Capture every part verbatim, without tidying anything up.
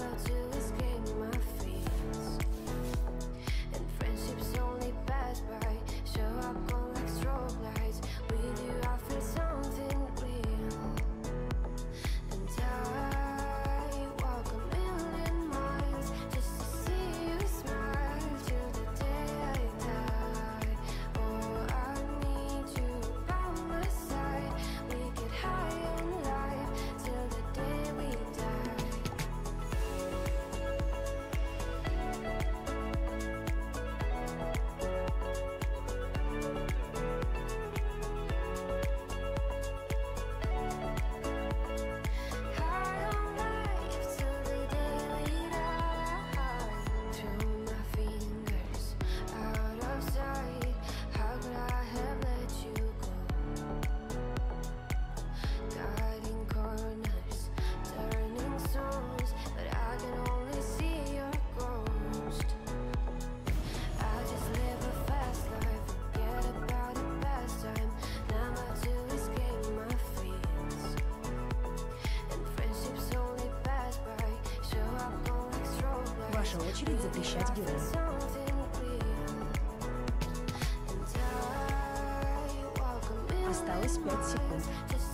Очередь запрещать героя. Осталось пять секунд.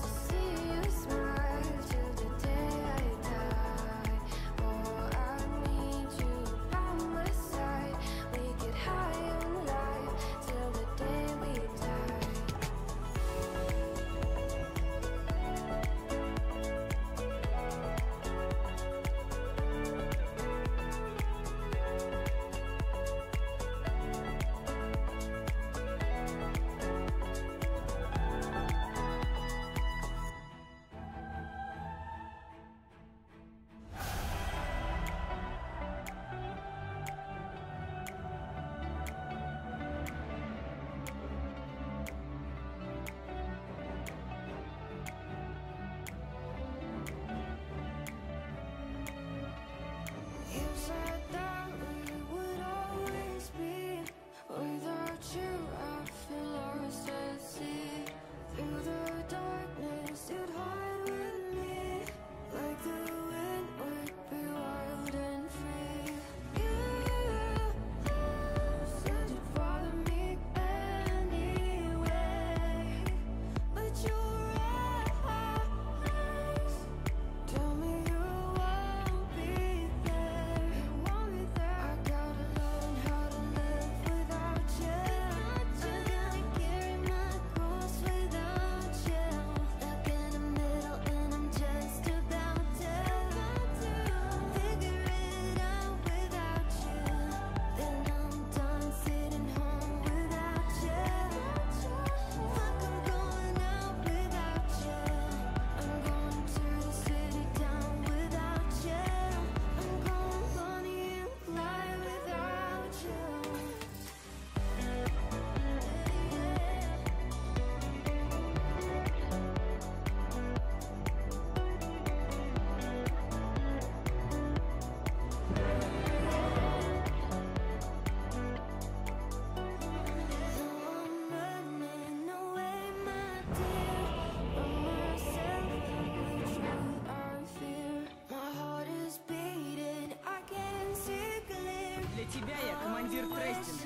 Для тебя я командир Трестин.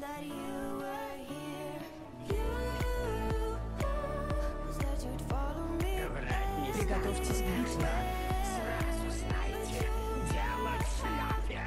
Приготовьтесь к битве. Сразу знайте, делать шляпе.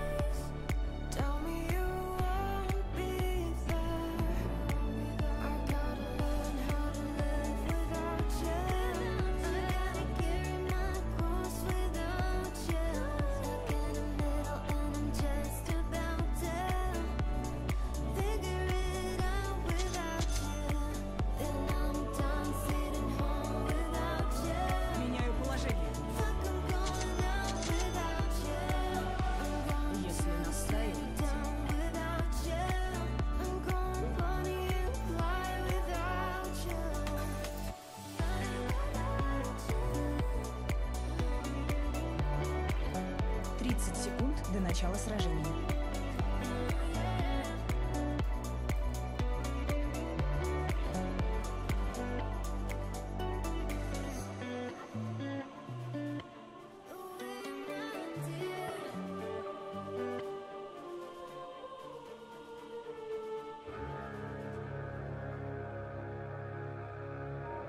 тридцать секунд до начала сражения. Did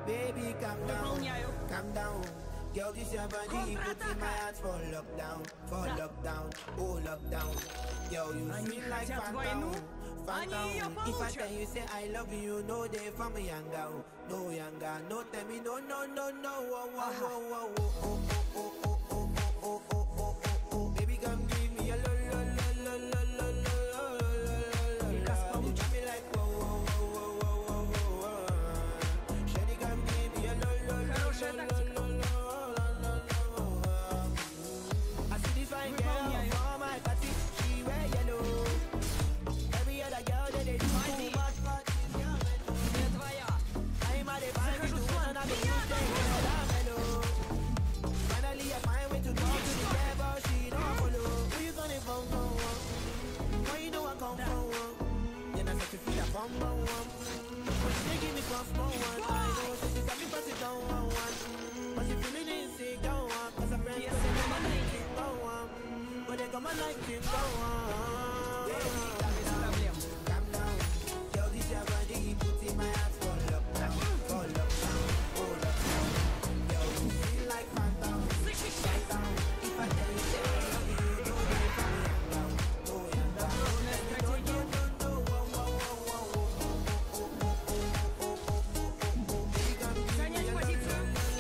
Baby, calm down, Выполняю. calm down. Girl, this your body, put in my hands for lockdown, for lockdown, oh lockdown. Girl, you Они feel like хотят войну, phantom, они ее phantom. If I получат. tell you say I love you, no day for me younger, no younger, no tell me no, no, no, no, oh, oh, Ага. oh, oh, oh, oh, oh, oh, oh, oh, oh, oh, oh, oh. Baby, come give me a lo, lo, lo, lo, lo, lo, lo, lo, lo. Приказ You получен. got me like whoa, whoa, whoa, whoa, whoa, whoa, whoa. Shawty, come give me a lo, lo, lo, Хорошая lo, тактика. lo, lo, lo, lo, lo. I see this fine girl Выполняю. for my party, she wear yellow. Every other girl that they do Пойди. too much for this girl. Где твоя? I'm at the vibe, Захожу you в do план. one of the Меня good things, girl, I'm mellow. Finally, I find way to talk to the girl, but she don't follow. Who you gonna phone for? Why you know I come for one? Then I start to feel a bum bum one. But she give me some small one. I know she just got me pass it down one one. But she feeling insecure one. Cause her friends Yes, say they I'm come and like it, go on. But they come and like it, go on. Без проблем. Calm down. Girl, this your body, put in my hands for lockdown, for lockdown, oh lockdown. Girl, you feel like phantom, phantom. If I tell you say I love you, no day for me younger, no younger. Добротная стратегия. No, no, oh, oh, oh, oh, oh, oh, oh, oh, oh, oh, oh, oh, oh. Baby, come give me Занять a позицию.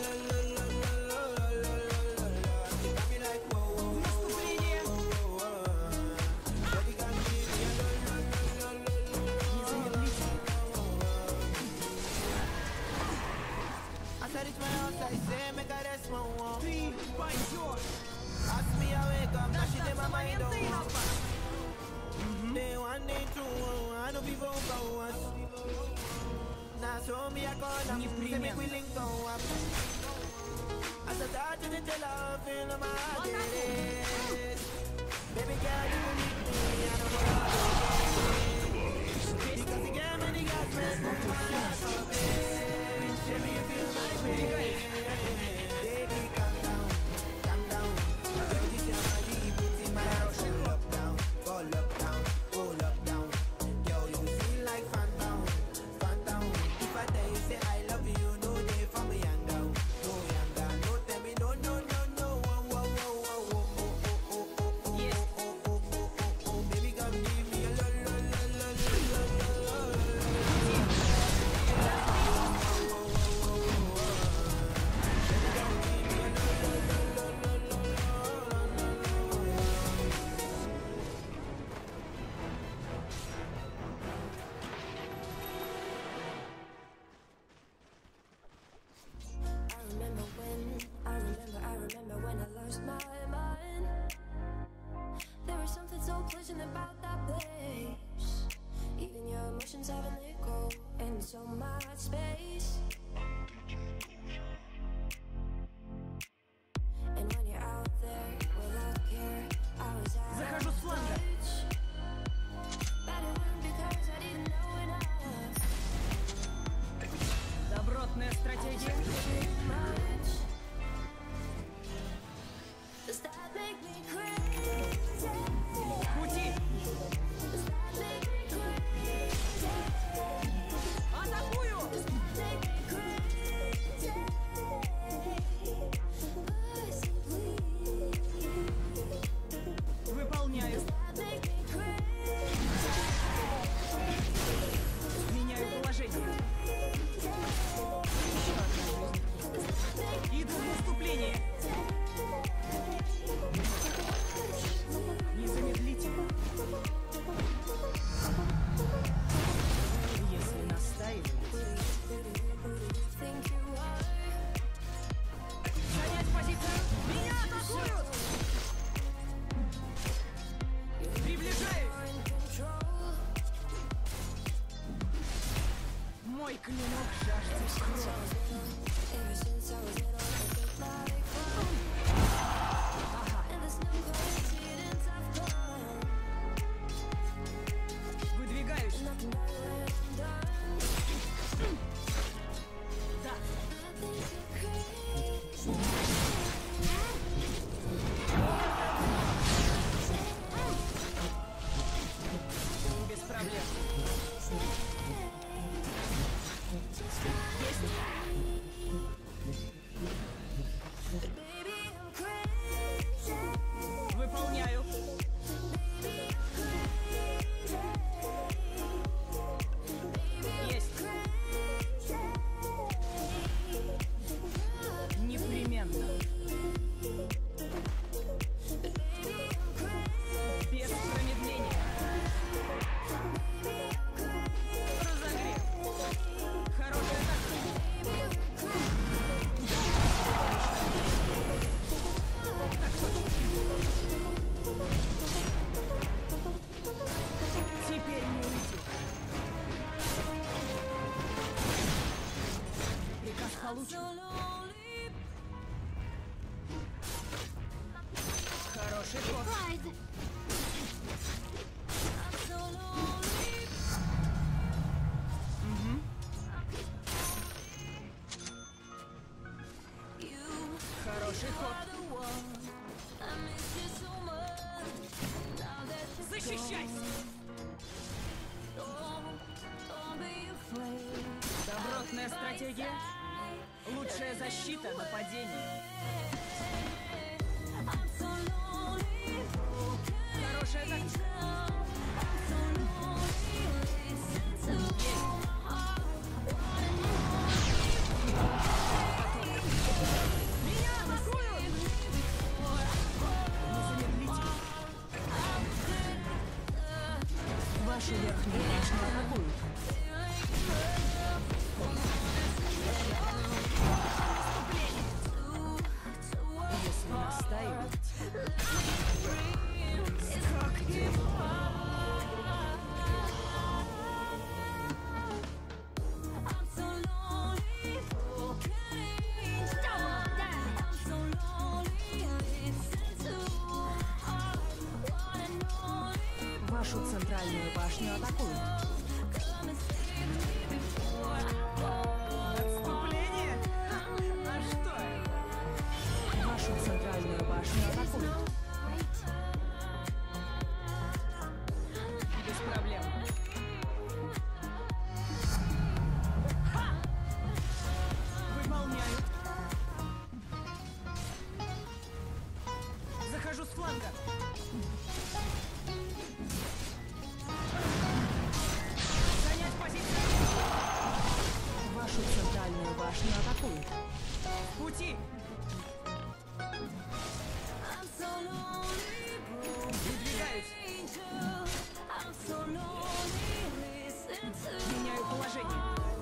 you got me like whoa, whoa, whoa, Наступление. whoa, whoa. Baby, come give me a Незамедлительно. I said it's my house, I say make I rest my one. Ты пойдешь. Ask me I wake up, now she did my Дождаться mind момента и on напасть. Day one, day two, I know people go us. Now show me I call them, say make we link go up. As I start to tell her, feel my heart it is. Baby girl, you need me, I don't want to because you gave me the gas, man, move my heart so big. Show me you feel my pain. Baby, calm down, calm down. Girl, this your body, put in my house for lockdown, for lockdown, oh lockdown. Girl, you feel like phantom, phantom. If I tell you say I love you, no day for me younger, no younger. No tell me no, no, no, no. Oh, oh, oh, oh, oh, oh, oh, oh, oh, oh, Есть. oh, oh, oh, oh, oh. Baby, come give me a lo, lo, lo, lo, lo, lo, lo, lo. I remember when, I remember, I remember when I lost my mind. There was something so pleasant about that place. Even your emotions have an echo in so much space. And when you're out there without care, I was out Захожу of с фланга. touch. But it wasn't because I didn't know enough. Добротная стратегия. Does that make me crazy? Пути. Does that make me crazy? Атакую. Does that make me crazy? Pussy, please. Выполняю. Does that make me crazy? Меняю положение. Еще одна жизнь. Иду в наступление. Незамедлительно. Если настаиваете. Хороший ход. Угу. Хороший ход. Защищайся! Добротная стратегия. Лучшая защита нападения. Хорошая тактика. Меня атакуют! Незамедлительно. Вашу верхнюю башню атакуют. Если настаивать. Вашу центральную башню атакуют. Отступление? А что это? Вашу центральную башню атакуют. Без проблем. Ха! Выполняю. Захожу с фланга. Занять позицию. Вашу центральную башню атакуют. В пути. Выдвигаюсь. Меняю положение.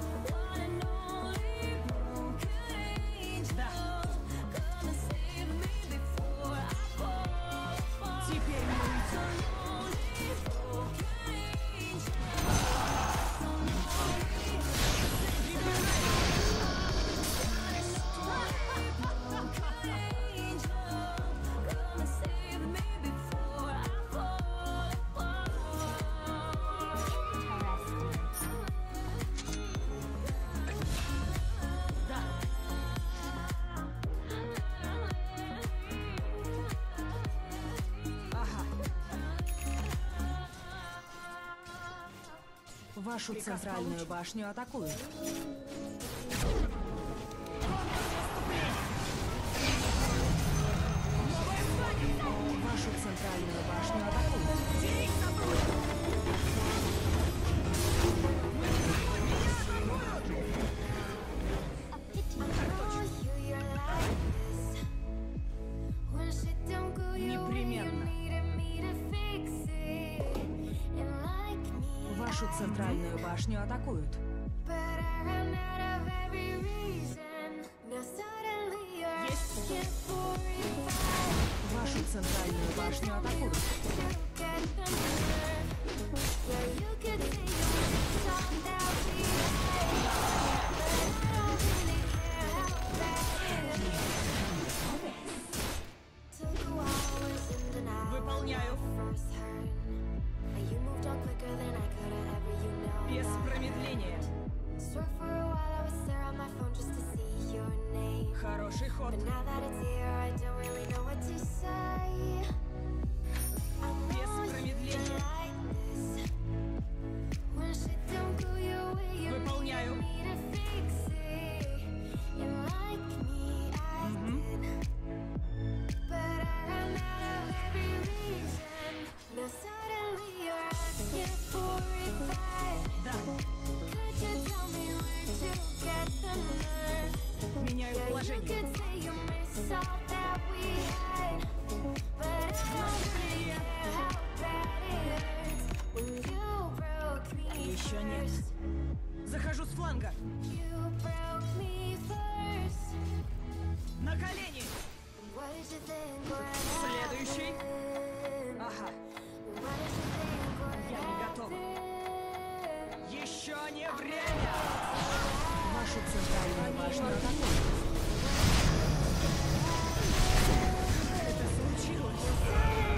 Да. Теперь не уйти. Да. Ага. Вашу Приказ центральную получен. башню атакуют. Вашу центральную башню атакуют. Непременно. Вашу центральную башню атакуют. Вашу центральную башню атакуют. Выполняю. Без промедления. Хороший ход. Без промедления. Выполняю. Мгм. Да. Меняю положение. Еще нет. Захожу с фланга. На колени. Следующий. Ага. Я не готова. Еще не время. Вашу центральную башню атакуют. Это случилось.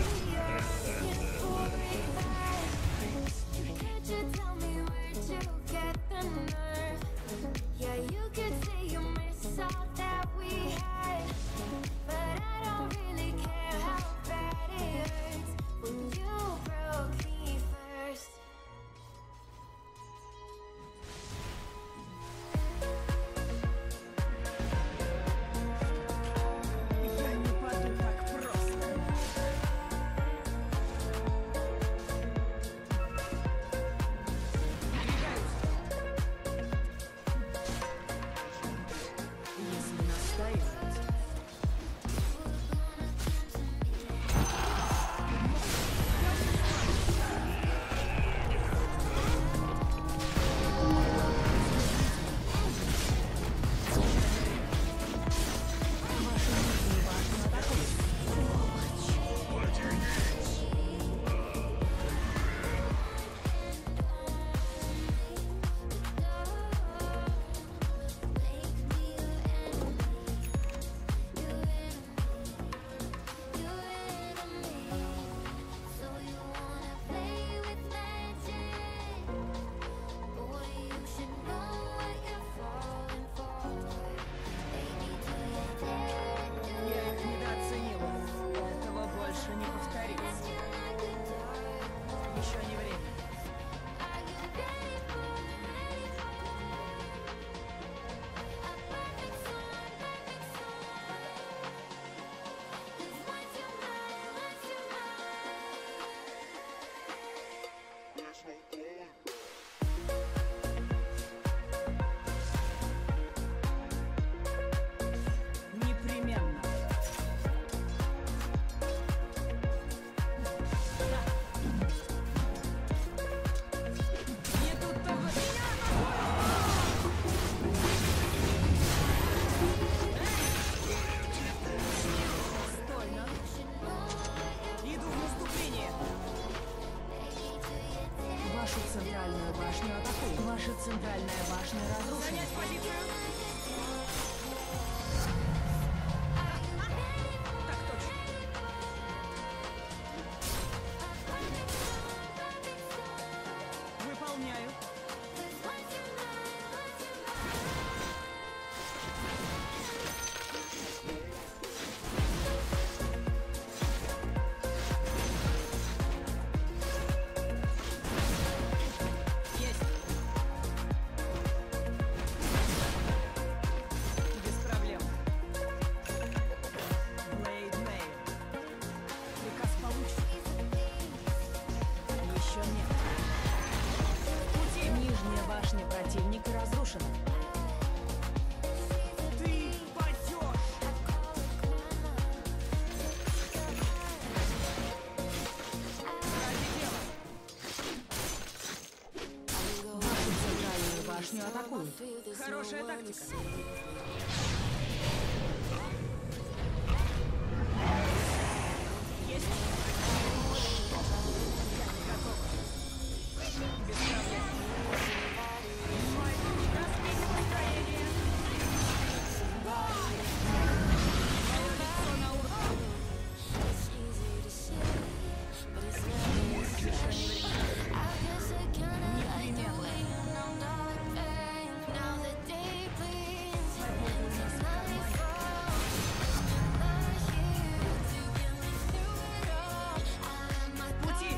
башню атакуют. Ваша центральная башня разрушена. Занять позицию. Так точно. Выполняю. Есть. Без проблем. Блейд Мейн. Приказ получен. Еще нет. Пути. Нижняя башня противника разрушена. Ты падешь. Ради дела. Вашу центральную башню атакуют. Хорошая тактика. Есть. Готов. Без проблем. Разбейте построение. Мое лицо на уровне. Пути.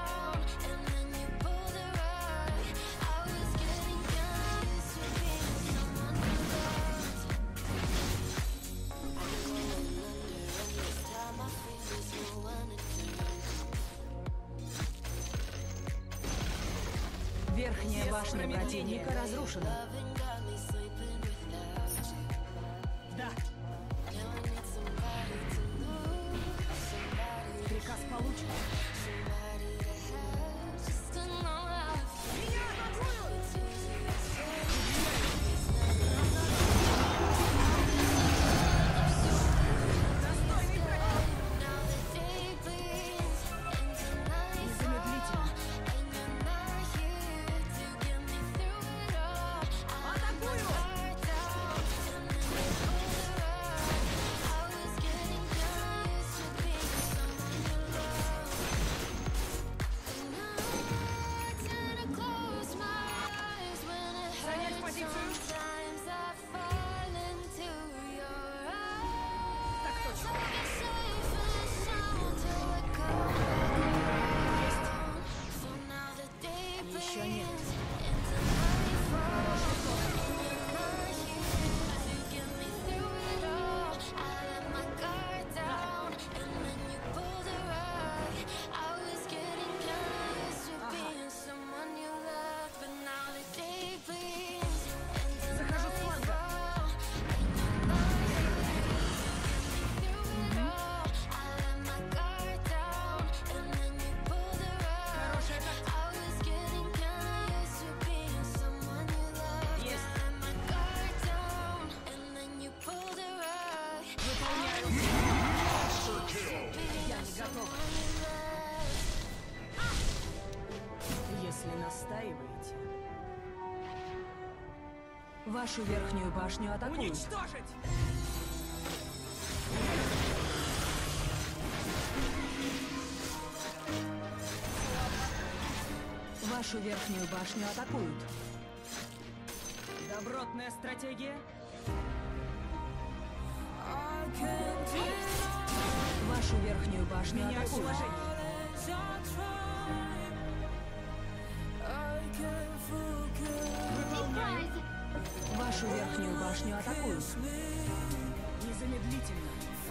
Верхняя Без башня промедления. противника разрушена. Да. Приказ получен. Меня атакуют! Достойный противник! Незамедлительно. Атакую! Занять позицию. Так точно. Еще нет. Захожу с фланга. Хорошая тактика. Есть. Выполняю. Я не готов. Если настаиваете. Вашу верхнюю башню атакуют. Уничтожить! Вашу верхнюю башню атакуют. Добротная стратегия. Вашу верхнюю башню Меняю атакуют. положение. Выполняю. Вашу верхнюю башню атакуют. Незамедлительно.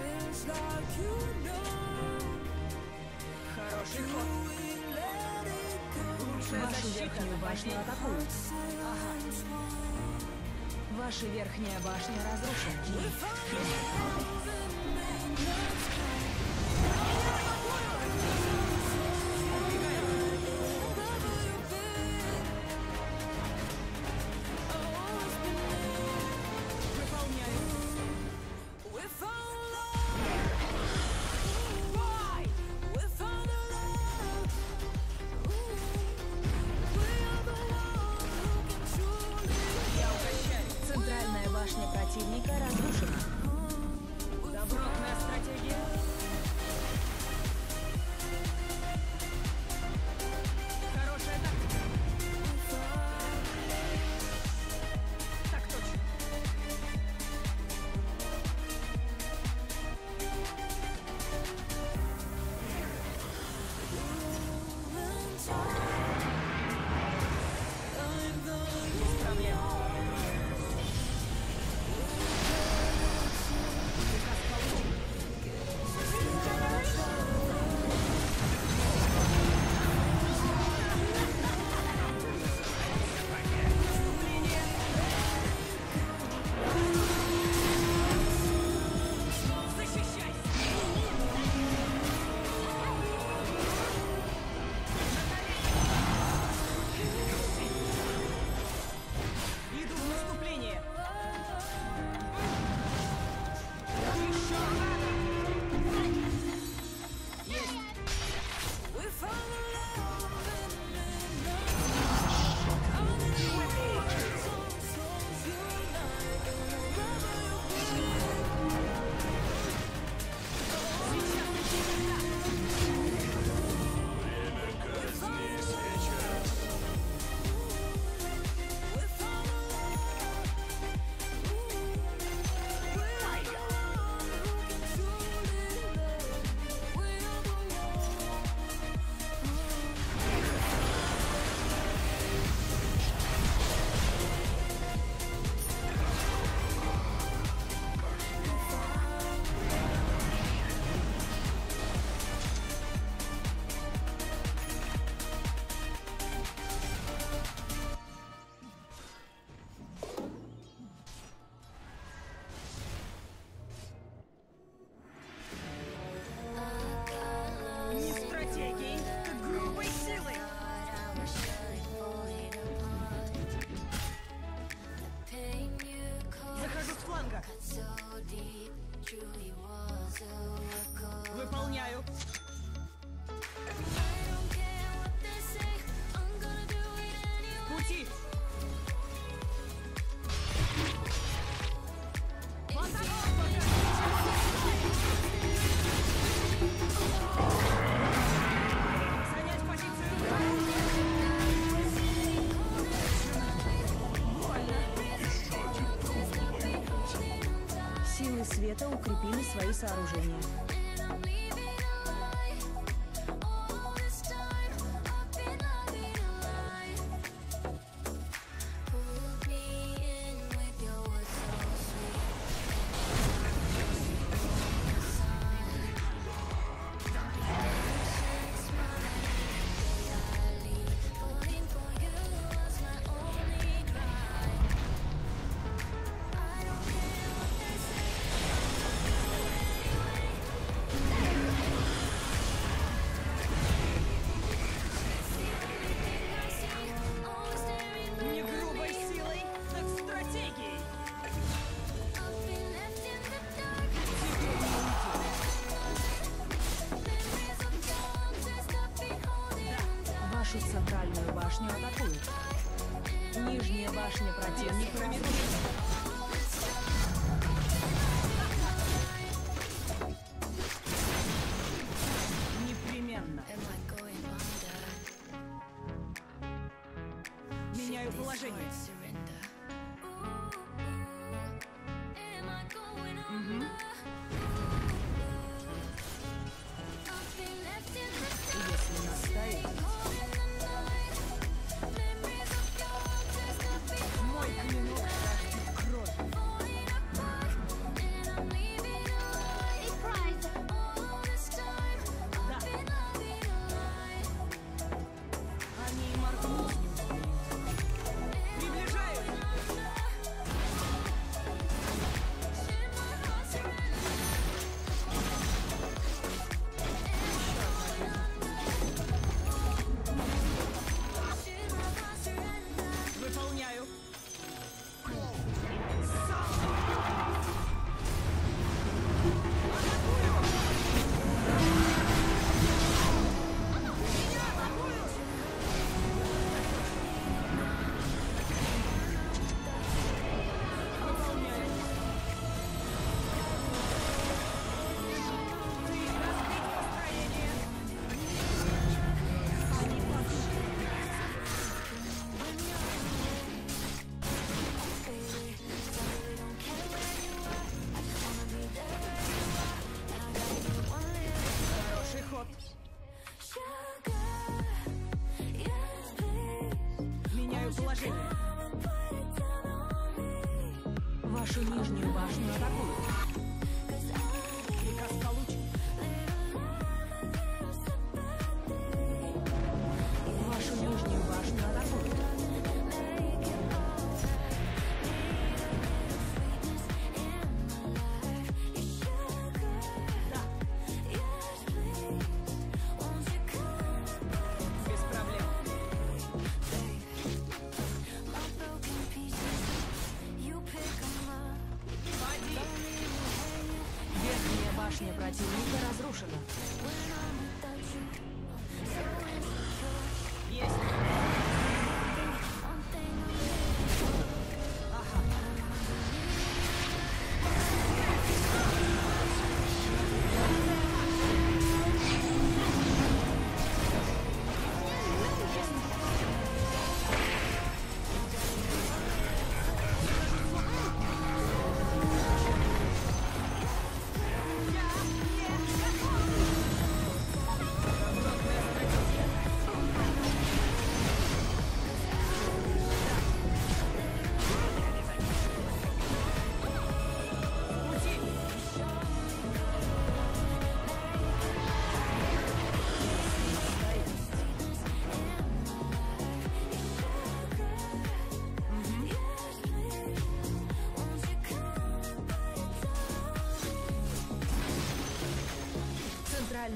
Хороший ход. Лучшая Вашу защита верхнюю башню нападения. атакуют. Ага. Ваша верхняя башня разрушена. стратегией, как грубой силой. Захожу с фланга. Выполняю. В пути. Занять позицию. Силы света укрепили свои сооружения. Не грубой силой, так стратегией. Вашу центральную башню атакуют. Нижняя башня противника разрушена. Непременно. Меняю положение. Мгм. Если настаивать, Мой клинок жаждет крови. Да. Они и моргнуть не успеют. Приближаюсь. Выполняю. Хороший ход. Меняю положение. вашу нижнюю башню атакуют. Приказ получен. Вашу нижнюю башню атакуют. Без проблем. Води.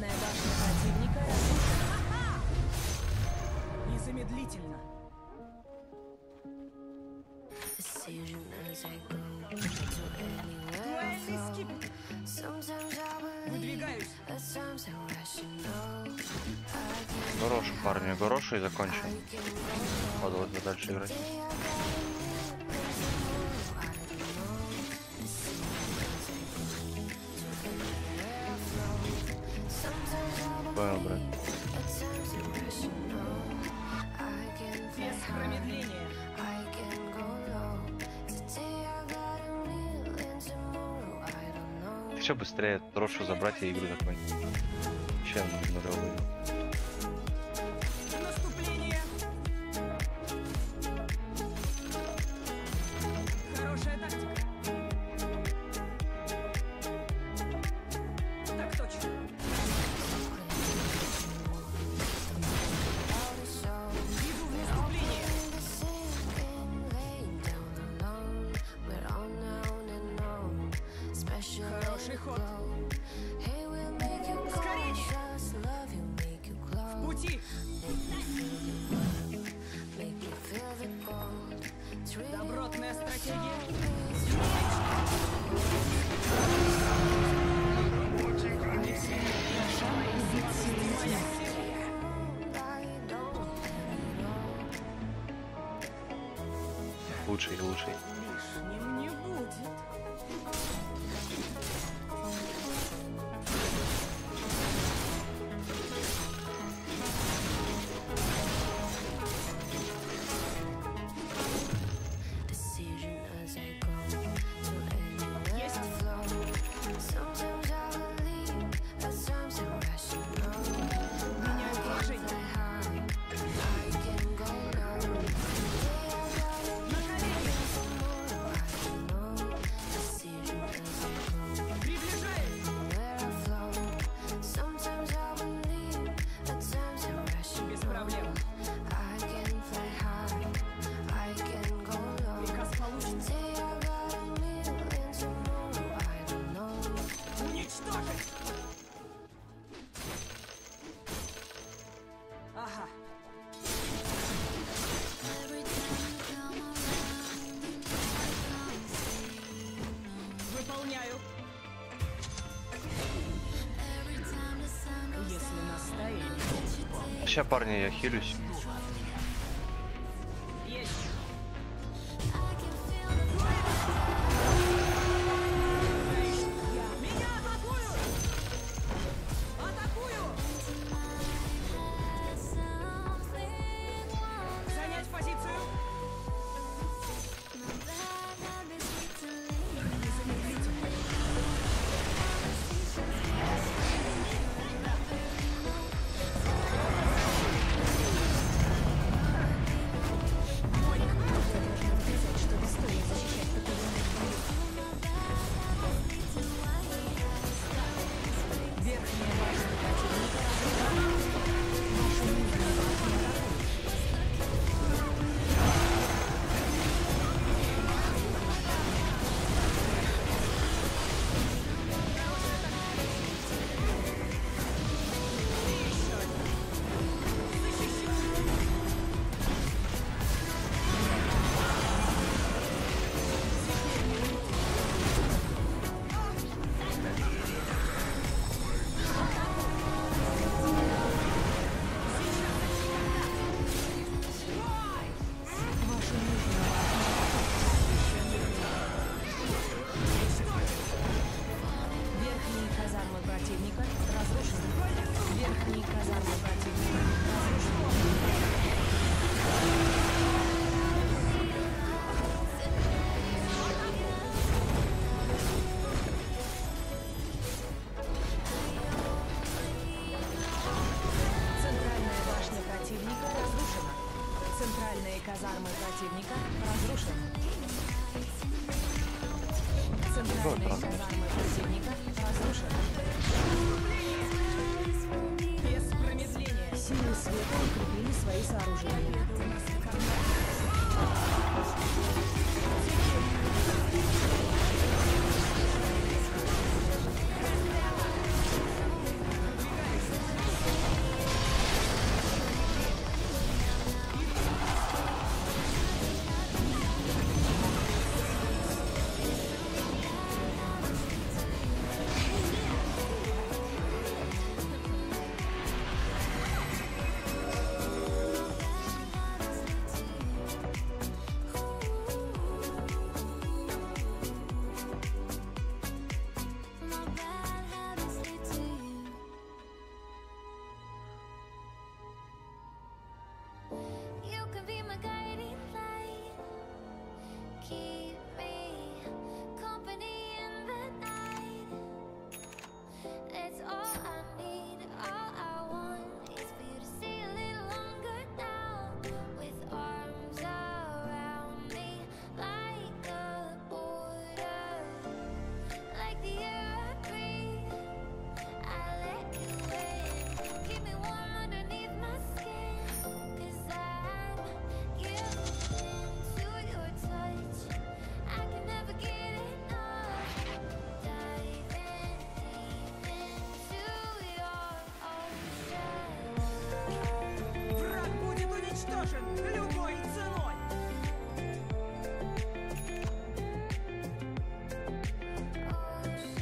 Центральная башня противника разрушена. Незамедлительно. Decision as I go to anywhere I Дуэльный flow. скипетр. Sometimes I believe, Выдвигаюсь. at times I'm rational. I can Горошу, парни, горошу и закончим. I can go. Подводно дальше играть. Day I got a million tomorrow. I don't know. Decision as I go to anywhere I flow. Sometimes I Понял, брат. believe, at times I'm rational. I can fly Без high. промедления. I can go low. Today I got a million, tomorrow I don't know. Все быстрее, Рошу забрать и игру закончить. Чем нулевые. Наступление. Хорошая тактика. Так точно. Иду в наступление. The same thing, laying down alone. We're on our own and on. Special Хороший ход. glow. Hey, we'll make you Скорее. conscious. Love you, make you glow. Пути. Make you feel the cold. It's really Добротная стратегия. I don't Лучший, лучший. Лишним не будет. decision as I go to anywhere Есть. I flow. Sometimes I believe, at times I'm rational. I Меняю can положение. fly high, I can go low. Today I got a На колени. tomorrow I don't know. Decision as I go Приближаюсь. where I flow. Sometimes I believe, at times I'm rational. Без проблем. I can fly high, I can go low. Приказ получен. Today I got a million, tomorrow I don't know. Уничтожить. Ага. Выполняю. Если настоять. Сейчас, парни, я хилюсь. Есть. Меня атакуют! Атакую! Занять позицию. Верхняя башня противника разрушена. Вашу нижнюю башню атакуют. Вашу нижнюю верхние казармы противника разрушены. Верхние казармы противника разрушены. Центральная башня противника разрушена. Центральные казармы противника разрушены. Центральные казармы противника разрушены. Без промедления. Силы света укрепили свои сооружения. Выдвигаюсь.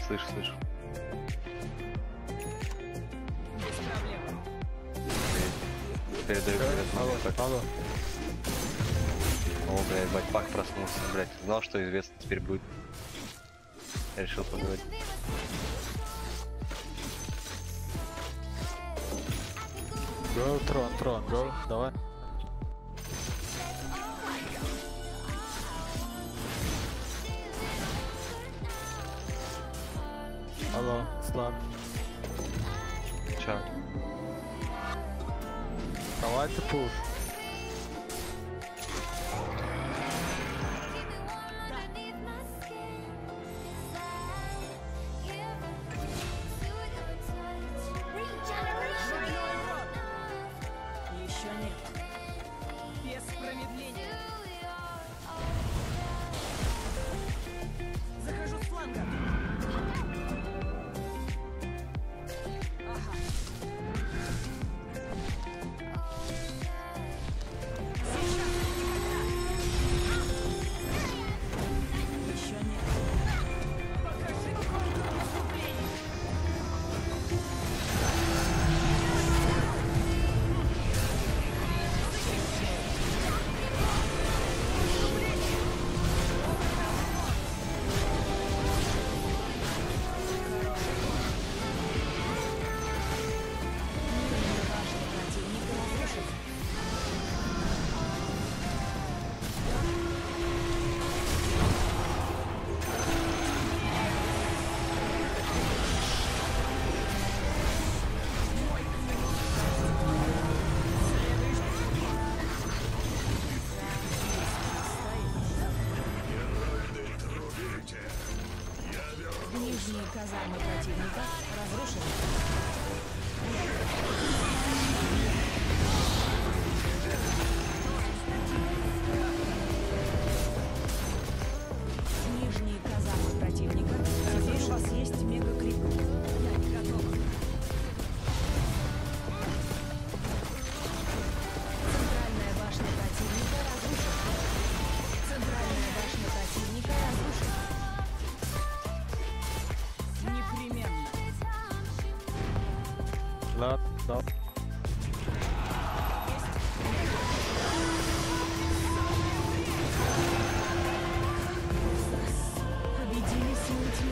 Слышу, слышу. Без проблем. Передаю привет. Алло, Так. алло. О, блядь, бать, пак проснулся, блядь. Знал, что известно теперь будет. Я решил поговорить. Go, Трон, Трон, go, давай. Алло, Слав. Чё? Давай ты пуш. Еще нет. Без промедления. Захожу с фланга. Ага. Еще нет. Покажи контрнаступление. Нижние казармы противника разрушены. Нижние казармы противника. Теперь у вас есть мега-крик. Я не готова. Центральная башня противника разрушена. Центральная башня противника разрушена. Непременно. Лад, да. Победили силы тьмы.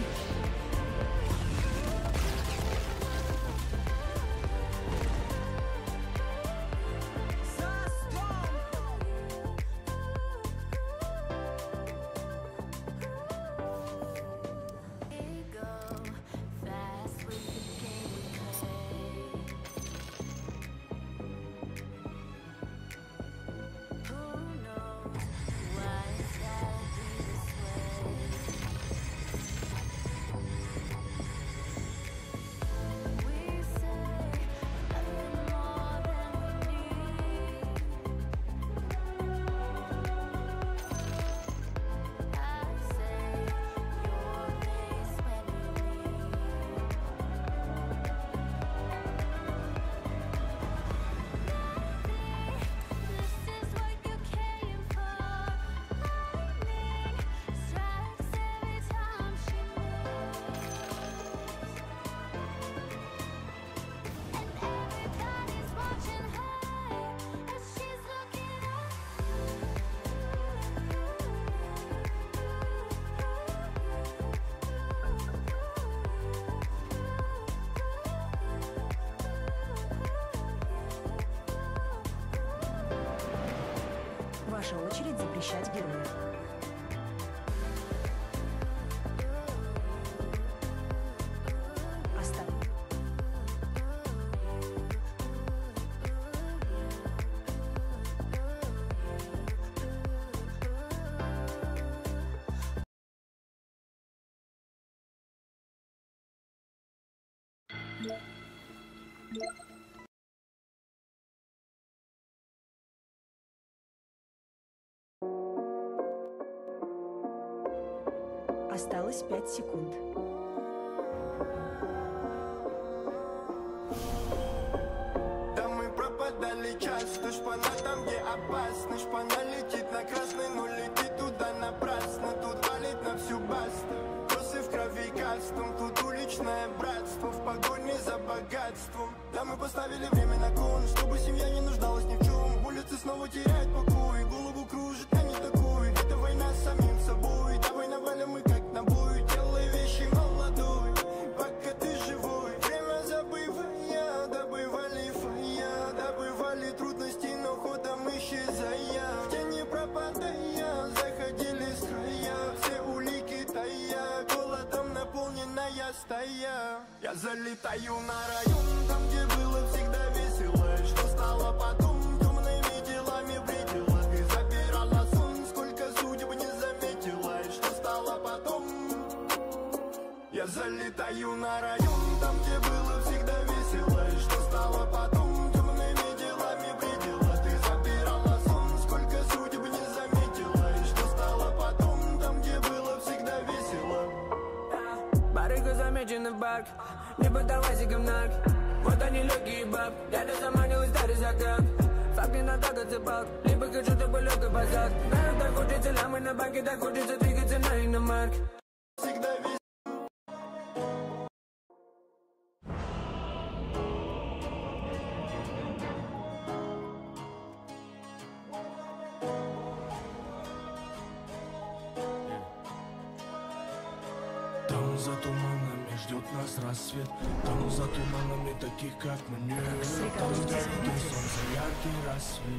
Ваша очередь запрещать героев. Оставь. Осталось пять секунд. Да мы пропадали часто, шпана там, где опасно. Шпана летит на красный, но летит туда напрасно. Тут валит на всю басту. Косы в крови кастом, тут вечное братство в погоне за богатством. Да, мы поставили время на кон, чтобы семья не нуждалась ни в чем. Улицы снова теряют покой, голову кружит, а не такой. Это война с самим собой, да, война валим мы как на бой. Делай вещи молодой, пока ты живой. Время забывая, добывали фая, добывали трудности, но ходом исчезая. В тени пропадая, заходили с края, все улики тая, голодом наполненная стая. Я залетаю на район, там где было всегда весело. Что стало потом, темными делами бредила. Ты забирала сон, сколько судеб не заметила. И что стало потом? Я залетаю на район, там где было всегда весело. И что стало потом, темными делами бредила. Ты забирала сон, сколько судеб не заметила. И что стало потом, там где было всегда весело. Барыга замечена в бак, не поддавайся говнак. Вот они легкие баб, я дозаманилась, дарю закат. Факт не надо цепак, либо хочу такой легкий базар. Знаю, так хочется лямы на банке, так хочется двигаться на иномарк. Всегда весело. Там за туманами ждет нас рассвет. Там за туманами таких как мы нет. Там где солнце яркий рассвет.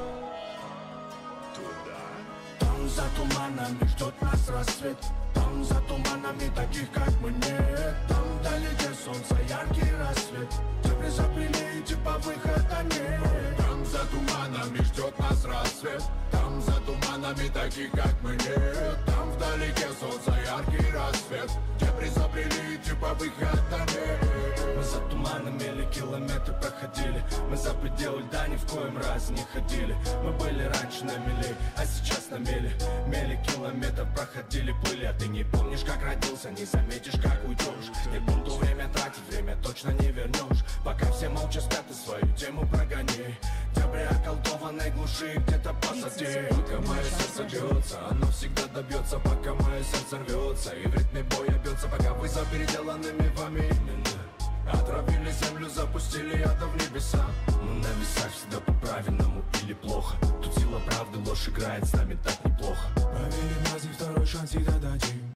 Там за туманами ждет нас рассвет. Там за туманами таких как мы нет. Там вдалеке солнце яркий рассвет. Тебе запили и типа выхода нет. Там за туманами ждет нас рассвет. Там за туманами таких как мы нет. Там вдалеке солнце яркий рассвет. Тебе запили и типа выхода нет. Мы за туманами или километры проходили. Мы за пределы льда ни в коем разе не ходили. Мы были раньше на мели, а сейчас на мели. Мели километров проходили, плыли. А ты не помнишь, как родился, не заметишь, как уйдешь. Не буду время тратить, время точно не вернешь. Пока все молча спят, ты свою тему прогони. Дебри околдованной глуши где-то позади. Пока мое сердце бьется, оно всегда добьется. Пока мое сердце рвется и в ритме боя бьется. Пока вы за переделанными вами именно отравили землю, запустили яда в небеса. Мы на весах всегда по-правильному или плохо. Тут сила правды, ложь играет с нами так неплохо. Поверим нас и второй шанс всегда дадим.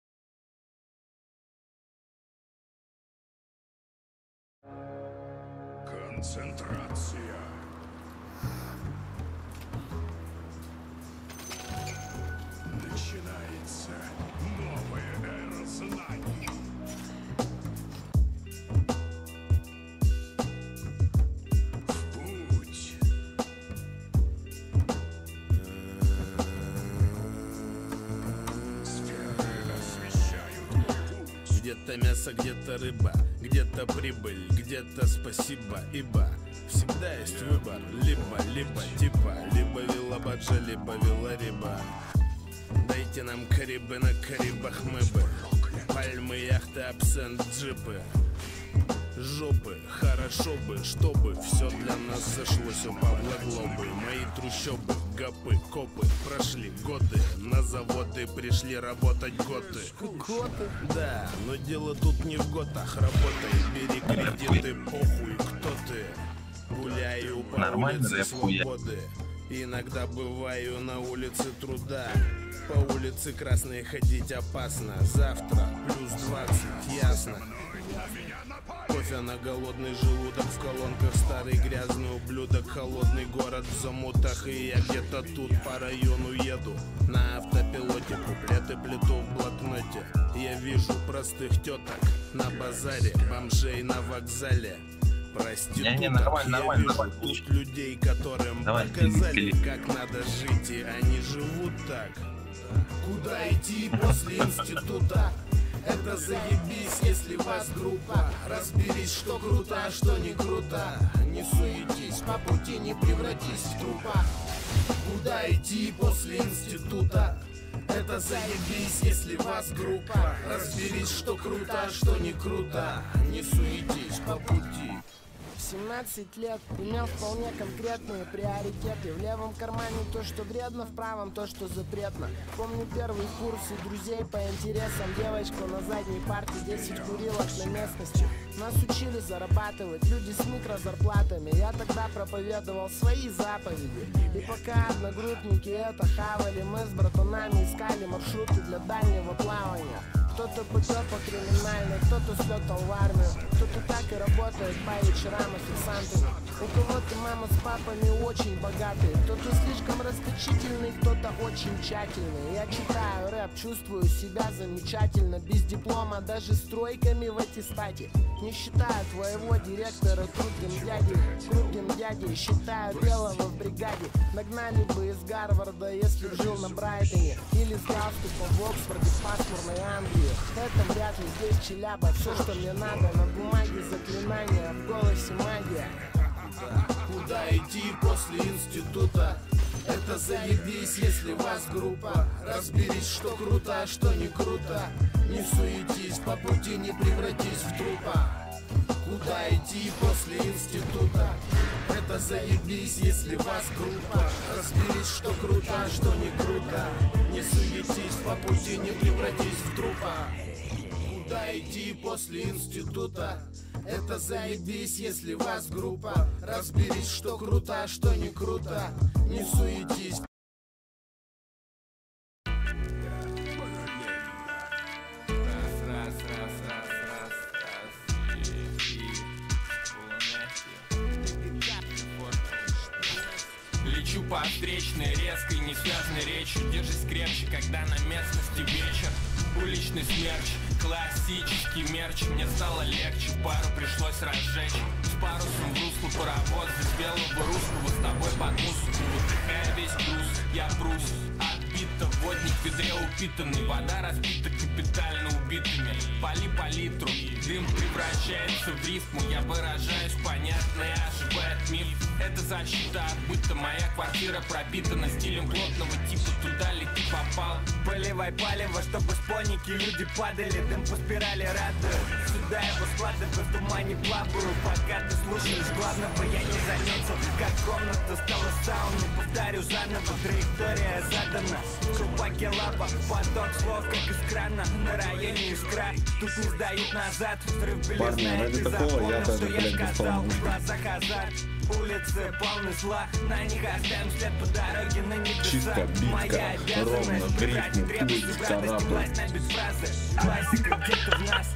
Концентрация. Начинается новая эра знаний. В путь. Сферы освещают мой путь. Где-то мясо, где-то рыба, где-то прибыль, где-то спасибо, ибо всегда есть выбор. Либо, либо типа, либо вилла баджа, либо вилла риба. Дайте нам Карибы, на Карибах мы бы. Пальмы, яхты, абсент, джипы. Жопы, хорошо бы, чтобы все для нас сошлось у Павла Глобы. Мои трущобы, гопы, копы, прошли годы. На заводы пришли работать готы. Готы? Да, но дело тут не в готах. Работай, бери кредиты, похуй, кто ты. Гуляю по улице свободы. Иногда бываю на улице труда. По улице красной ходить опасно. Завтра плюс двадцать, ясно. Кофе на голодный желудок, в колонках старый грязный ублюдок. Холодный город в замутах, и я где-то тут по району еду на автопилоте, куплеты плету в блокноте. Я вижу простых теток на базаре, бомжей на вокзале, проституток. Не, не, нормально, я нормально, вижу нормально. тут людей, которым Давай, показали, пили. как надо жить, и они живут так. Куда идти после института? Это заебись, если вас группа. Разберись, что круто, а что не круто. Не суетись, по пути не превратись в трупа. Куда идти после института? Это заебись, если вас группа. Разберись, что круто, а что не круто. Не суетись, по пути восемнадцать лет имел вполне конкретные приоритеты. В левом кармане то, что вредно, в правом то, что запретно. Помню первый курс и друзей по интересам. Девочку на задней парте, десять курилок на местности. Нас учили зарабатывать люди с микрозарплатами. Я тогда проповедовал свои заповеди. И пока одногруппники это хавали, мы с братанами искали маршруты для дальнего плавания. Кто-то пойдет по криминальной, кто-то слетал в армию, кто-то так и работает по вечерам официантами. У кого-то мама с папами очень богатые, кто-то слишком расточительный, кто-то очень тщательный. Я читаю рэп, чувствую себя замечательно, без диплома, даже с тройками в аттестате. Не считаю твоего директора крутым дядей, крутым дядей, считаю белого в бригаде. Нагнали бы из Гарварда, если б жил на Брайтоне, или с галстуком в Оксфорде, пасмурной Англии. Это вряд ли здесь Челяба, все, что мне надо, на бумаге заклинания, в голосе магия. Куда идти после института? Это заебись, если вас группа. Разберись, что круто, а что не круто. Не суетись, по пути не превратись в трупа. Куда идти после института? Это заебись, если вас группа. Разберись, что круто, а что не круто. Не суетись, по пути не превратись в трупа. Куда идти после института? Это заебись, если вас группа. Разберись, что круто, а что не круто. Не суетись. Лечу по встречной, резкой, не связанной речью. Держись крепче, когда на местности вечер. Уличный смерч, классический мерч. Мне стало легче, пару пришлось разжечь. С парусом в русло паровоз, из белого русского с тобой под музыку. Выдыхая весь груз, я брус. Отбито, водник в ведре упитанный. Вода разбита капитально убитыми. Пали по литру, дым превращается в рифму. Я выражаюсь понятно и оживает миф. Это защита от быта, моя квартира пропитана стилем плотного типа. Туда ли ты попал? Поливай палево, чтобы с поники люди падали. Дым по спирали радует. Сюда его складываю, в тумане плаваю. Пока ты слушаешь главного, я не заметил, как комната стала сауной. Повторю заново, траектория задана. Крупаки лапа, поток слов, как из крана. На районе искра, тут не сдают назад. Взрыв белизна, ты запомнил, что я сказал. В глазах азарт. Улицы полны зла, на них оставим след по дороге на небеса. Моя обязанность брать и требовать радость, власть на бесфразы. Классика где-то в нас.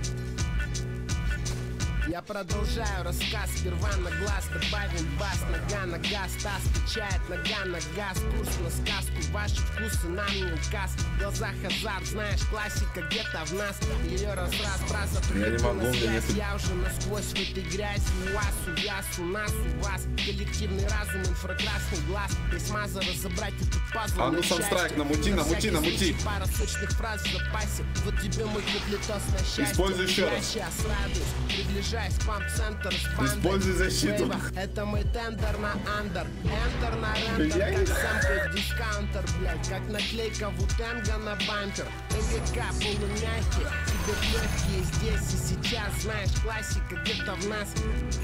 Я продолжаю рассказ, сперва на глаз добавим бас. Нога на газ, таз качает, нога на газ. Курс на сказку, ваши вкусы нам не указ. В глазах азарт, знаешь, классика где-то в нас. Ее раз-раз, фраза, приходи на связь. Я уже насквозь в этой грязи. У вас, у яс, у нас, у вас. Коллективный разум, инфракрасный глаз. Присмаза разобрать этот пазл. А ну сам страйк, намути, намути, намути. Пара сочных фраз в запасе. Вот тебе мой куплетос на счастье. Используй еще раз. Я сейчас радуюсь, приближаюсь. Используй защиту. Это мой тендер на андер. Эндер на рендер, как сэмпл дискаунтер, блядь. Как наклейка Вутенга на бампер. МГК полумягкий, тебе легкие здесь и сейчас. Знаешь, классика где-то в нас.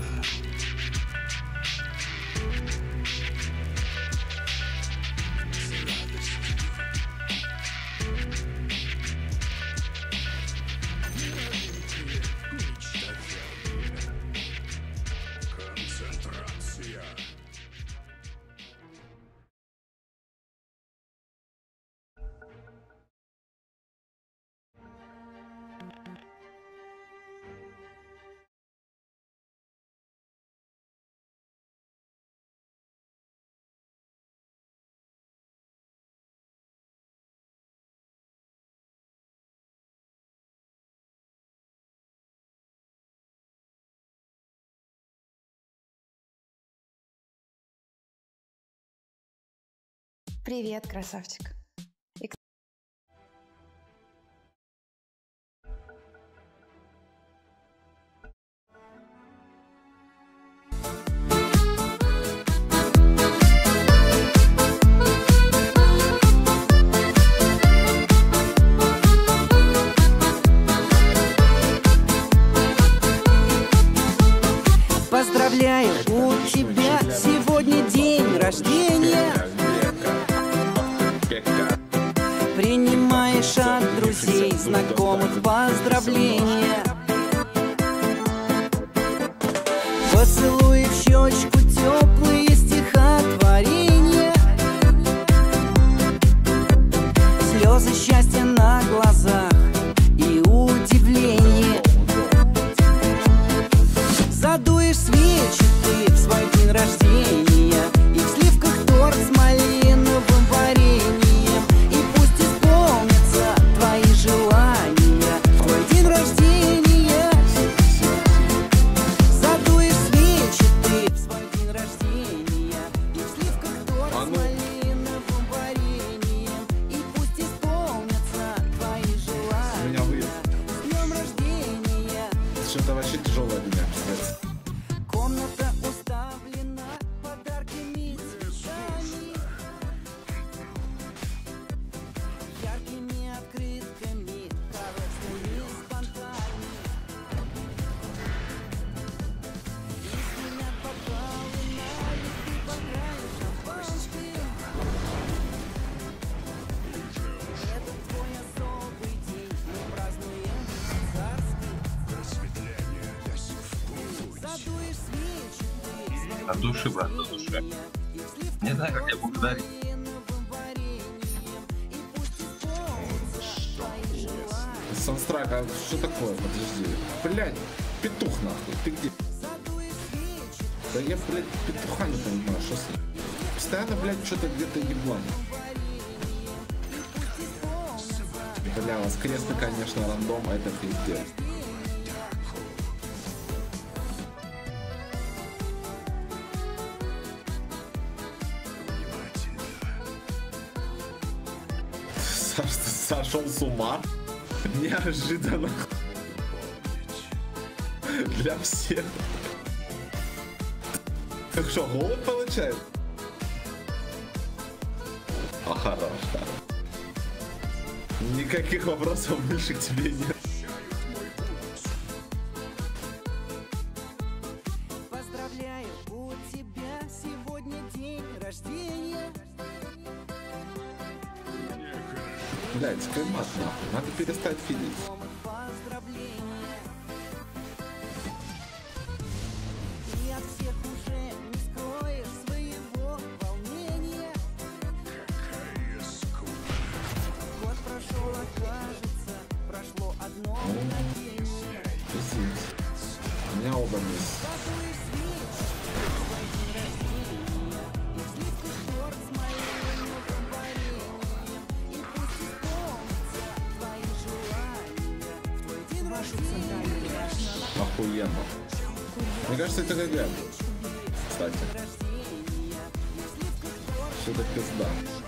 Привет, красавчик. И... Поздравляю! у тебя сегодня день рождения. Принимаешь от друзей, знакомых поздравления. Поцелуй в щечку, теплые стихотворения. Слезы счастья на глазах и удивление. Задуешь свечи ты в свой день рождения, и в сливках торт с малиновым вареньем. И пусть исполнятся твои желания в твой день рождения. Задуешь свечи ты в свой день рождения, и в сливках торт с малиновым вареньем. И пусть исполнятся твои желания. С днем рождения. Что-то вообще тяжелое для меня, пиздец. Комната уставлена подарками, цветами, яркими открытками, коробками с понтами. И звенят бокалы, налиты по краю шампанским. Это твой особый день, мы празднуем царский. Задуешь свечи ты в свой От души, брат, от души. Не знаю, как тебя благодарить. Санстрак, а что такое? Подожди. Блядь, петух нахуй, ты где? Да я, блядь, петуха не понимаю, что с ним. Постоянно, блядь, что-то где-то ебланит. Бля, воскресный, конечно, рандом, а это пиздец. Саш, ты сошел с ума? Неожиданно. Для всех. Так что, голод получает? А, хорош, да. Никаких вопросов больше к тебе нет. Поздравляю, у тебя сегодня день рождения. Блядь, скаймат нахуй, надо перестать фидить. И от всех уже не скроешь своего волнения. Год прошел, а кажется, прошло одно мгновение. Пиздец. У меня оба есть. Охуенно. Мне кажется, это ГГ. Кстати. Что-то пизда.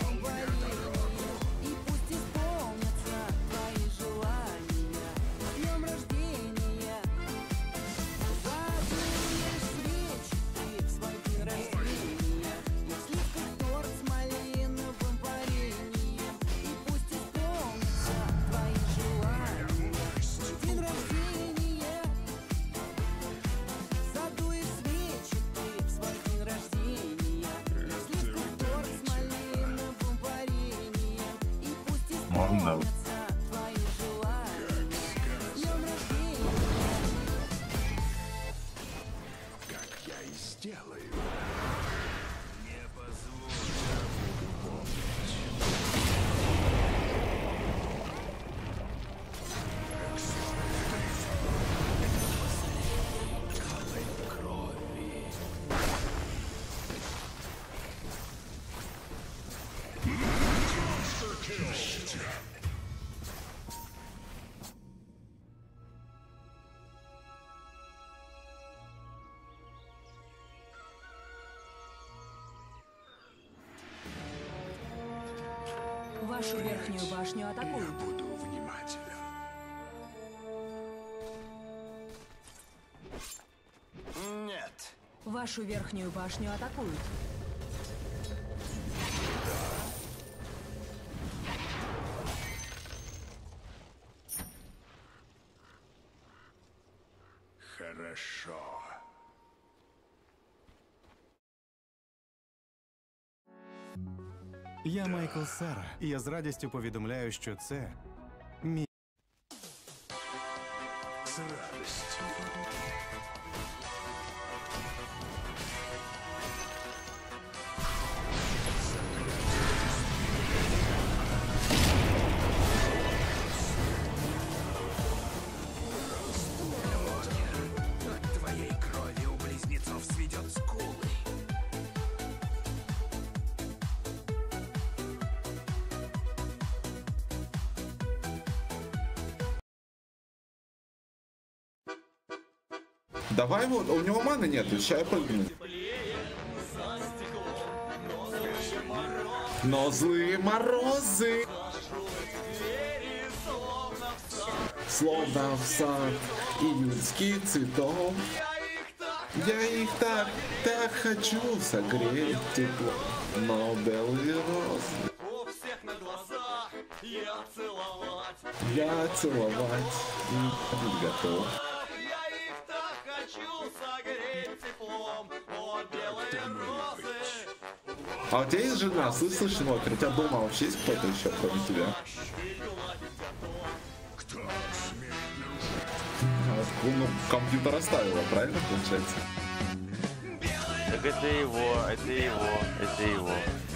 Можно. Как я и сделаю. Не Вашу верхнюю башню атакуют. Я буду внимателен. Нет. Вашу верхнюю башню атакуют. Хорошо. Я Майкл Сара, і я з радістю повідомляю, що це мій. С радостью. От твоей крови у близнецов сведет скулы. Давай вот, у него маны нету, сейчас я прыгну. Но злые морозы, словно в сад июльский цветов. Я их так, так хочу согреть тепло, но белые розы. Я целовать не готов. А у тебя есть жена? Слышишь, Нокер? У тебя дома вообще есть кто-то еще, кроме тебя? Ну, компьютер оставила, правильно получается? Так это его, это его, это его.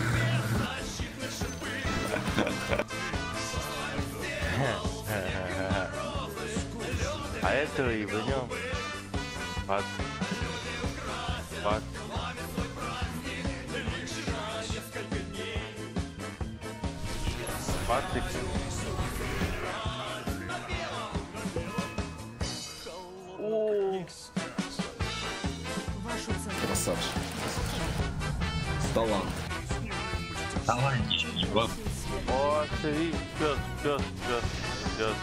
А этого и в нем. Факт. Факт. Фактик. Красавчик. Талант. Талантичек. О, смотри, пёс, пёс, пёс, пёс.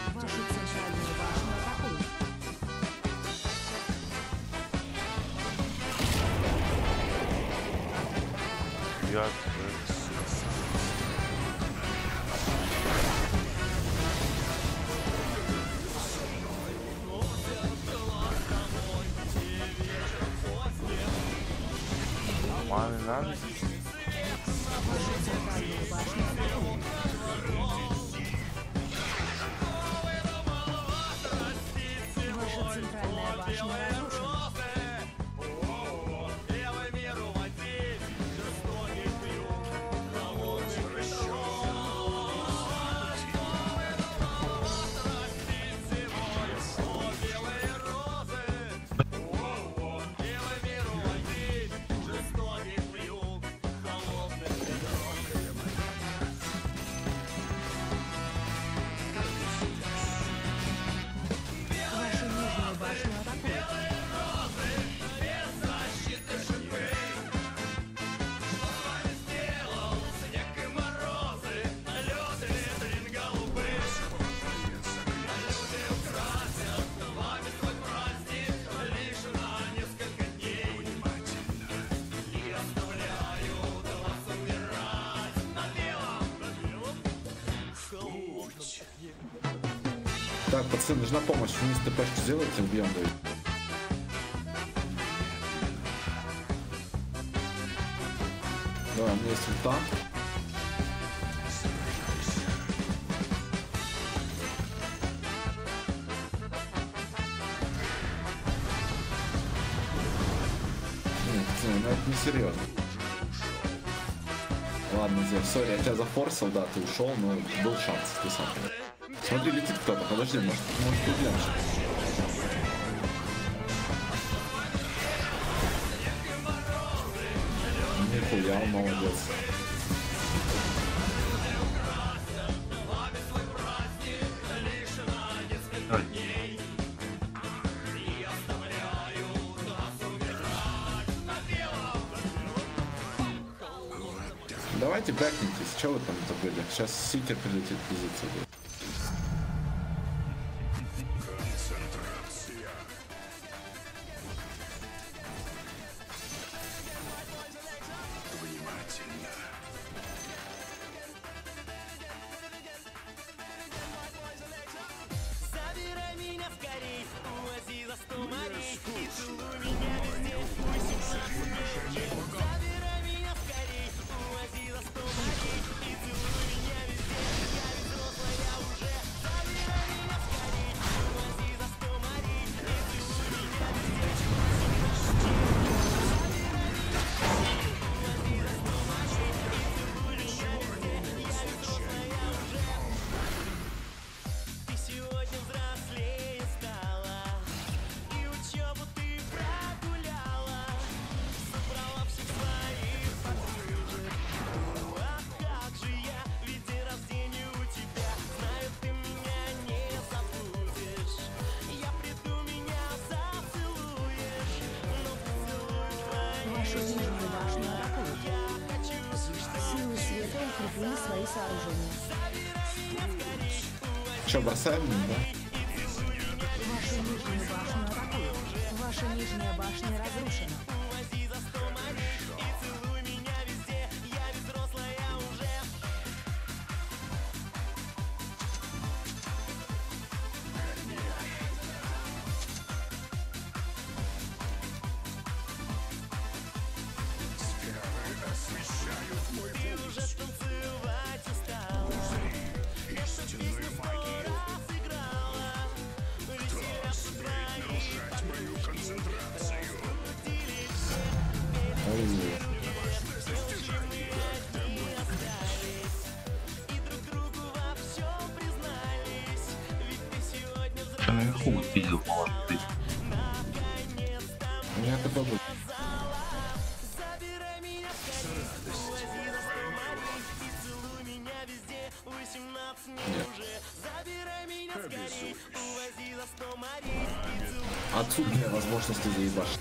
Я... Маны надо? Ваша центральная башня разрушена. Вашу нижнюю башню атакуют. Так, пацаны, нужна помощь. Вниз ТПшку сделайте, убьем, да. Да, у меня есть ульта. Нет, пацаны, ну это не серьезно. Ладно, Зев, сори, я тебя зафорсил, да, ты ушел, но был шанс, ты сам. Смотри, летит кто-то, подожди, может, может убьем сейчас. Нихуя, молодец. Давайте бэкнитесь, что вы там забыли? Сейчас Сикер прилетит в позицию. Концентрация. Внимательно. Забирай меня скорей, увози за сто морей, и целуй меня везде, пусть и нас. Забирай меня скорей, увози за сто морей. Вашу нижнюю башню атакуют. Силы света укрепили свои сооружения. Че, бросаем, да? Вашу нижнюю башню атакуют. Ваша нижняя башня разрушена. Что наверху вот видел, молодцы. У меня ТП будет. Отсутствие возможности заебашить.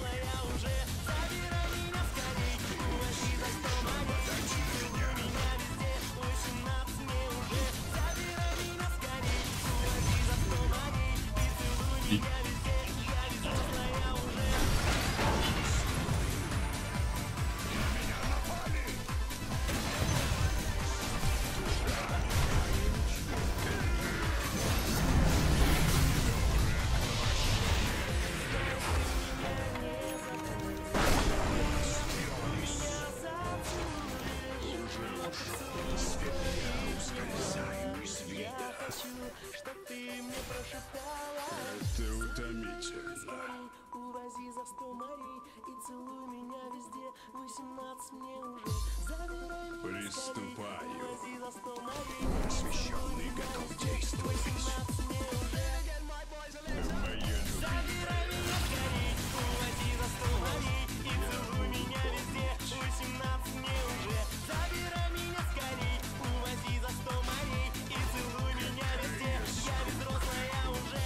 Это утомительно. Увози за сто морей и целуй меня везде. Восемнадцать мне уже. Забирай меня. Приступаю. Увози за сто морей. Посвященный готов действовать. Восемнадцать мне уже. Моя Забирай меня скорей. Увози за сто морей и целуй меня везде. Восемнадцать мне уже. Забирай меня скорей. Увози за сто морей и целуй меня везде. Я ведь взрослая уже.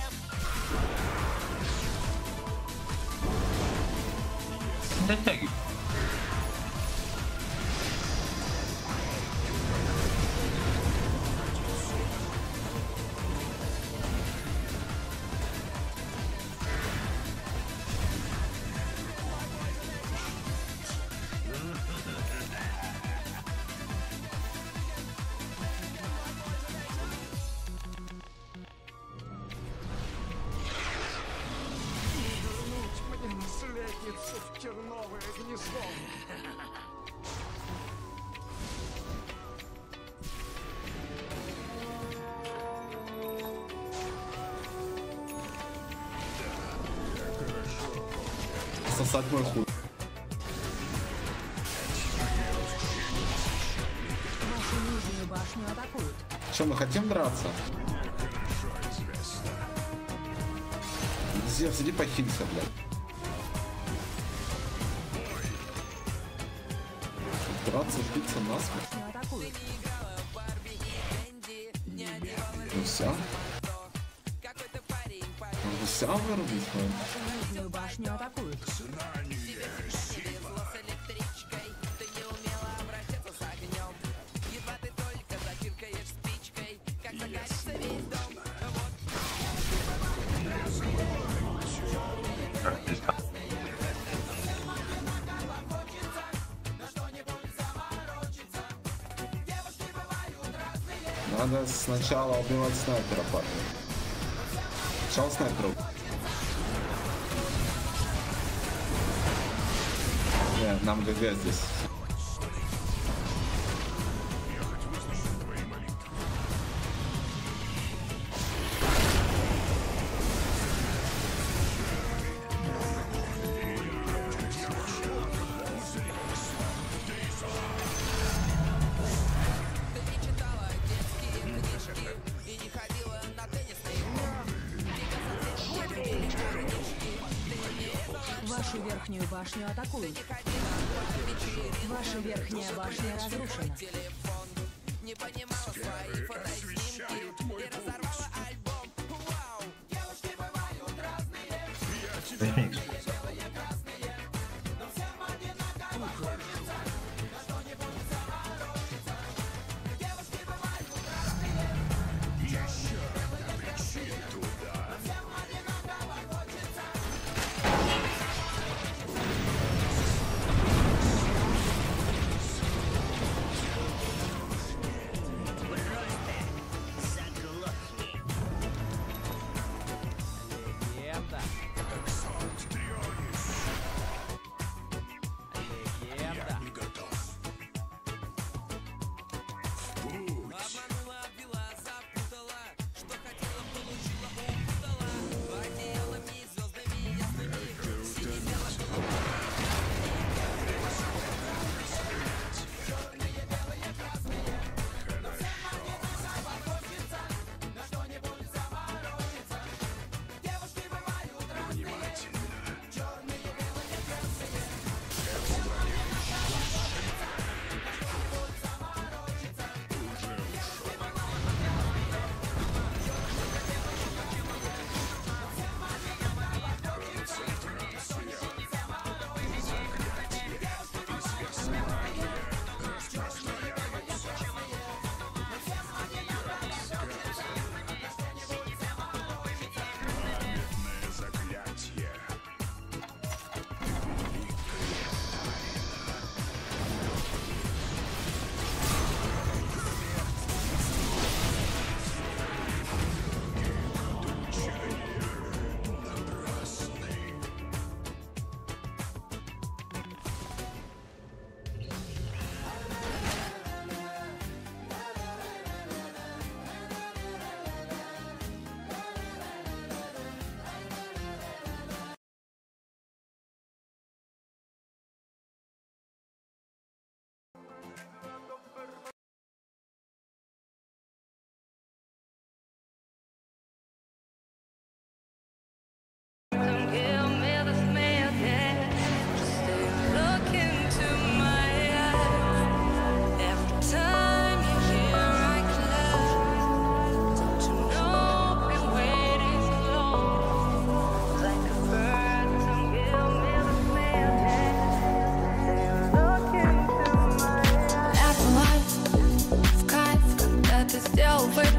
Дотягивай. Мне наследницу в терновое гнездо. Сосать мой хуй. Вашу нижнюю башню атакуют. Че, мы хотим драться? Зевс, иди похилься, блядь. Драться, биться насмерть. Башню атакуют. Ну все. Ну все вырубить, блядь. Вашу нижнюю башню атакуют. Надо сначала убивать снайпера, парни. Сначала снайпера. Нет, нам ГГ здесь. Вашу верхнюю башню атакуют. Ваша верхняя башня разрушена.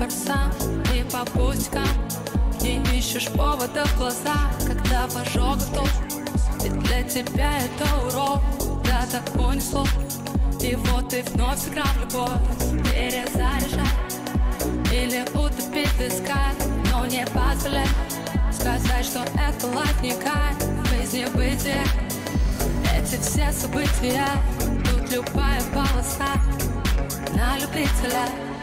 форсам и по пустякам. Не ищешь повода в глаза, когда в ожог готов. Ведь для тебя это урок, да так понесло. И вот ты вновь сыграл в любовь, перезаряжай или утопить в песках, но не позволяй сказать, что это лайф не кайф, жизнь не бытие. Эти все события, тут любая полоса на любителя.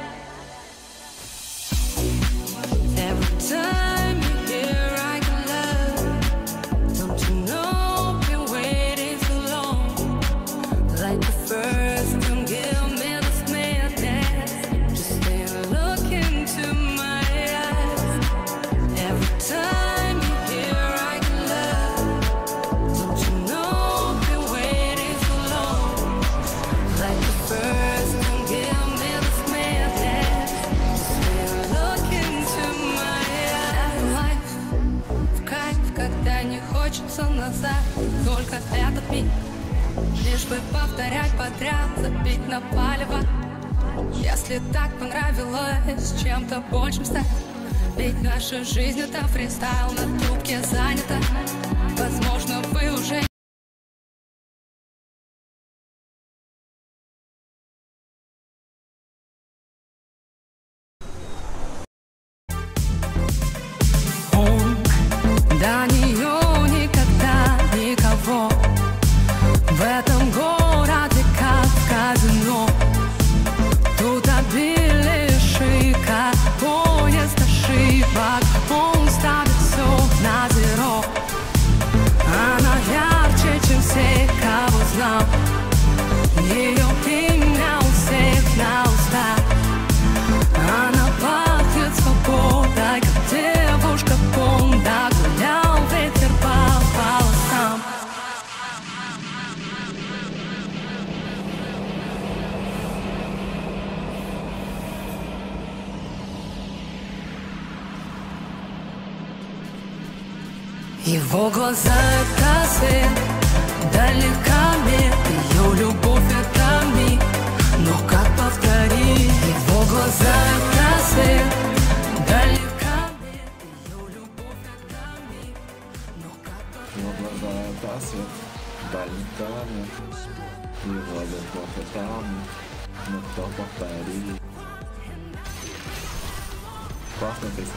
Every time you hear I can love, don't you know I've been waiting so long. Like the first, don't give me this madness. Just stay and look into my eyes. Every time you hear I can love, don't you know I've been waiting so long. Like the first, don't give me this madness. Just stay and look into my eyes. Life в кайф, когда не хочется назад, только этот миг. Лишь бы повторять подряд, забить на палево. Если так понравилось чем-то большим стать, ведь наша жизнь это фристайл, на трубке занята. Возможно, вы уже он до нее никогда никого. В этом городе как в казино. Тут обилие шика, поезд ошибок. Он ставит все на зеро. Она ярче, чем все, кого знал. Ее имя у всех на устах. Она пахнет свободой, как девушка Бонда. Гулял ветер по волосам. Его глаза это свет, далека мир, ее любовь это миг. Но как повторить? Его глаза это свет, далека мир, ее любовь это миг. Но как повторить? Его глаза это свет, далека мир, его любовь это миг. Но кто повторит? Классная песня.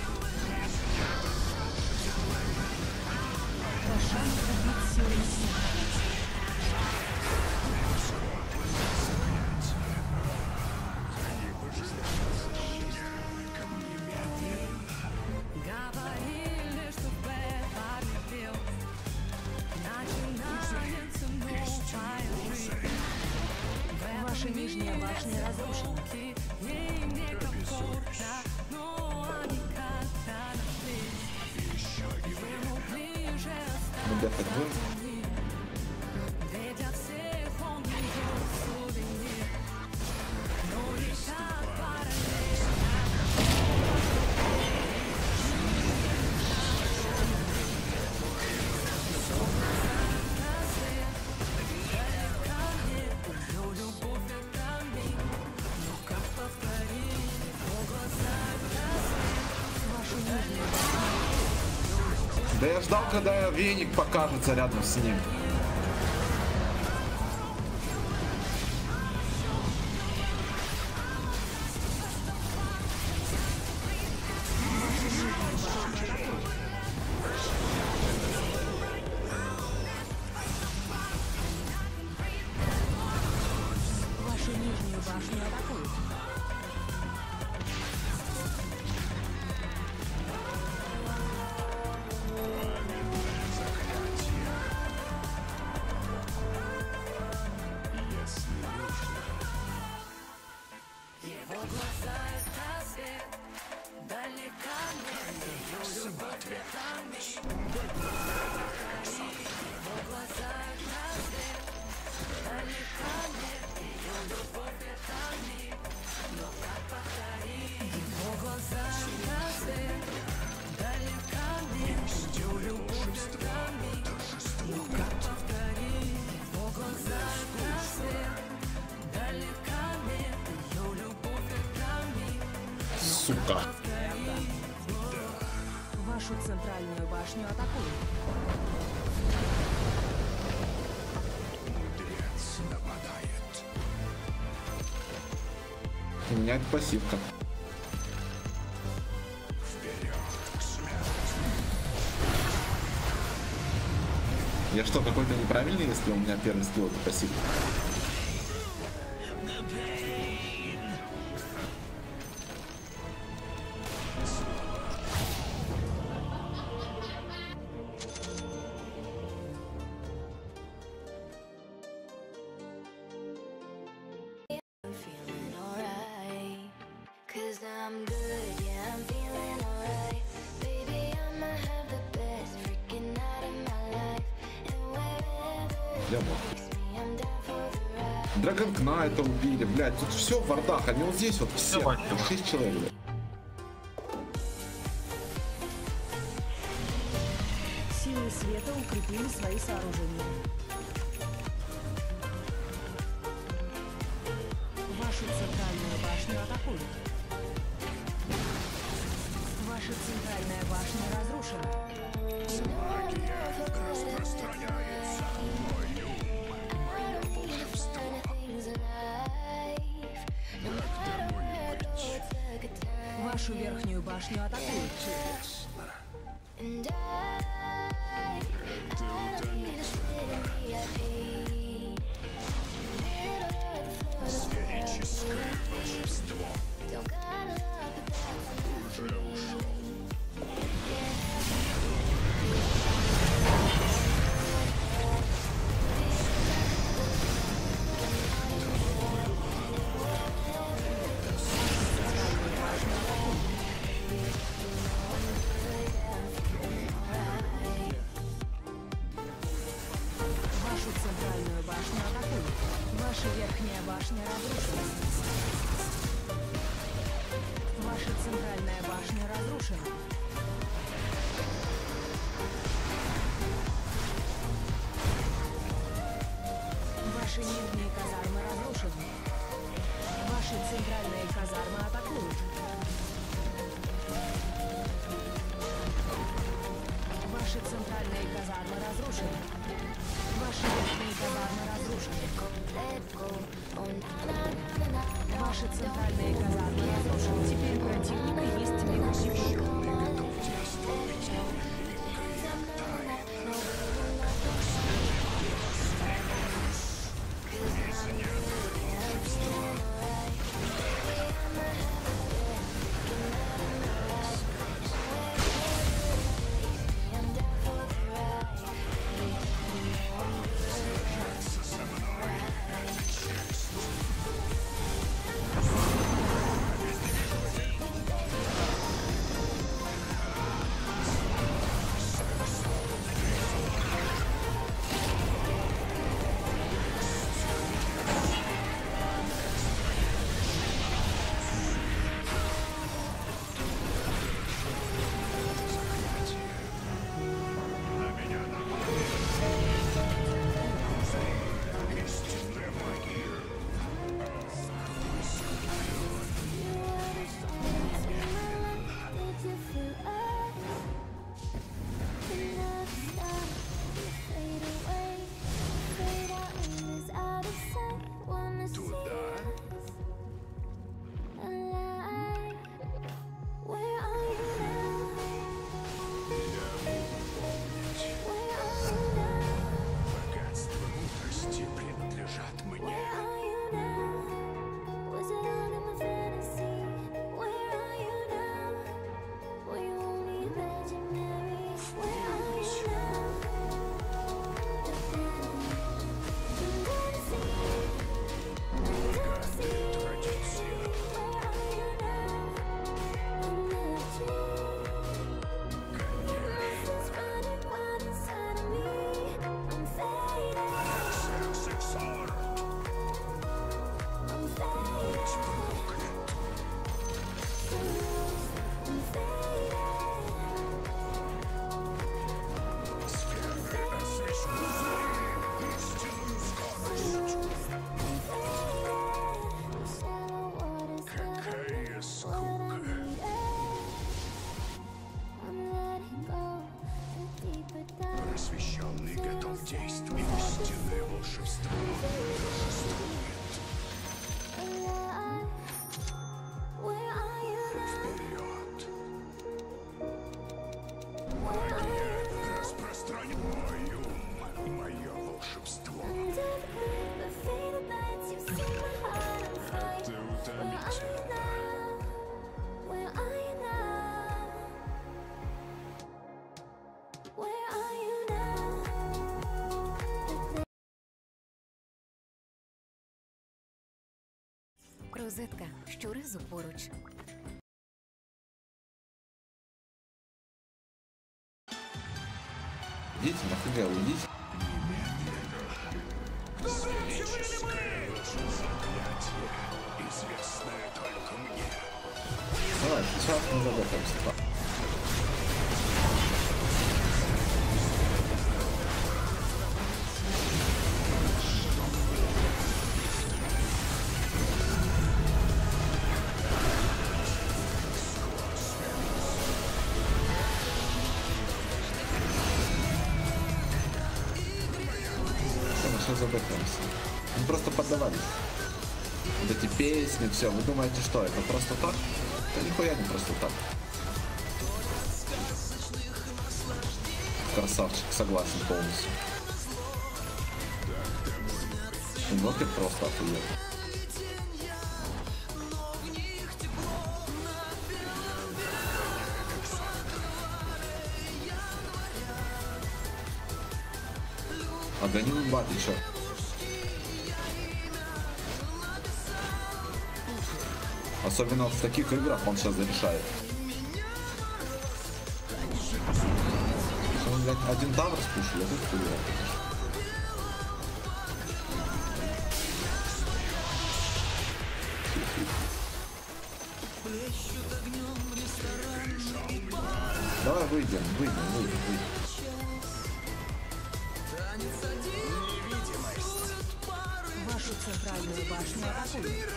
Говорили, что Бэбар любил. Начинается новая жизнь. Ваша нижняя башня разрушена. Ей некомфортно, но они как-то нашлись. Ему ближе Ну где так был? ведь от всех он ее сувенир. Но не так параллельно. Да я ждал, когда веник покажется рядом с ним. Вашу нижнюю башню атакуют. сука. Вашу центральную башню атакуют. У меня это пассивка. Я что, какой-то неправильный, если у меня первый скилл это пассивка? Драгон Кнайта убили, блядь, тут все в вардах, они вот здесь вот все, шесть человек, блядь. Силы света укрепили свои сооружения. Вашу центральную башню атакуют. Ваша центральная башня разрушена. Распространяется мой ум. Мое волшебство. Вашу верхнюю башню атакуют. Сферическое волшебство уже ушел. Вашу центральную башню атакуют. Ваша верхняя башня разрушена. Ваша центральная башня разрушена. Ваши нижние казармы разрушены. Ваши центральные казармы атакуют. Ваши центральные казармы разрушены. Ваши верхние казармы разрушены. Ваши центральные казармы разрушены. Теперь у противника есть мегасущий. Розетка щоразу поруч. Идите, нафига, уйдите. Давай, сейчас мы заботимся. Забытываемся. Мы просто поддавались. Вот эти песни, все. Вы думаете, что это просто так? Да нихуя не просто так. Красавчик, согласен полностью. Инвокер просто охуел. А Данил бат еще. Особенно в таких играх он сейчас зарешает. Он, блядь, один тавр спушил, я тут хуйня. Давай выйдем, выйдем, выйдем, выйдем. Вашу центральную башню атакуют.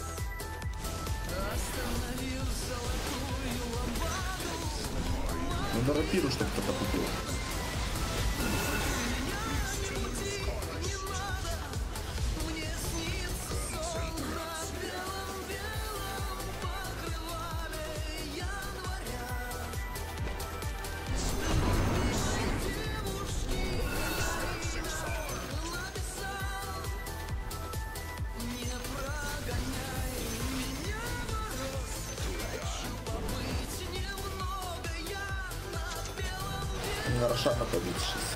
Надо рапиру, чтобы кто-то купил. На Рошана побить сейчас.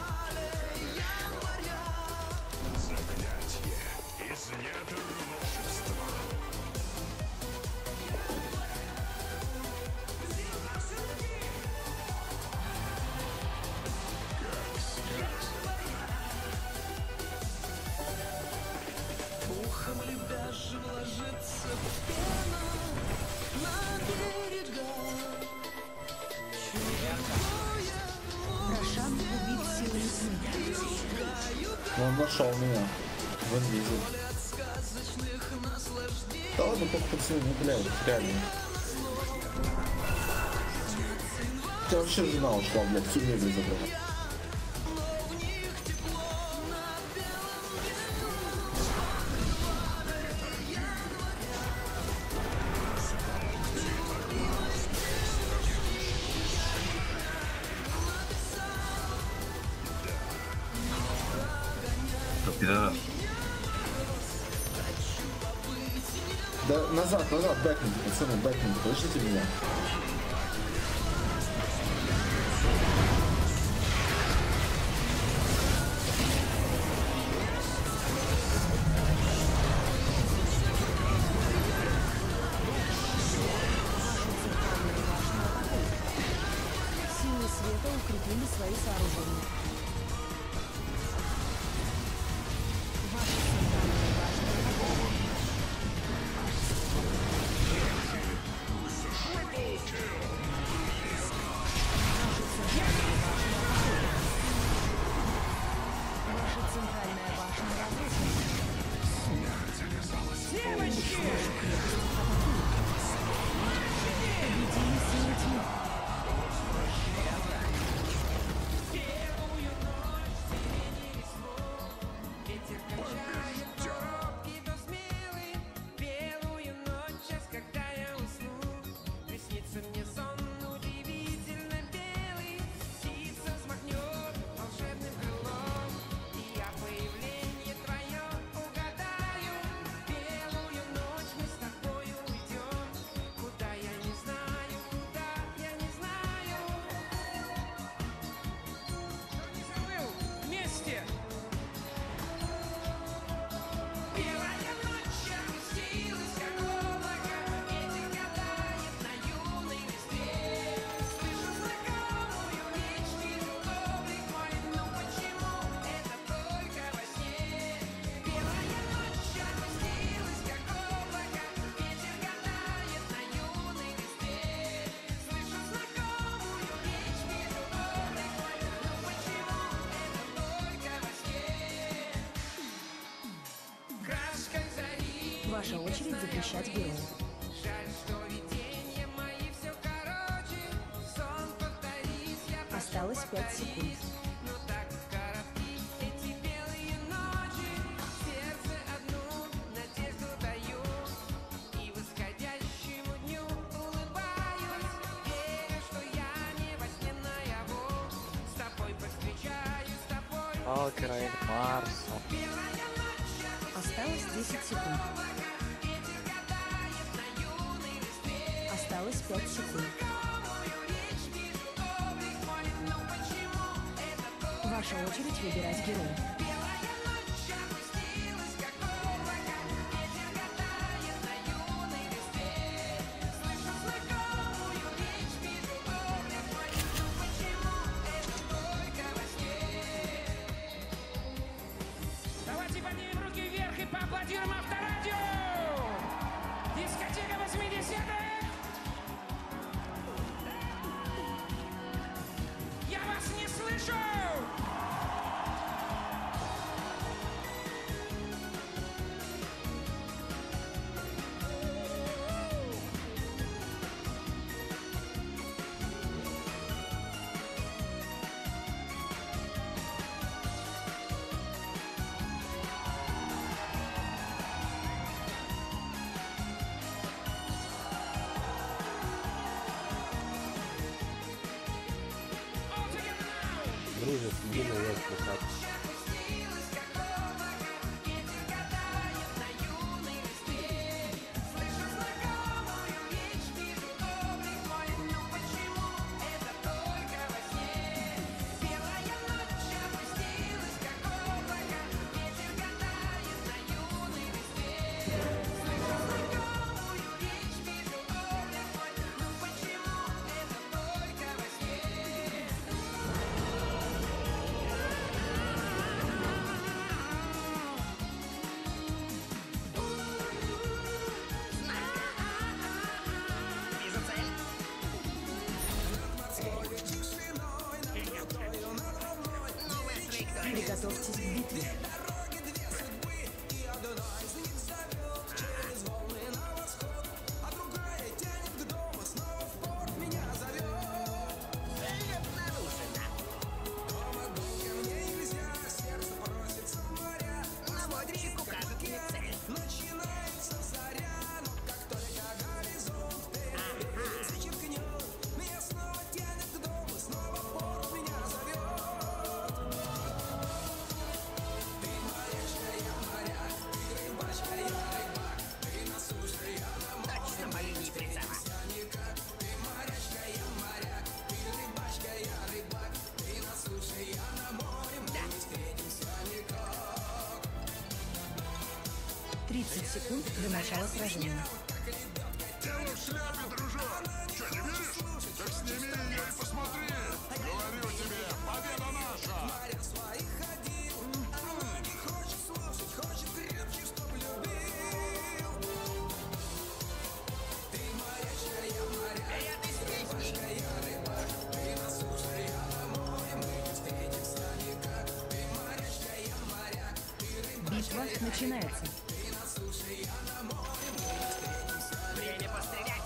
Ухом лебяжьим ложится пена на берега. Рошан убит силой тьмы. Но он нашел меня. В инвизе. Да ладно, похуй пацаны, ну блядь, реально. У тебя вообще жена ушла, блядь, всю мебель забрала. Да назад, назад, бэкните, пацаны, бэкните, слышите меня? Силы света укрепили свои сооружения. Ваша центральная башня атакуют. Ваша очередь запрещать герою. Осталось пять секунд. Сталкера, Марс. Осталось десять секунд. Осталось пять секунд. Ваша очередь выбирать героя. Давайте поднимем руки вверх и поаплодируем Авторадио! Дискотека восьмидесятых! Я вас не слышу! Дружит, Дина, я слыхать. Приготовьтесь к битве. тридцать секунд до начала сражения. Тело в шляпе, дружок! Че, не веришь? Так сними ее и посмотри! Говорю тебе, победа наша! Битва начинается. Время пострелять!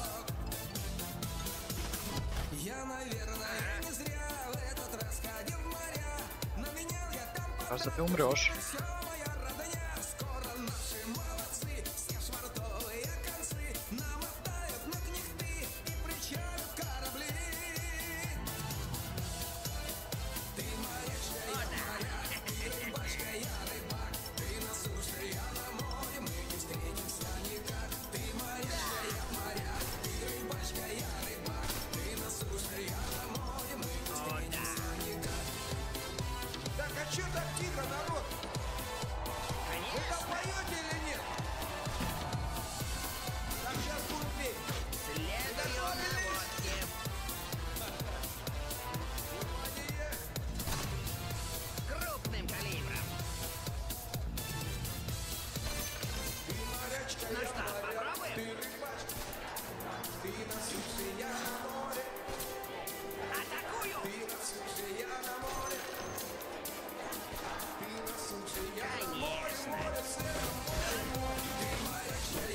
Я, наверное, не зря в этот раз ходил в моря. Наменял я там Кажется, ты умрешь. Так, а чё так тихо, народ? Вы там поете или нет? Так, сейчас будем петь. Следую наводке! Крупным калибром! Ну что, попробуем? Ты рыбачка, ты на суше, я на море. Атакую! Ты на суше, я на море. Ты на суше, я на море. Конечно! Море, море, море. Ты море,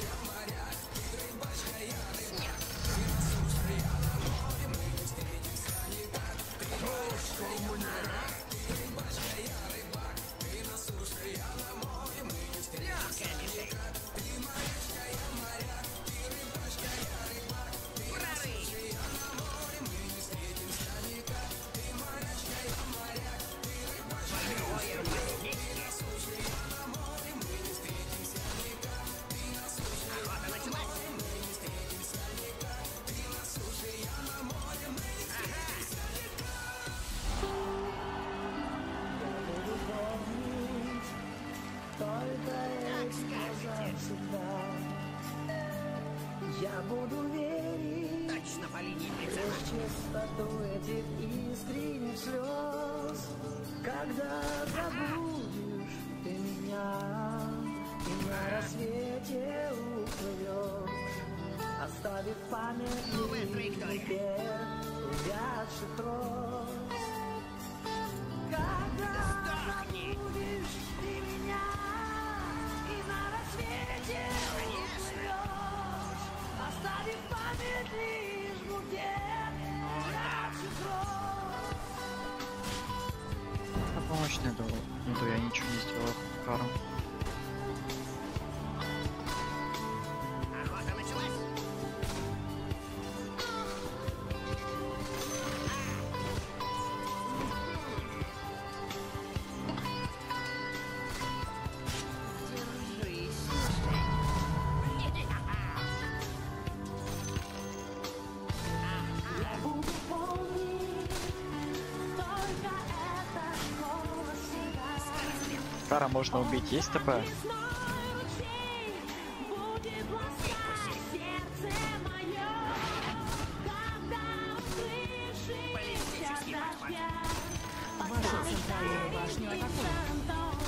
чистоту этих искренних слез, когда забудешь ты меня и на рассвете уплывешь, оставив памятный букет увядших роз. Когда забудешь ты меня и на рассвете уплывешь, оставив памятный букет увядших роз. А помощь не дал. Не то я ничего не сделал. Кару. Кара можно убить, есть ТП? Вашу центральную башню атакуют.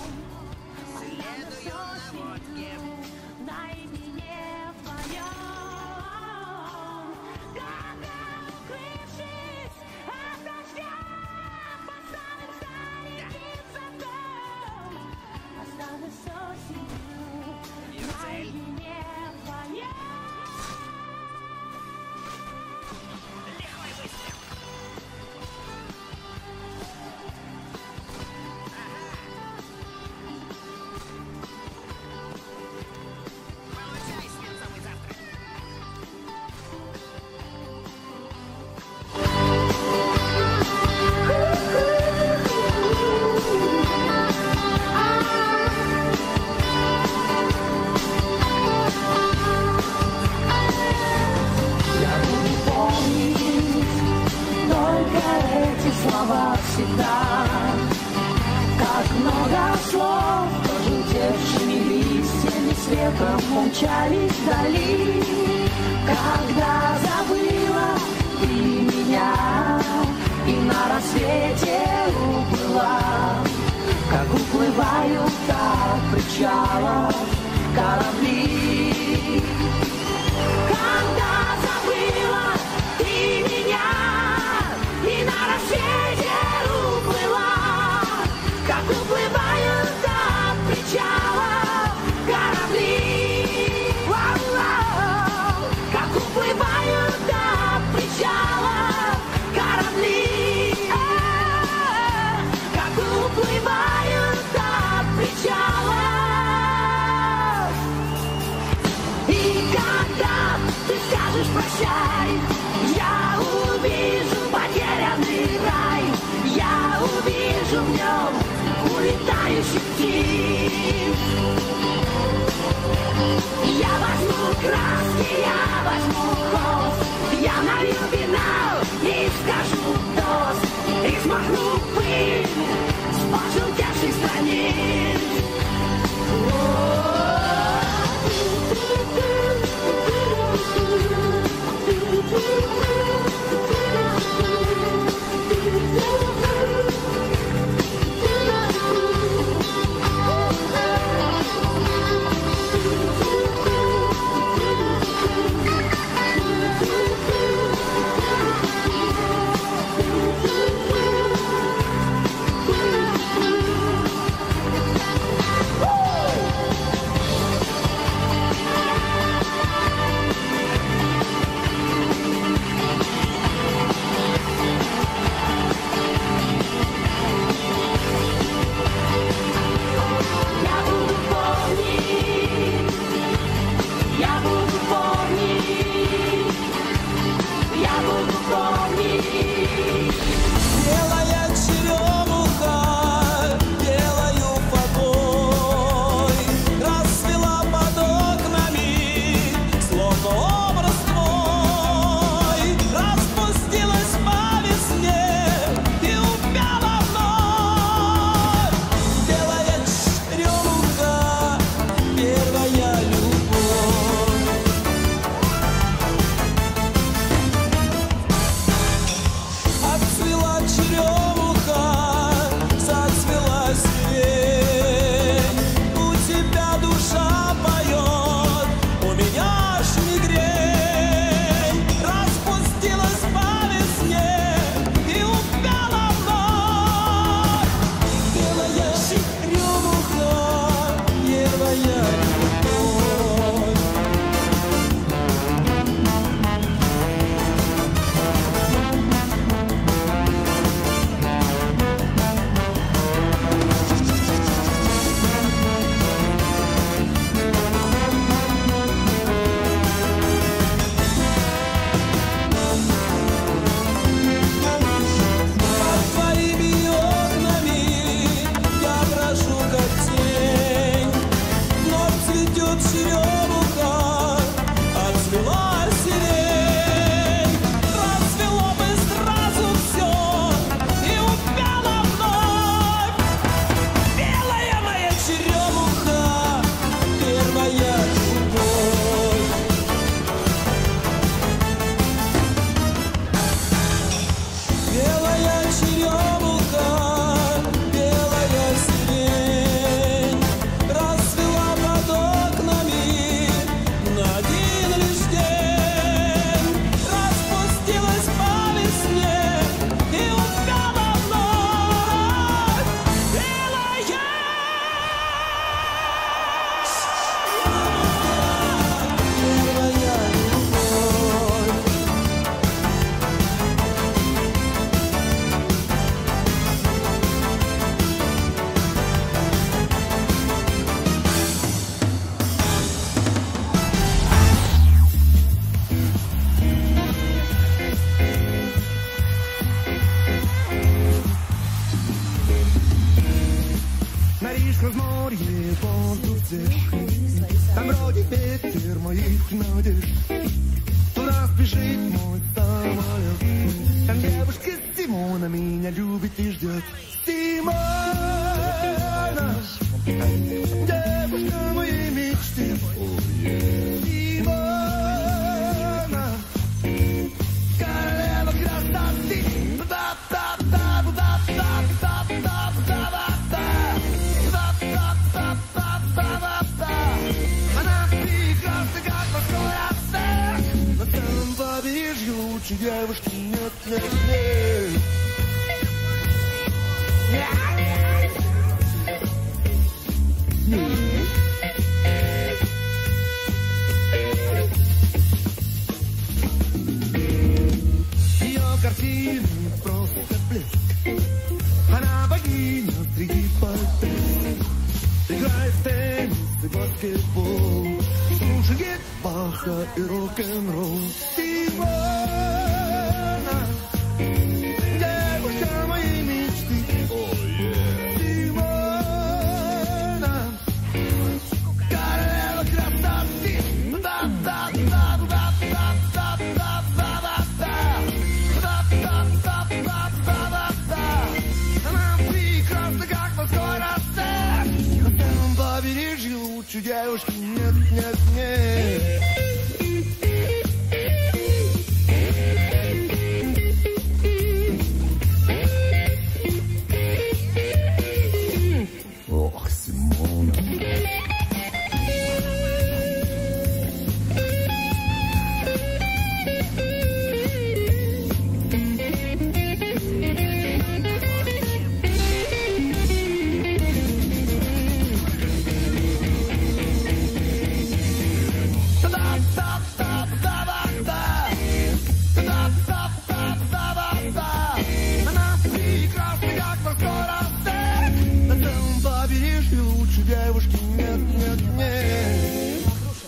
Всегда, как много слов, пожелтевшими листьями с ветром умчались вдали. Когда забыла ты меня и на рассвете уплыла, как уплывают от причала корабли. Когда забыла ты меня и на рассвете уплыла, как уплывают от причала корабли. Вау-вау, как уплывают от причала корабли. А-а-а, как уплывают от причала. И когда ты скажешь прощай, я увижу потерянный рай, я увижу в нем улетающих птиц. Я возьму краски, я возьму холст, я налью вина и скажу тост, и смахну пыль с пожелтевших страниц. черемуха отцвела сирень, расцвело бы сразу все и упало вновь. Белая моя черемуха, первая любовь. Белая черемуха, белая сирень расцвела под окнами на один лишь день, распустилась по весне и упала вновь. Белая первая любовь. На рижском море полдцев, там бродит ветер моих надежд. Туда спешит мой самолет, там девушка Симона меня любит и ждет. Симона, девушка моей мечты. Симона, королева красоты. Она прекрасна, как морской рассвет. На целом побережье лучше девушки нет, нет, нет. Ее картины просто блеск. Она богиня среди портрет. Играет в теннис и баскетбол, слушает Баха и рок-н-ролл. Симона, девушка моей мечты. Симона, королева красоты. Она прекрасна, как морской рассвет. На целом побережье лучше девушки нет, нет, нет. Ох, Симона. Она прекрасна, как морской рассвет. На целом побережье лучше девушки нет, нет, нет.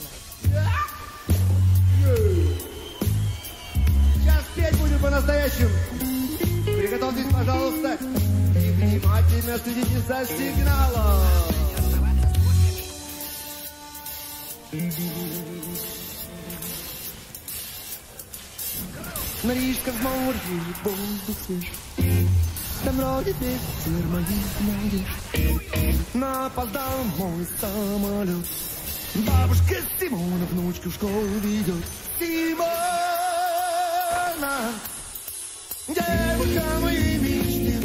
Сейчас петь будем по-настоящему. Приготовьтесь, пожалуйста, и внимательно следите за сигналом. На Рижском море воздух свеж, там бродит ветер моих надежд. Но опоздал мой самолет, бабушка Симона внучку в школу ведет. Симона, девушка моей мечты.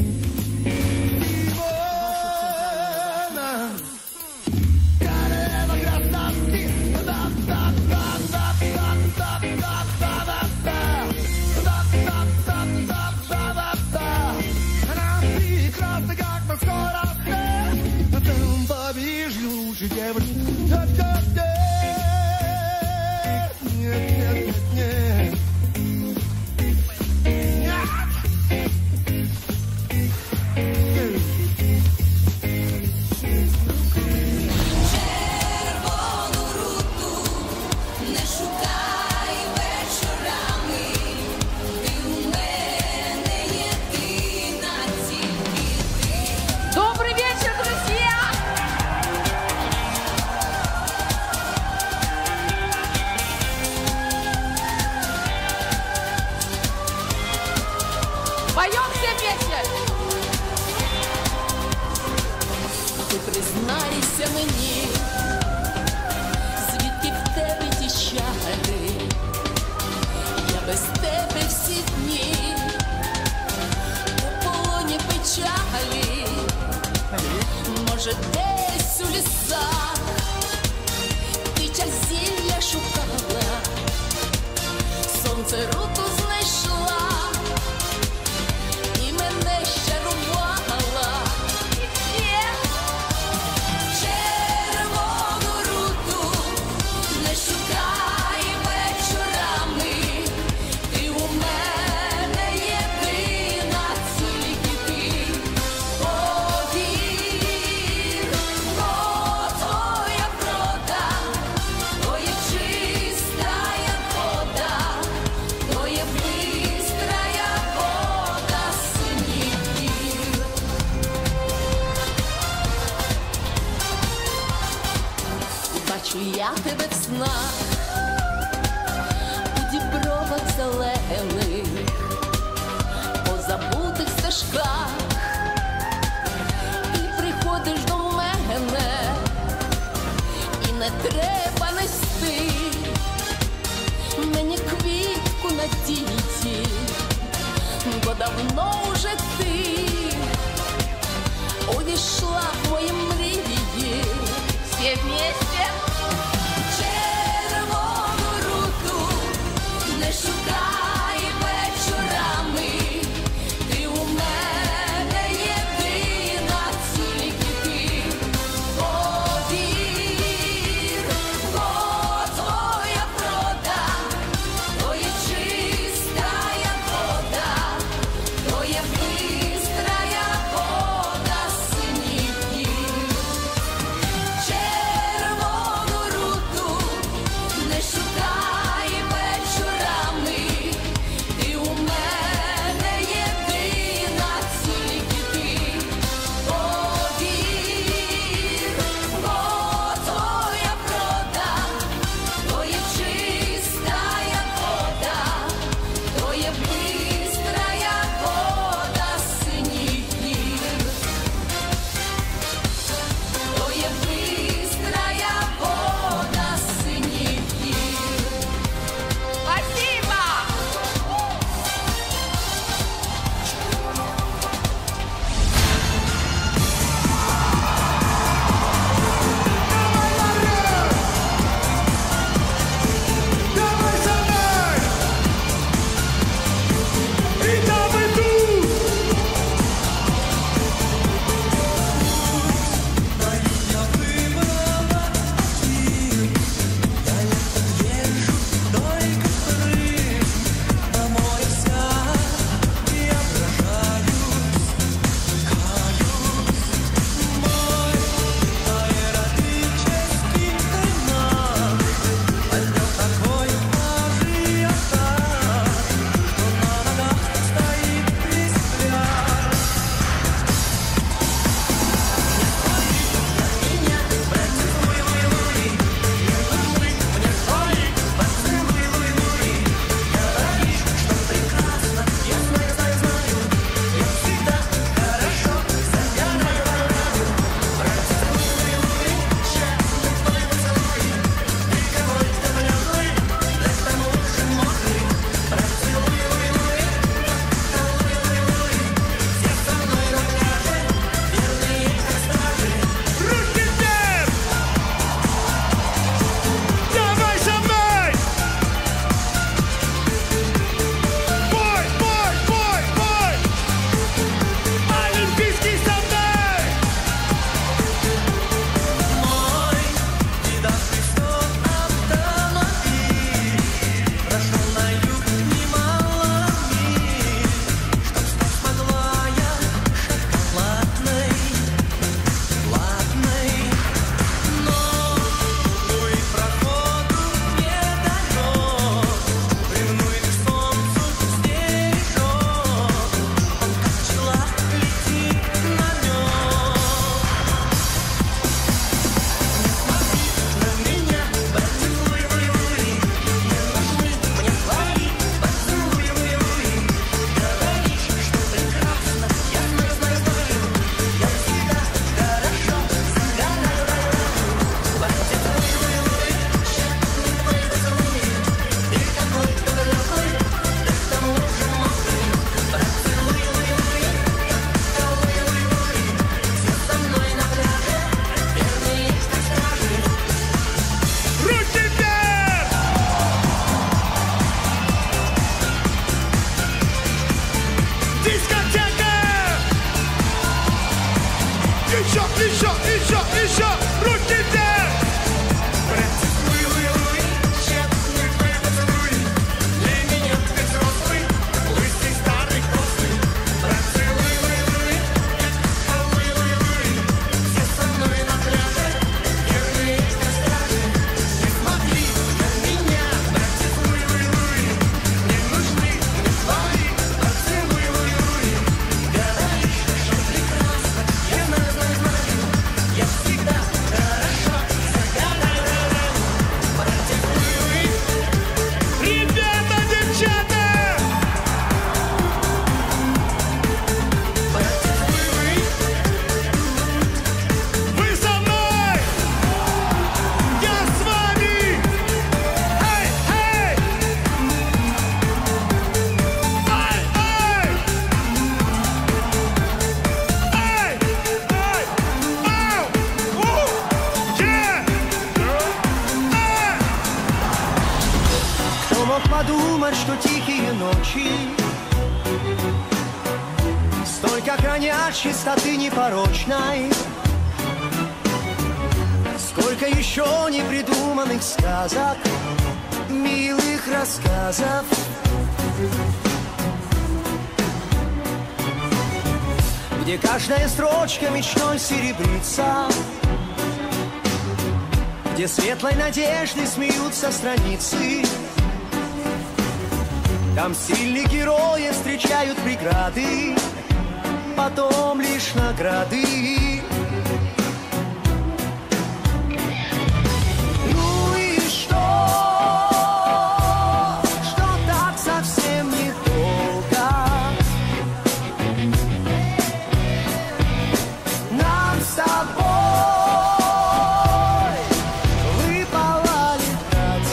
Симона, королева красоты. Она прекрасна, как морской рассвет. На целом побережье лучше девушки. Нет, нет, нет, нет. Добрый вечер, друзья! може, десь у лісах ти зілля шукала, сонце руту знайшла і мене щарувала. Червону руту не шукай вечорами, ти у мене єдина, тільки ти. Повір, бо твоя врода, твоя чистая вода, твоя бистрая вода синіх гір. Бачу я тебе в снах, у дібровах зелених, по забутих стежках, і приходиш до мене, і не треба нести мені квітку на діті, бо давно вже ти увійшла в мої мрії. Всі вместе. Червону руту не шукай вечорами, ти у мене єдина, тільки ти. Повір, бо твоя врода, твоя чистая вода, твоя бистрая вода синіх гір. мог подумать, что тихие ночи столько хранят чистоты непорочной. Сколько еще непридуманных сказок, милых рассказов. Где каждая строчка мечтой серебрится, где светлой надежды смеются страницы. Там сильные герои встречают преграды, потом лишь награды. Ну и что, что так совсем недолго нам с тобой выпало летать.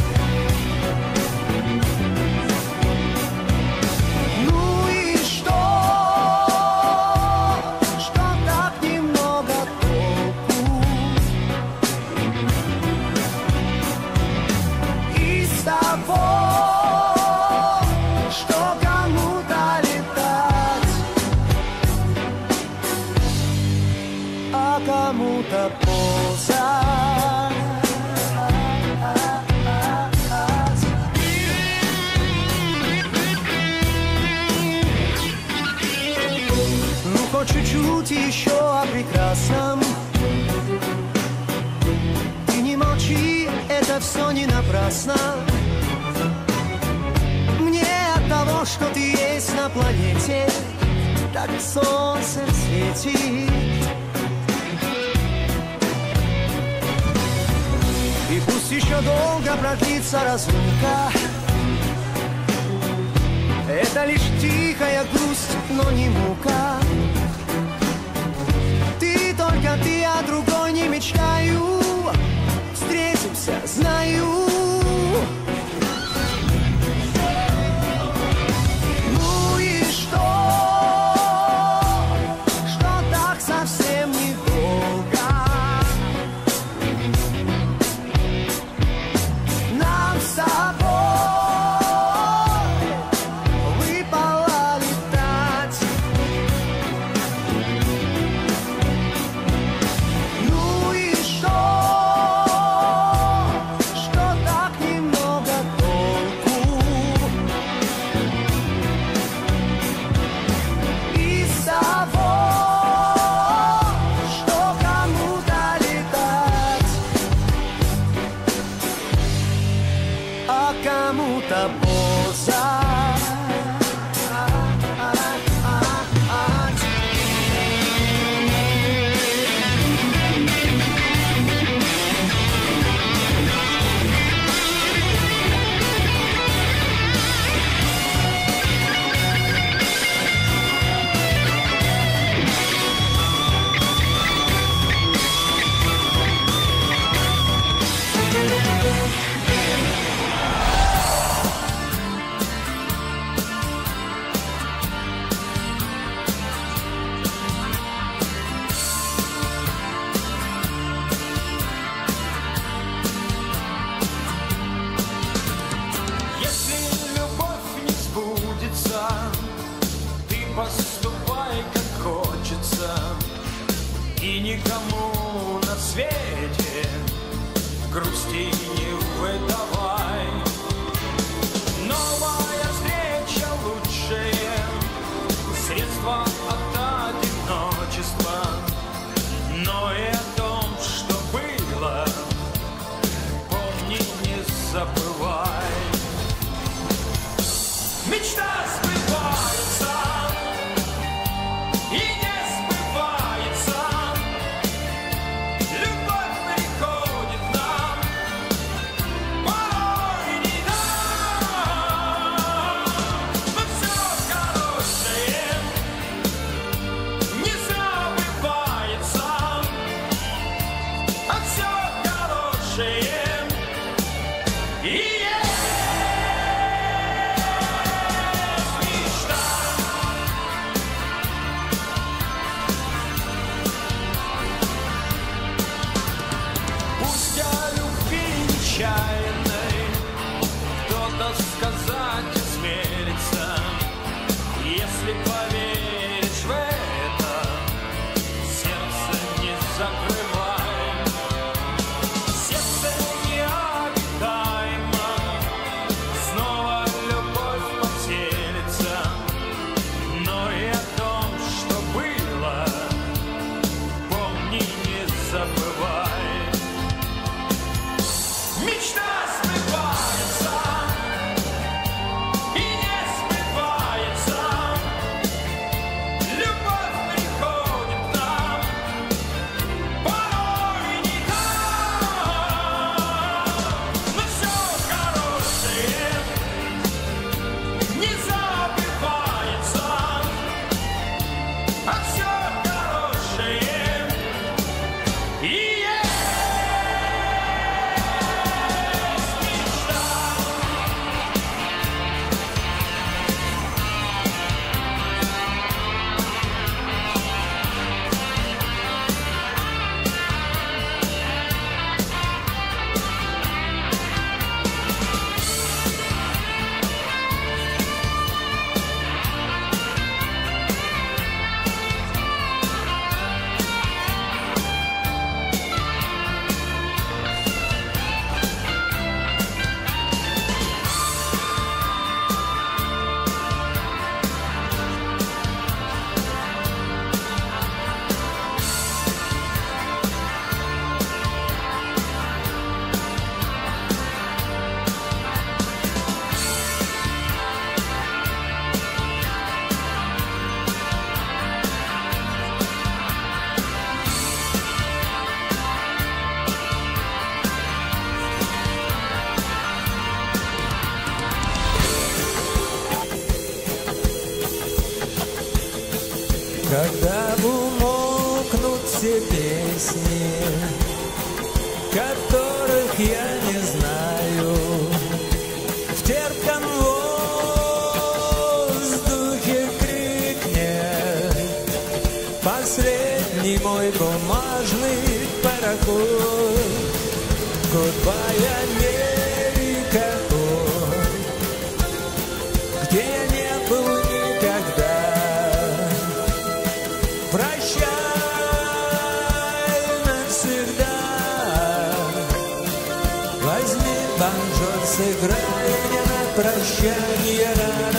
Ну и что, что так немного толку и с тобой, что кому-то летать, а кому-то ползать. Ну хоть чуть-чуть еще о прекрасном. Ты не молчи, это все не напрасно. Мне от того, что ты есть на планете, так солнце светит. И пусть еще долго продлится разлука, это лишь тихая грусть, но не мука. Ты только ты, а другой не мечтаю. Встретимся, знаю. Ну и что, что так совсем недолго нам с тобой выпало летать. Ну и что, что так немного толку и с тобой, что кому-то летать, а кому-то ползать. Если любовь не сбудется, ты поступай как хочется, и никому на свете грусти не выдавай. Новая встреча лучшее средство от одиночества, но и о том, что было, помни, не забывай. Мечта сбывается и не сбывается. Любовь приходит нам порой не дам. Но все хорошее не забывается, а все хорошее и есть. Пусть о любви нечаянной кто-то песни, которых я не знаю. В терпком воздухе крикнет последний мой бумажный пароход. Goodbye, Америка, где я не был никогда. Прощай навсегда. Возьми банджо, сыграй мне на прощанье.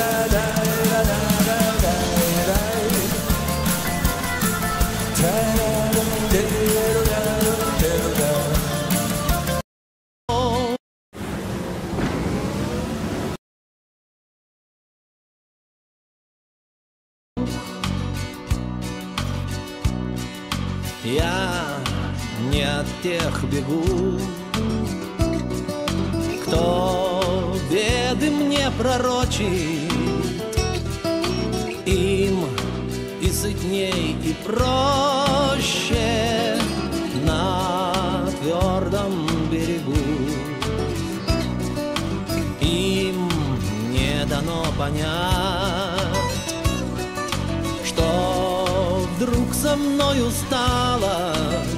Я не от тех бегу, кто беды мне пророчит. Им и сытней, и проще на твердом берегу. Им не дано понять, что вдруг со мною стало,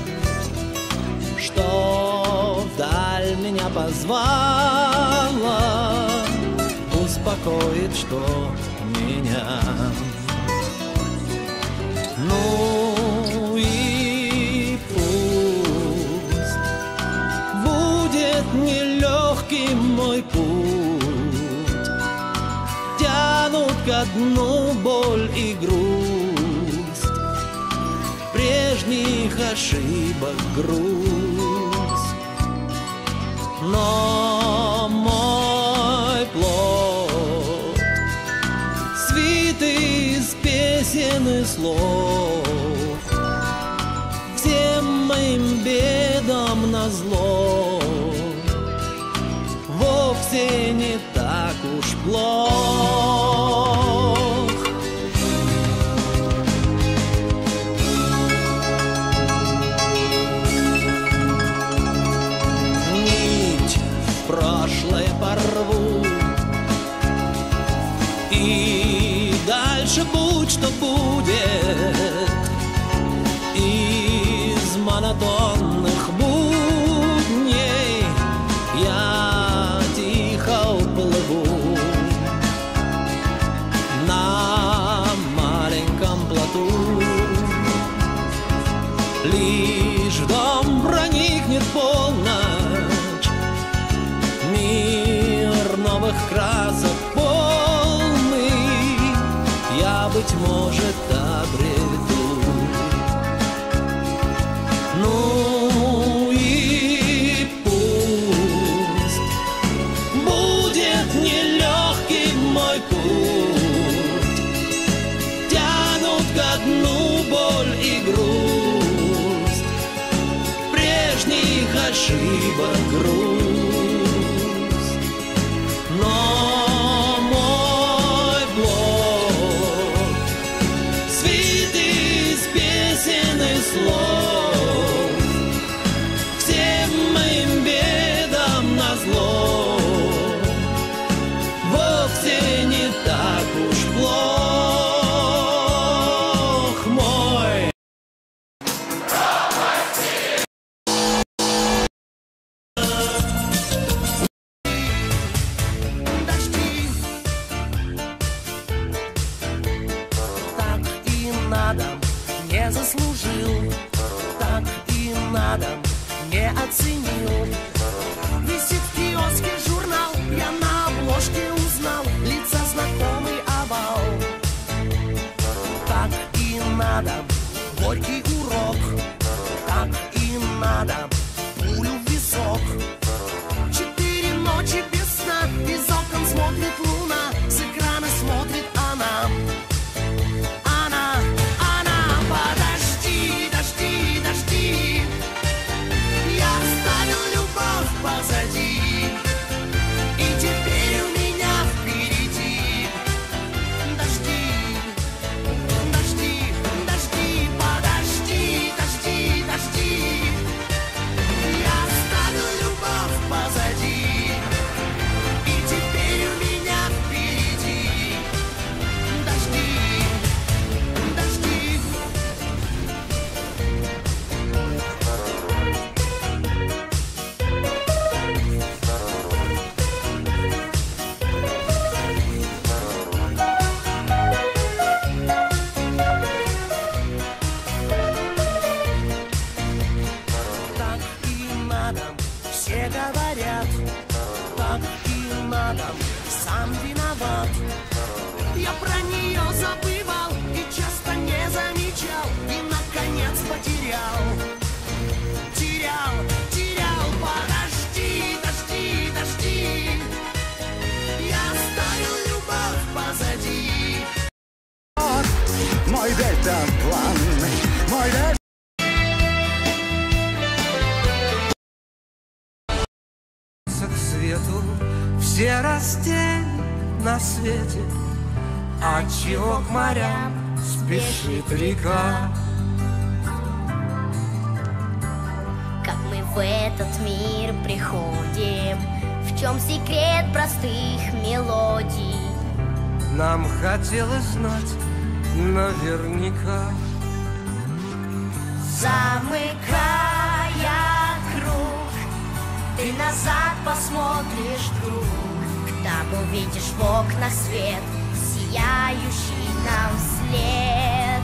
что вдаль меня позвала, успокоит, что меня. Ну и пусть будет нелегким мой путь, тянут ко дну боль и грусть, прежних ошибок грусть. Но мой плод свит из песен и слов, всем моим бедам назло, вовсе не так уж плох. Нить в прошлое порву, и дальше будь что будет. Из монотонных будней я тихо уплыву на маленьком плоту. Лишь в дом проникнет полночь, мир новых красок полный, я, быть может, обрету. Ну и пусть будет нелегким мой путь, тянут ко дну боль и грусть, прежних ошибок грусть. Но мой плод свит из песен и слов, всем моим бедам назло, вовсе не так уж плох мой. Так и надо, не заслужил, так и надо, не оценил. Висит в киоске журнал, я на обложке узнал лица знакомый овал. Так и надо, горький урок, так и надо, пулю в висок. Четыре ночи без сна, из окон смотрит луна, с экрана смотрит она. Она, она, подожди, дожди, дожди, я стою говорят, так и надо, сам виноват. Я про нее забывал и часто не замечал, и наконец потерял, терял, терял. Подожди, дожди, дожди, я оставил любовь позади. Мой дельта-план, мой дельта. К свету все растения на свете, отчего к морям спешит река. Как мы в этот мир приходим, в чем секрет простых мелодий? Нам хотелось знать наверняка. Замыкая круг, ты назад посмотришь, друг, там увидишь в окнах свет, сияющий нам вслед.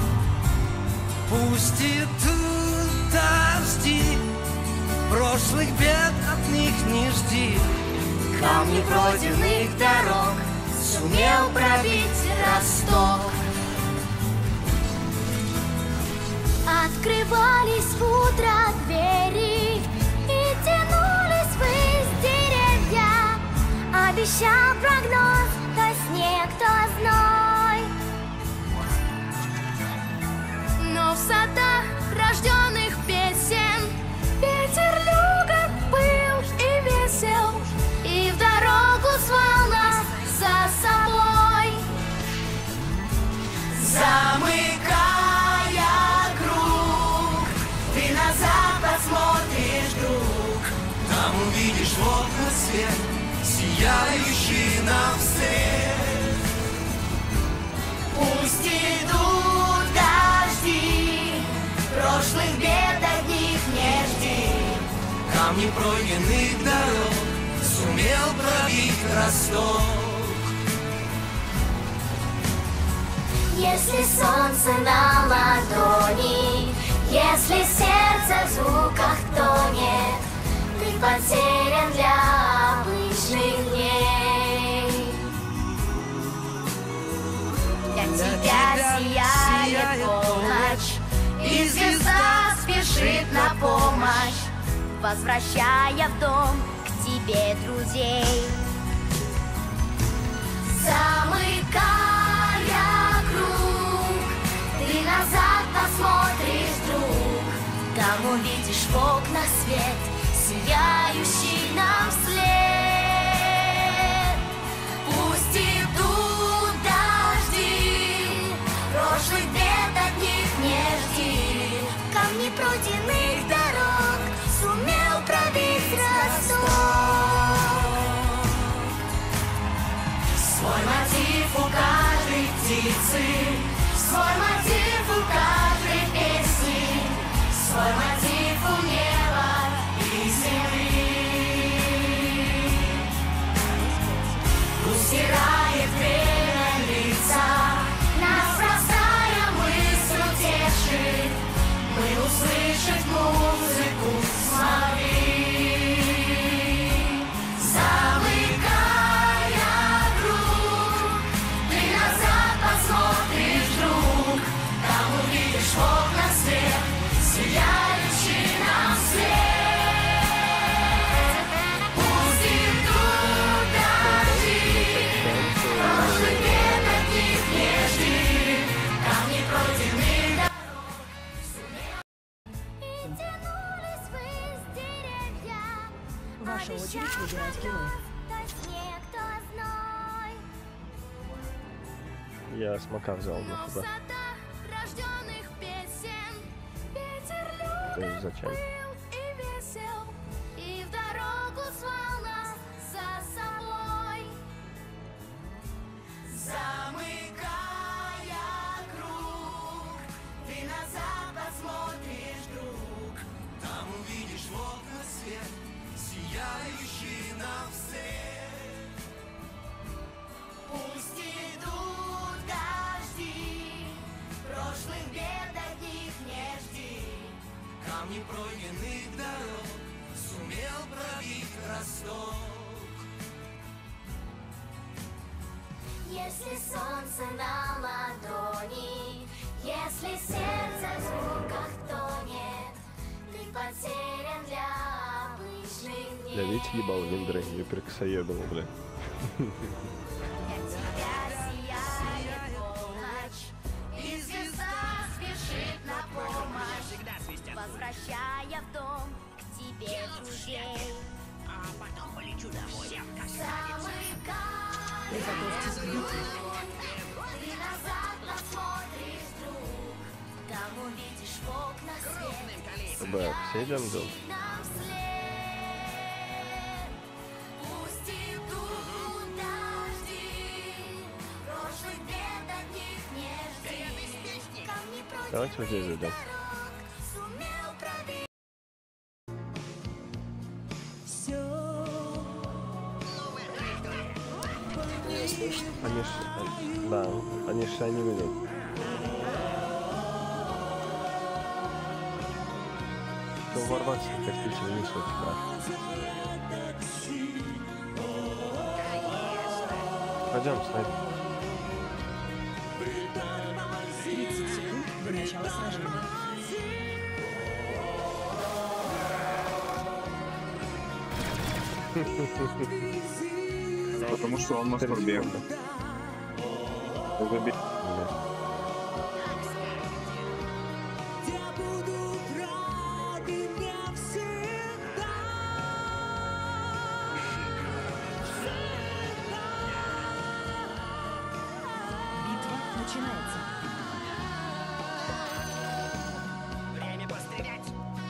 Пусть идут дожди, прошлых бед от них не жди. Камни пройденных дорог сумел пробить росток. Открывались в утро двери и тянулись ввысь деревья. Обещал прогноз то снег, то зной. Но в садах рожденных песен ветер легок был и весел, и в дорогу звал нас за собой. Замыкая круг, ты назад посмотришь, друг, там увидишь в окна свет, сияющий нам вслед. Пусть идут дожди, прошлых бед от них не жди. Камни пройденных дорог сумел пробить росток. Если солнце на ладони, если сердце в звуках тонет, ты потерян для обычных дней. Для тебя сияет полночь, и звезда спешит на помощь, возвращая в дом к тебе друзей. Замыкая круг, ты назад посмотришь, друг, там увидишь в окнах свет, сияющий нам вслед. Пусть идут дожди, прошлых бед от них не жди. Камни пройденных дорог сумел пробить росток. Свой мотив у каждой птицы, свой мотив у каждой песни, свой мотив у неба и земли. Пусть стирает время лица, нас простая мысль утешит, мы услышать музыку смогли. Замыкая круг, ты назад посмотришь, друг, там увидишь в окнах свет, сияющий нам вслед. Пусть идут дожди, прошлых бед от них не жди. Камни пройденных дорог сумел и тянулись ввысь деревья. Ваша очередь выбирать героев. То снег, то зной. Я смока взял на Но в себя. садах рожденных песен ветер То есть легок зачем? был и весел, и в дорогу звал нас за собой. Замыкая круг, ты назад посмотришь, друг, Там увидишь в окна свет, сияющий нам вслед. пусть идут дожди, прошлых бед от них не жди. Камни пройденных дорог сумел сумел пробить Ростов. Если солнце на ладони, если сердце в звуках тонет, ты потерян для обычных дней. Я ведь ебал виндры, я перксоебал, бля. Тебя сияет полночь, и звезда спешит на помощь, возвращая в дом к тебе друзей. А потом полечу домой. Самый Приготовьтесь к битве. ты назад посмотришь, друг, там увидишь в окна свет. Бля, все идем в дом? Нам вслед. Пусть идут дожди, прошлых бед от них не жди. Камни против Давайте вот здесь зайдем. сумел пробить. Они ж... Да, они ж не видят. Кто ворваться, хотите вниз вот сюда. Пойдем, снайп. тридцать секунд до начала сражения. Потому что он мастурбирует. Забей. Битва начинается. Время пострелять.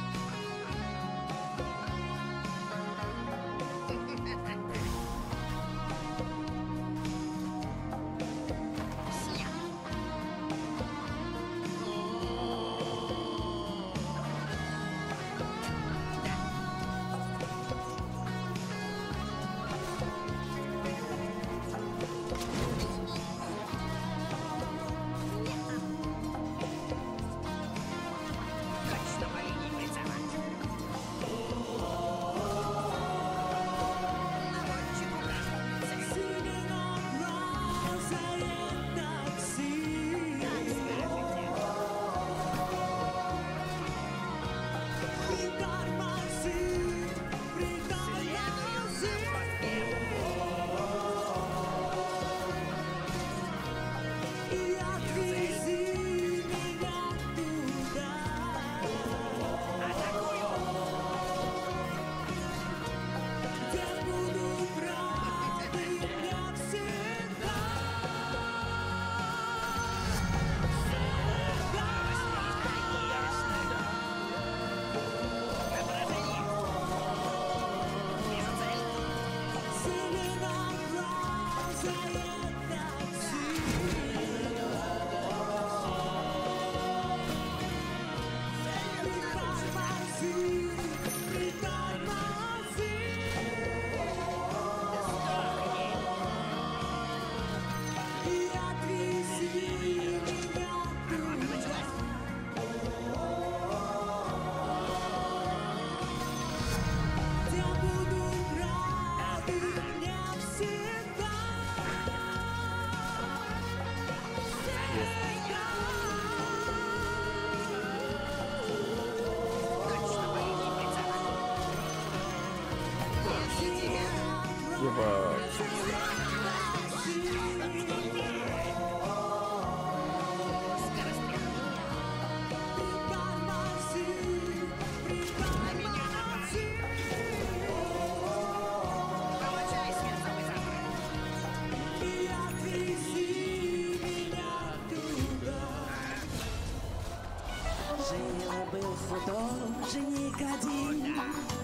Жил-был художник один,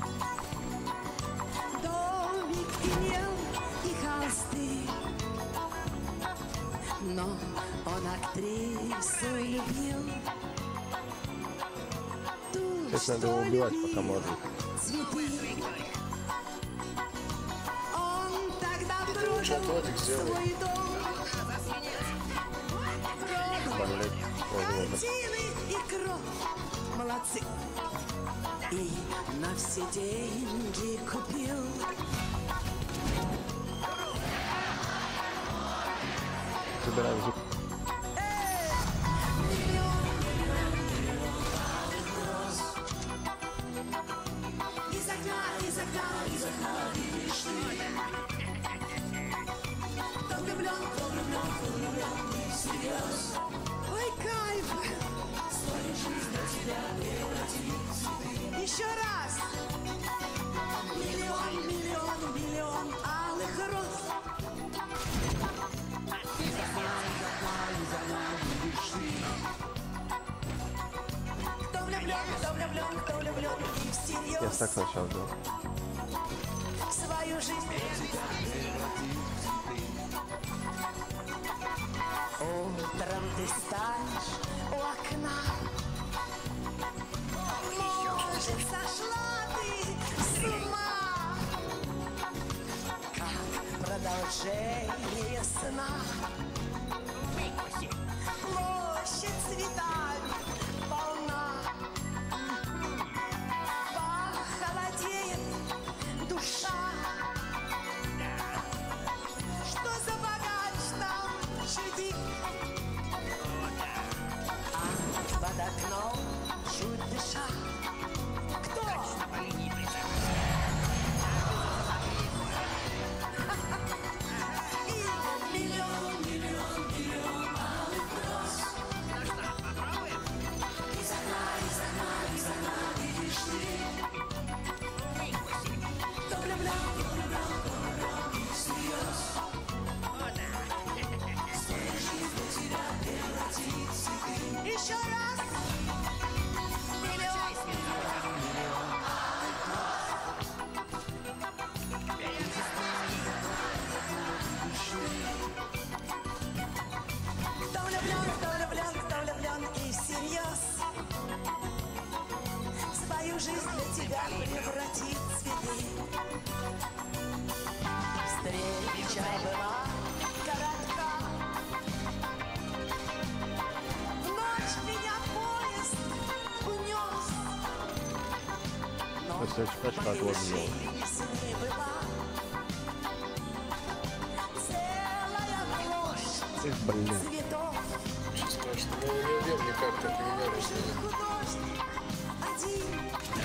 домик имел и холсты, но он актрису любил, ту, Сейчас надо что его убивать, любила пока можно. цветы. Он тогда продал Ботик сделай. свой дом, Блядь, ой, ладно. картины и кровь. молодцы. И на все деньги купил. Собираем звук. Из окна, из окна, из окна видишь ты. Кто влюблен, кто влюблен, кто влюблен, ты всерьез. Ой, кайф! Свою жизнь для тебя превратить. Еще раз! Миллион, миллион, миллион алых роз. Из окна, из окна, из окна видишь ты. Кто влюблен, кто влюблен, кто влюблен, и всерьез. Я так сначала делал. Свою жизнь для тебя превратить. Утром ты станешь у окна. Может, сошла ты с ума, как продолжение сна. Площадь цветами полна. Похолодеет душа. Что за богач там чудит? А под окном чуть дыша. Кто? И миллион, миллион, миллион алых роз. Из окна, из окна, из окна видишь ты. Кто влюблен, кто влюблен, кто влюблен, и всерьез. Свою жизнь для тебя превратить в цветы. Еще раз. Миллион, миллион алых роз. Кто влюблен, кто влюблен, кто влюблен и всерьез. Свою жизнь для тебя превратит в цветы. Встреча была коротка. В ночь меня поезд унес. Но Если очкачка моей отложила. жизни была целая площадь Эх, блин. цветов. Сейчас скажешь, ну не уверен никак, так и не веришь. Художник один.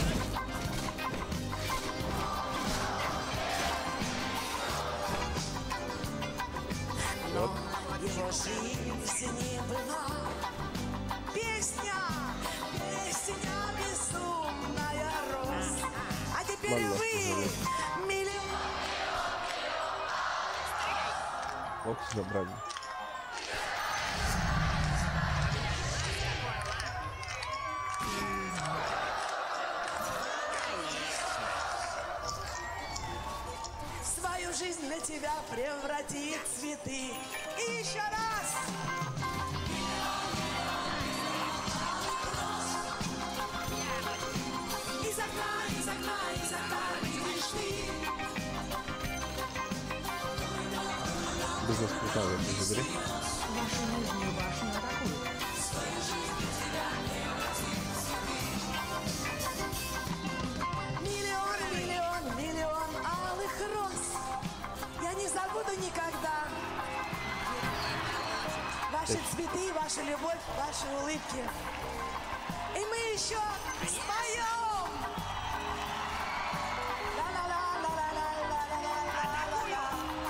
Но его жизни была песня, песня безумная роз. А теперь Ладно, вы миллион. Вот забрали. Свою жизнь для тебя превратит в цветы. И еще раз. Из окна, из окна, из окна видишь ты. Бизнес-платаны ты забери. Вашу нижнюю башню атакуют. Миллион, миллион, миллион алых роз. Я не забуду никогда ваши цветы, вашу любовь, ваши улыбки. И мы еще споем. Ла-ла-ла-ла-ла-ла-ла-ла-ла-ла-ла.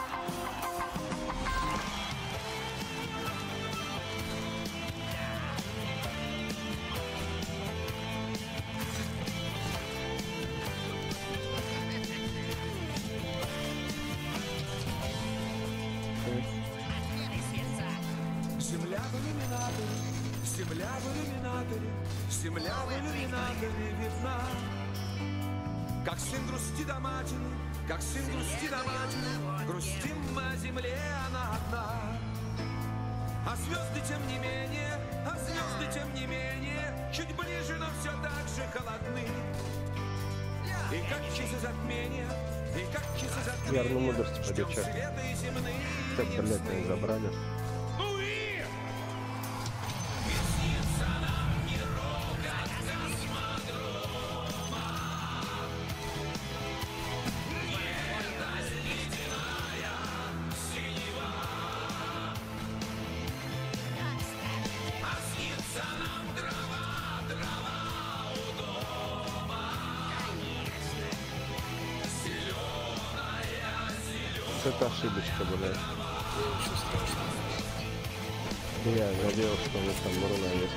Земля в иллюминаторе, земля в иллюминаторе, земля в иллюминаторе видна. Как сын грустит о матери, как сын грустит о матери, грустим мы о земле, она одна. А звезды тем не менее, а звезды тем не менее, чуть ближе, но все так же холодны. И как часы затмения, и как часы затмения, Верно, мудрости ждем подичать. света и земные. Так, блядь, они забрали. Ну и... это ошибочка, блядь. Ничего страшного. Я надеялся, что у них там руна есть.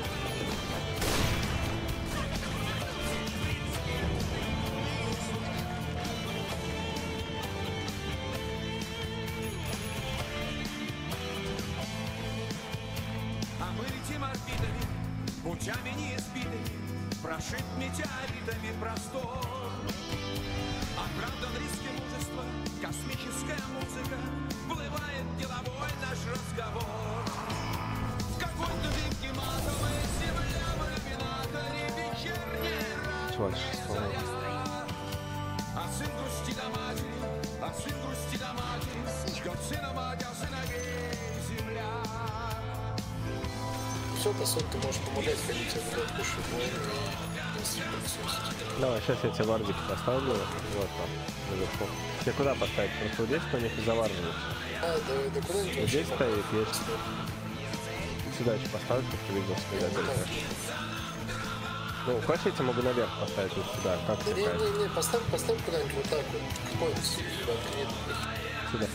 А мы летим орбитами, путями неизбитыми, прошит метеоритами простор. Оправдан риски мужества, космическая музыка, вплывает деловой наш разговор. В какой-то дымке матовой земля в иллюминаторе вечерняя Чувак, что? А сын грустит о матери, а сын грустит о матери, ждет сына мать, а сыновей земля. Все, по сути, ты можешь помогать ходить, а когда кушать воины и пылесосить. Давай, сейчас я тебе варвик поставлю. Вот там, наверху. Тебе куда поставить? Просто вот здесь у них заварвивается. А, да, да куда-нибудь Вот здесь стоит, есть. Сюда еще поставить, чтобы ты видел, когда ты. Ну, хочешь, я тебе могу наверх поставить вот сюда. Как да тебе не, кажется? не, не, поставь, поставь куда-нибудь вот так вот. Какой-нибудь открыт. Сюда.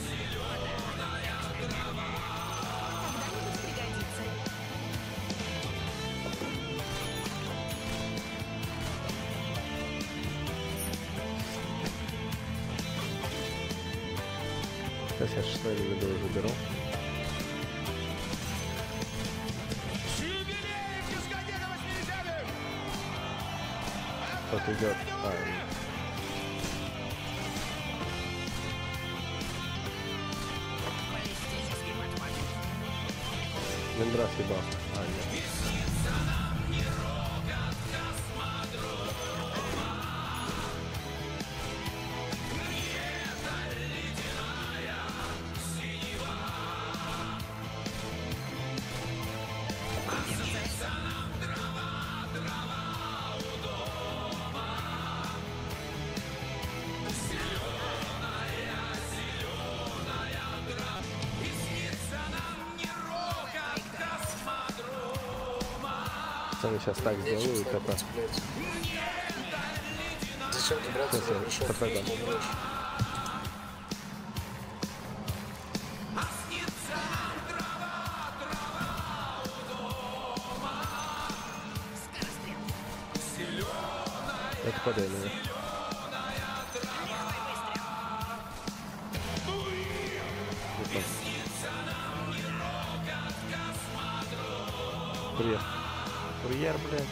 Сейчас я шестой левел заберу. Кто-то идет. А, Вендрас ебал. А, нет. Пацаны, сейчас так сделаю, и ТП. Зачем ты, брат, сюда пришел? ТП, да. Помрешь. Это подай меня. Курьер. Курьер, блядь.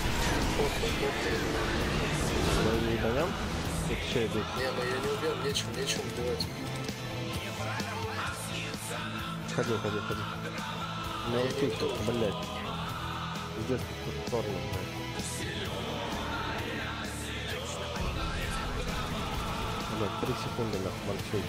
Мы не даем? Тут еще идут. Не, ну я не убил, нечем, нечем убивать. Ходи, ходи, ходи. Не летите, блядь. Здесь тут сторону, блядь. Блядь, три секунды нахуй молчу.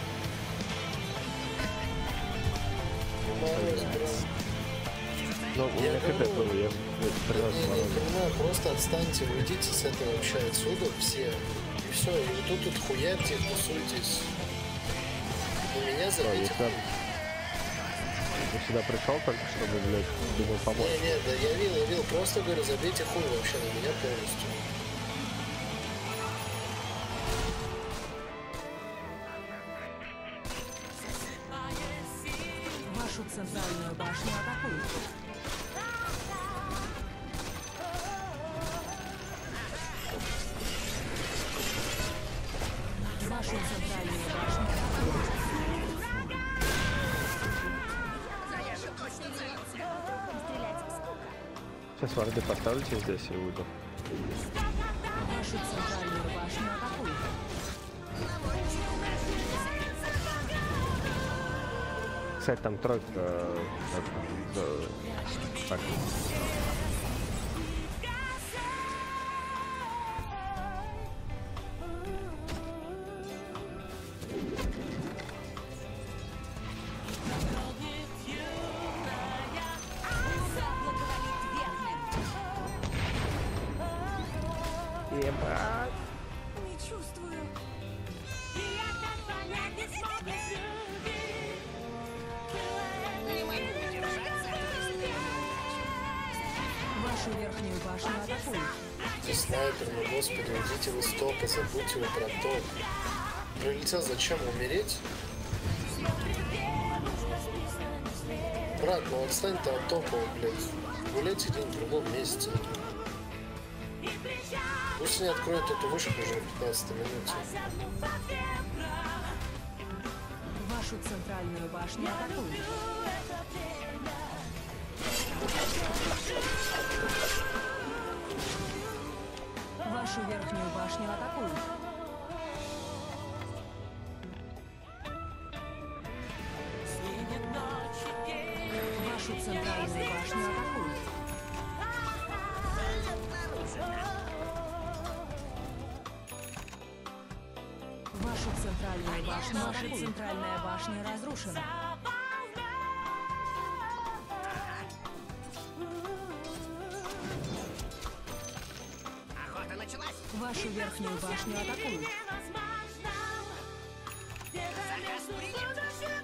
Ну, у меня хп было, я три раза Не, не, морозил. понимаю, просто отстаньте, уйдите с этого вообще отсюда все. И все, и вы тут тут хуярьте, тусуйтесь. У меня Да, забейте я сюда, я сюда пришел только чтобы, блядь, думал помочь. Не, не, да я видел, я видел, просто говорю, забейте хуй вообще на меня полностью. Вашу центральную башню атакуют. Вашу центральную башню атакуют. Сейчас варды поставите здесь и уйду. Вашу центральную башню атакуют. Кстати, там тройка... э, Так, так. Ебать. Не чувствую. Вашу верхнюю башню атакуют. Ты снайпер, ну господи, уйдите вы с топа, забудьте вы про топ. Прилетел зачем умереть? Брат, ну отстань ты от топа, блядь. Гуляйте где-нибудь в другом месте. Пусть не откроют эту вышку уже в пятнадцатой минуте. Вашу центральную башню атакуют. Вашу верхнюю башню атакуют. Вашу центральную башню атакуют. Вашу центральную башню атакуют. Ваша центральная башня разрушена. Охота началась. Вашу верхнюю башню атакуют. Заказ принят.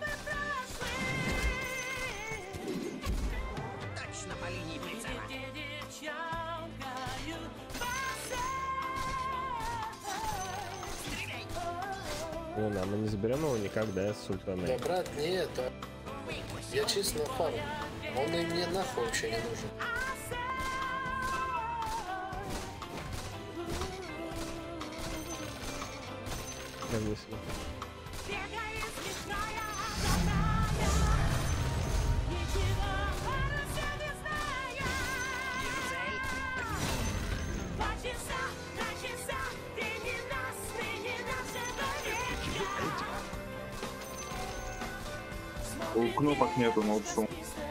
Точно по линии прицела. Ну да, мы не заберем его никак, да, с ультраной. Да, брат, не это. Я чисто на фарм. Он и мне нахуй вообще не нужен. Я мыслю. Кнопок нету на ушел.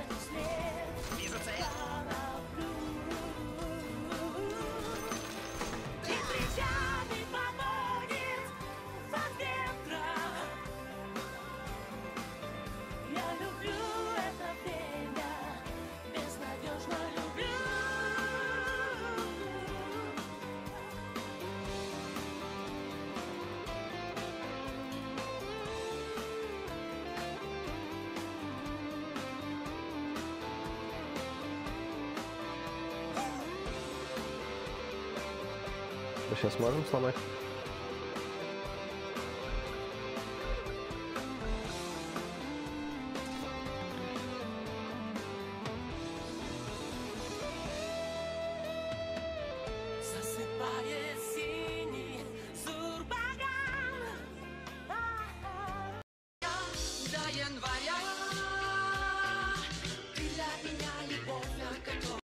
Мы сейчас можем сломать? Засыпает синий зурбаган до января. Ты для меня любовь, на которой...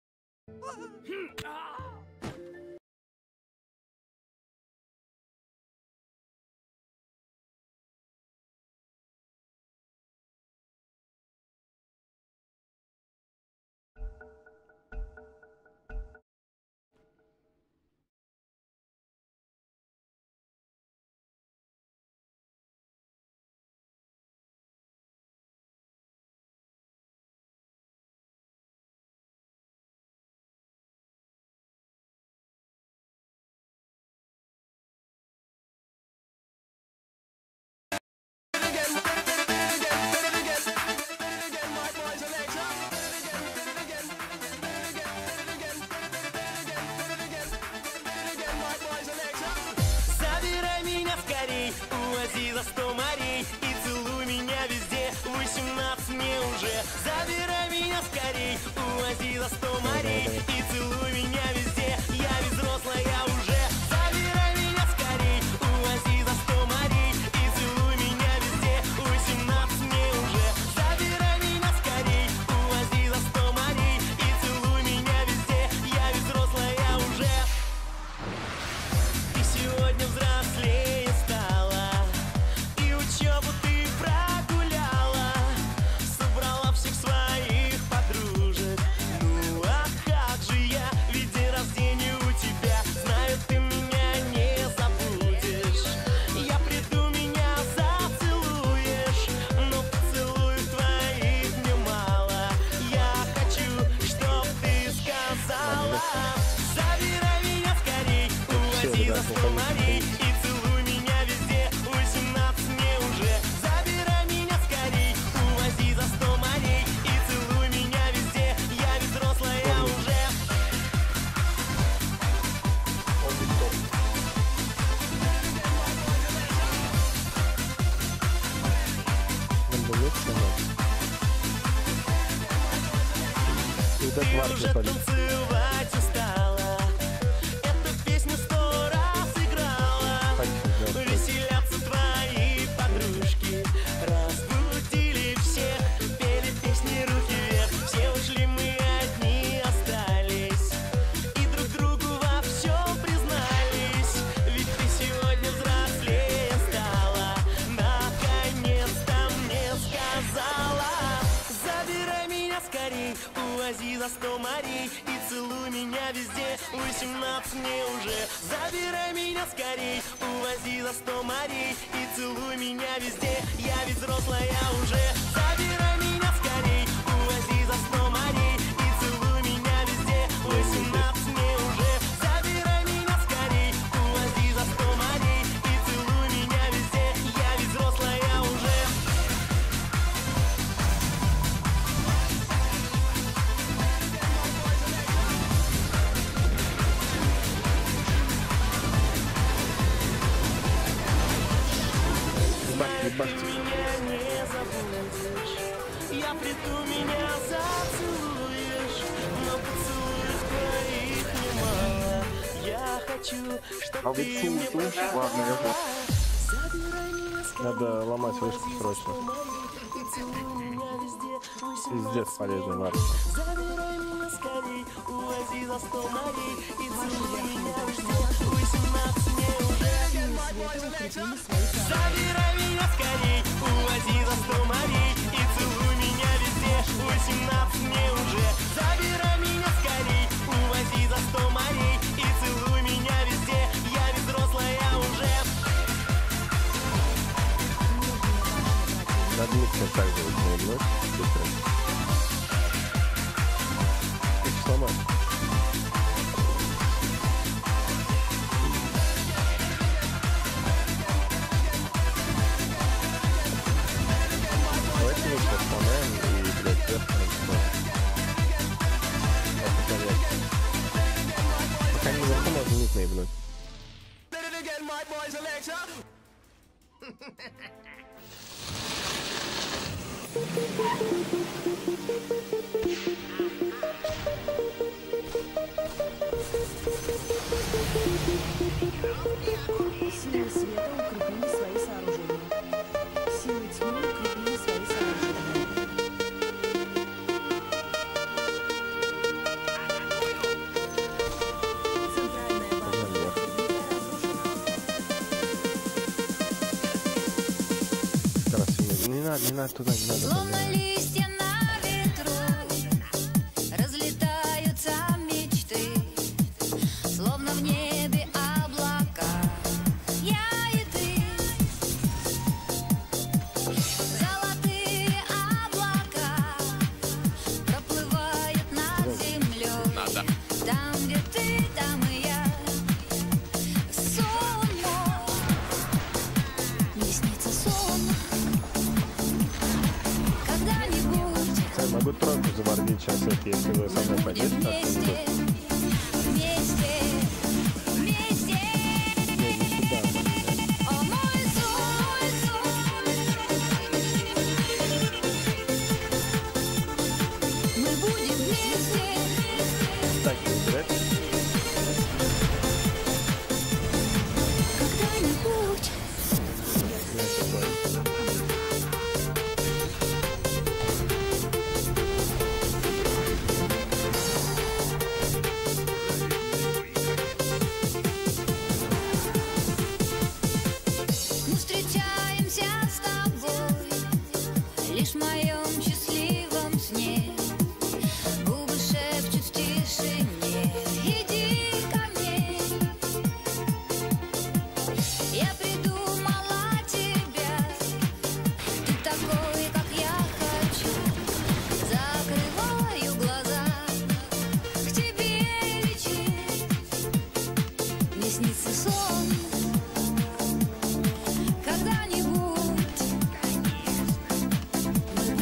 Забирай меня скорей, увози за сто морей и целуй меня везде, восемнадцать мне уже. Забирай меня скорей, увози за сто морей и целуй меня везде, я ведь взрослая уже. Забирай меня скорей, увози за сто морей и целуй меня везде, восемнадцать мне уже. Забирай меня скорей, увози за сто морей и целуй меня везде, я ведь взрослая уже. Ты сегодня взрослее стала, и учебу ты прогуляла, собрала всех своих подружек. Ну а как же Ты уже танцевать устала. Эту песню сто раз играла. Веселятся твои подружки. Разбудили всех, пели песни руки вверх. Все ушли, мы одни остались. И друг другу во всем признались. Ведь ты сегодня взрослее стала. Наконец-то мне сказала: забирай меня скорей, увози за сто морей и целуй меня везде. Восемнадцать мне уже. Забирай меня скорей, увози за сто морей и целуй меня везде. Я ведь взрослая уже. Забирай меня скорей, увози за сто морей и целуй меня везде. Восемнадцать мне уже. Забирай меня скорей, увози за сто морей и целуй меня везде. Я ведь взрослая уже. Меня не забудешь, я приду, меня зацелуешь, но поцелуев твоих немало. Я хочу, чтоб ты мне пожаловала. Забирай меня скорее, Надо ломать вышку срочно. и целуй меня везде. Пиздец полезный, ладно. Забирай меня скорей, увози за сто морей и целуй меня везде. Восемнадцать мне уже. Забирай меня скорей, увози за сто морей и целуй меня везде. Восемнадцать мне уже. Забирай меня скорей, увози за сто морей и целуй меня везде. Я ведь взрослая уже. Надо миксер также установить. Ты что сломал? Давайте миксер сломаем и, блядь, вверх танцуем. Это понятно. Пока не наверху, можно ник наебнуть. Силы света укрепили свои сооружения. Силы тьмы укрепили свои сооружения. Центральная башня Красиво. Не надо, не надо туда, не надо. Словно листья на ветру разлетаются мечты, словно в небе облака. Я и ты, золотые облака проплывают над землей. Надо. Там, где ты, там и я. Сон мой, мне снится сон. Когда-нибудь Я могу тройку заварнить сейчас, если вы со мной пойдете. вместе, вместе, вместе. О, мой сон, мы будем вместе. Так, играть. Когда-нибудь мы встречаемся с тобой лишь в моем счастливом сне. Губы шепчут в тишине: иди ко мне. Я придумала тебя, ты такой, как я хочу. Закрываю глаза, к тебе лечить. Мне снится сон. Когда-нибудь мы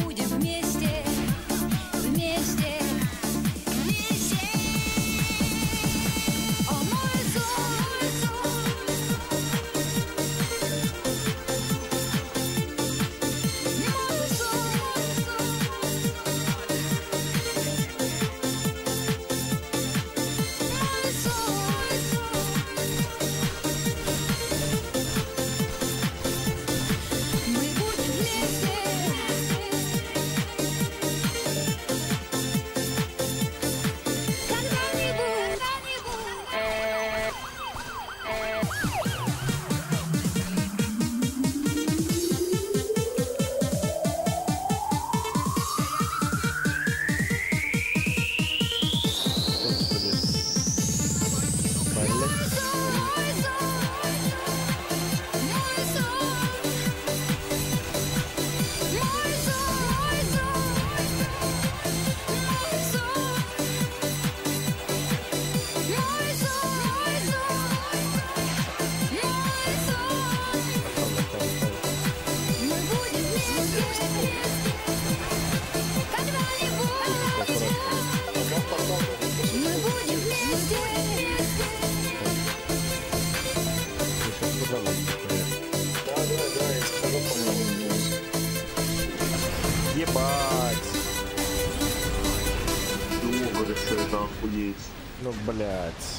Отходить. Ну, блядь.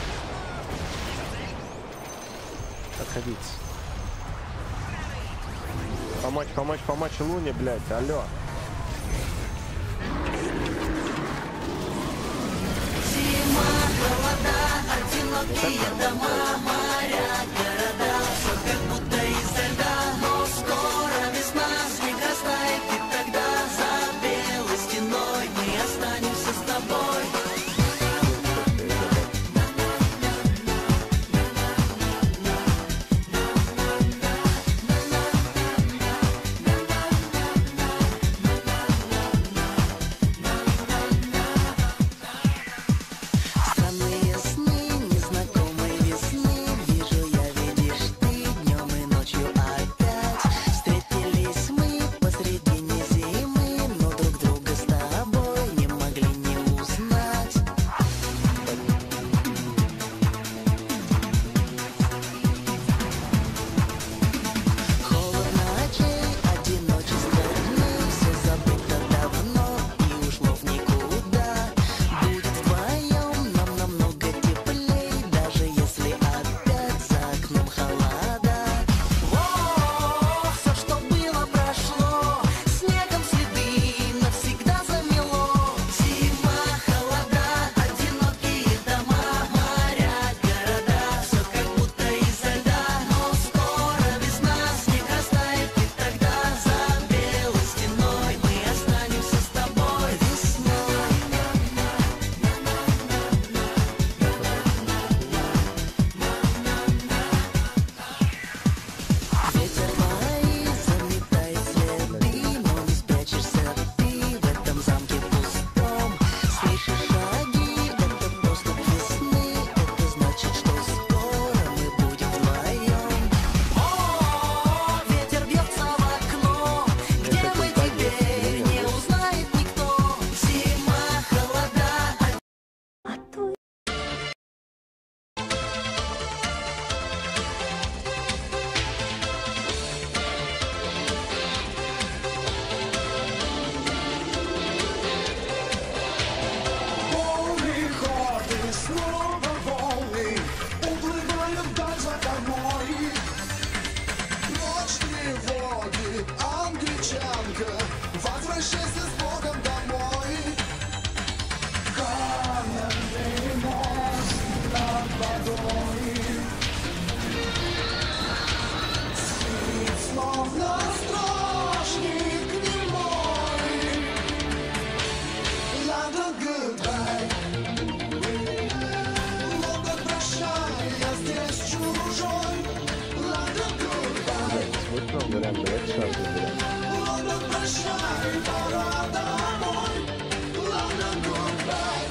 Отходить. Помочь, помочь, помочь Луне, блядь, алло. Зима, холода, одинокие дома, моря, города, все как будто изо льда, но скоро весна, снег растает, и тогда за белой стеной мы останемся с тобой. Странные сны, незнакомой весны, вижу я, видишь ты, днем и ночью опять. Встретились мы посредине зимы, но друг друга с тобой не могли не узнать. Холод ночей, одиночество дней, все забыто давно и ушло в никуда. Будет вдвоем нам намного теплей, даже если опять за окном холода. О, все, что было, прошло, снегом следы навсегда замело. Зима, холода, одинокие дома, моря, города, все как будто изо льда, но скоро весна, снег растает, и тогда за белой стеной мы останемся с тобой весной. Ветер твои заметает следы, но не спрячешься ты в этом замке пустом. Слышишь шаги, это поступ весны, это значит, что скоро мы будем вдвоем. О, ветер бьется в окно, где мы теперь не узнает никто. Зима, холода, а то Волны, ходы, снова волны, уплывают вдаль за кормой. Ночь тревоги, англичанка, возвращайся с Богом домой. Каменный мост над водой спит, словно стражник немой. London, goodbye. Лондон, прощай, я здесь чужой. London, goodbye. Смысл убираем, давайте шанс уберем. Лондон, прощай, пора домой. London, goodbye.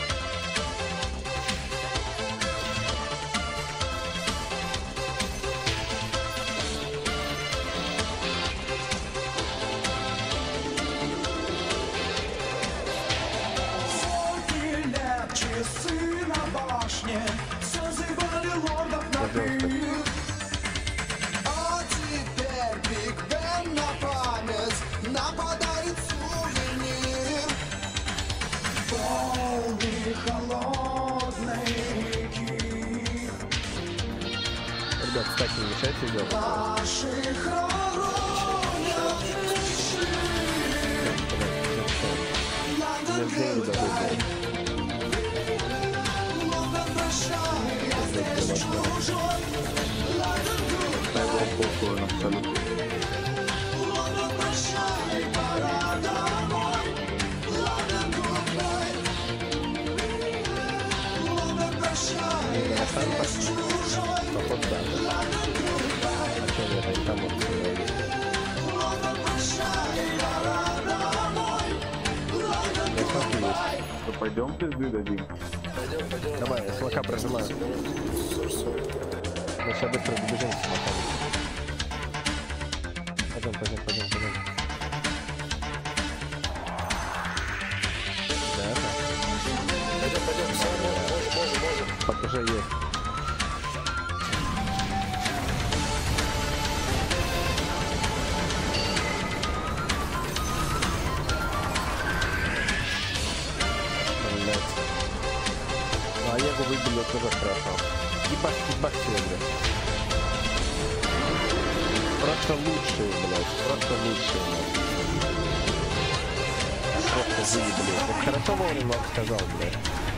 Сотни лет часы на башне созывали лордов на пир. А теперь Биг Бен на память нам подарит сувенир. Волны холодной реки Ребят, кстати, не мешайте делать. наших хоронят дыши. Лондон, goodbye. Лондон, прощай, я здесь чужой. London, goodbye. Лондон, прощай, пора домой. London, goodbye. Лондон, прощай, я здесь чужой. Походу, да. London, goodbye. А что, я там вот Лондон, прощай, пора домой. London, goodbye. То пойдем пизды дадим. Пойдем, пойдем. Давай, я слака прожимаю. Мы сейчас быстро добежим с слаками. Пойдем, пойдем, пойдем, пойдем. Да, да. Пойдем, пойдем, все, можем, можем, можем. Под уже есть. Блять. идет уже хорошо. Ебать, ебать себе, блядь. Просто лучшие, блядь. Просто лучшие, блядь. Просто выебли. Так хорошо вовремя вам сказал, блядь.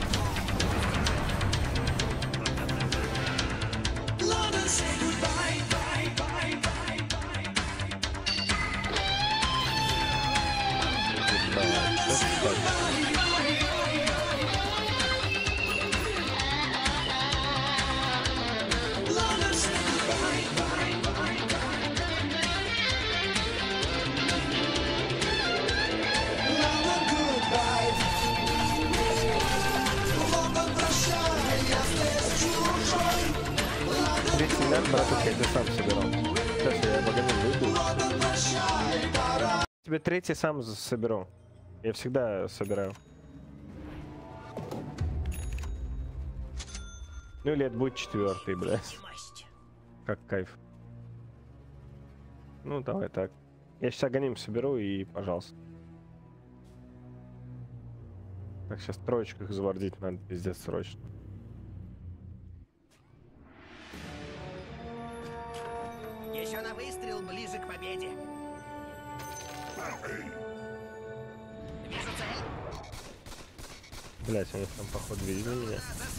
Браток, я тебе сам собирал. Сейчас я богомин выйду. Тебе третий сам соберу. Я всегда собираю. Ну или это будет четвертый, блядь. Как кайф. Ну давай так. Я сейчас агоним соберу и пожалуйста. Так, сейчас троечку их завардить надо, пиздец, срочно. Еще на выстрел ближе к победе. Вижу цель. Блять, они там походу видели меня.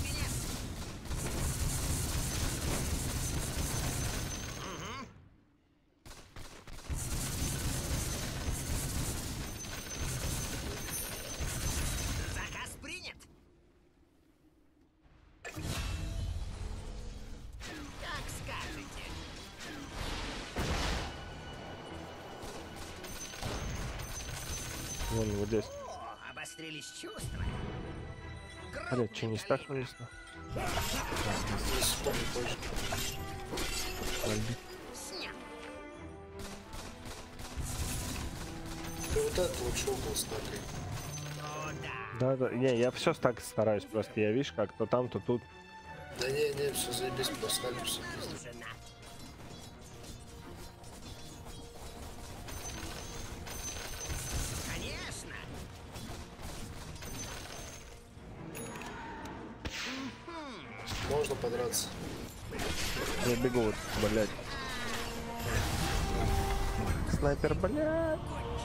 Заказ принят. Как скажете. Вон вот здесь. О, обострились чувства. Блять, что не стакнулись? Ты вот это лучше угол стакай. Да, да, не, я все так стараюсь, просто я видишь, как то там, то тут. Да не, не, все заебись, поставлю все. Конечно. Можно подраться. Я бегу, вот, блять. Снайпер, блять.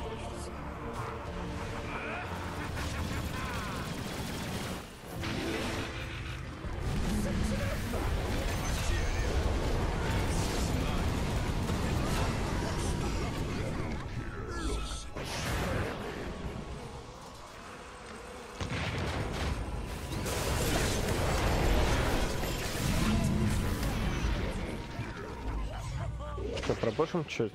Что, пропушим чуть?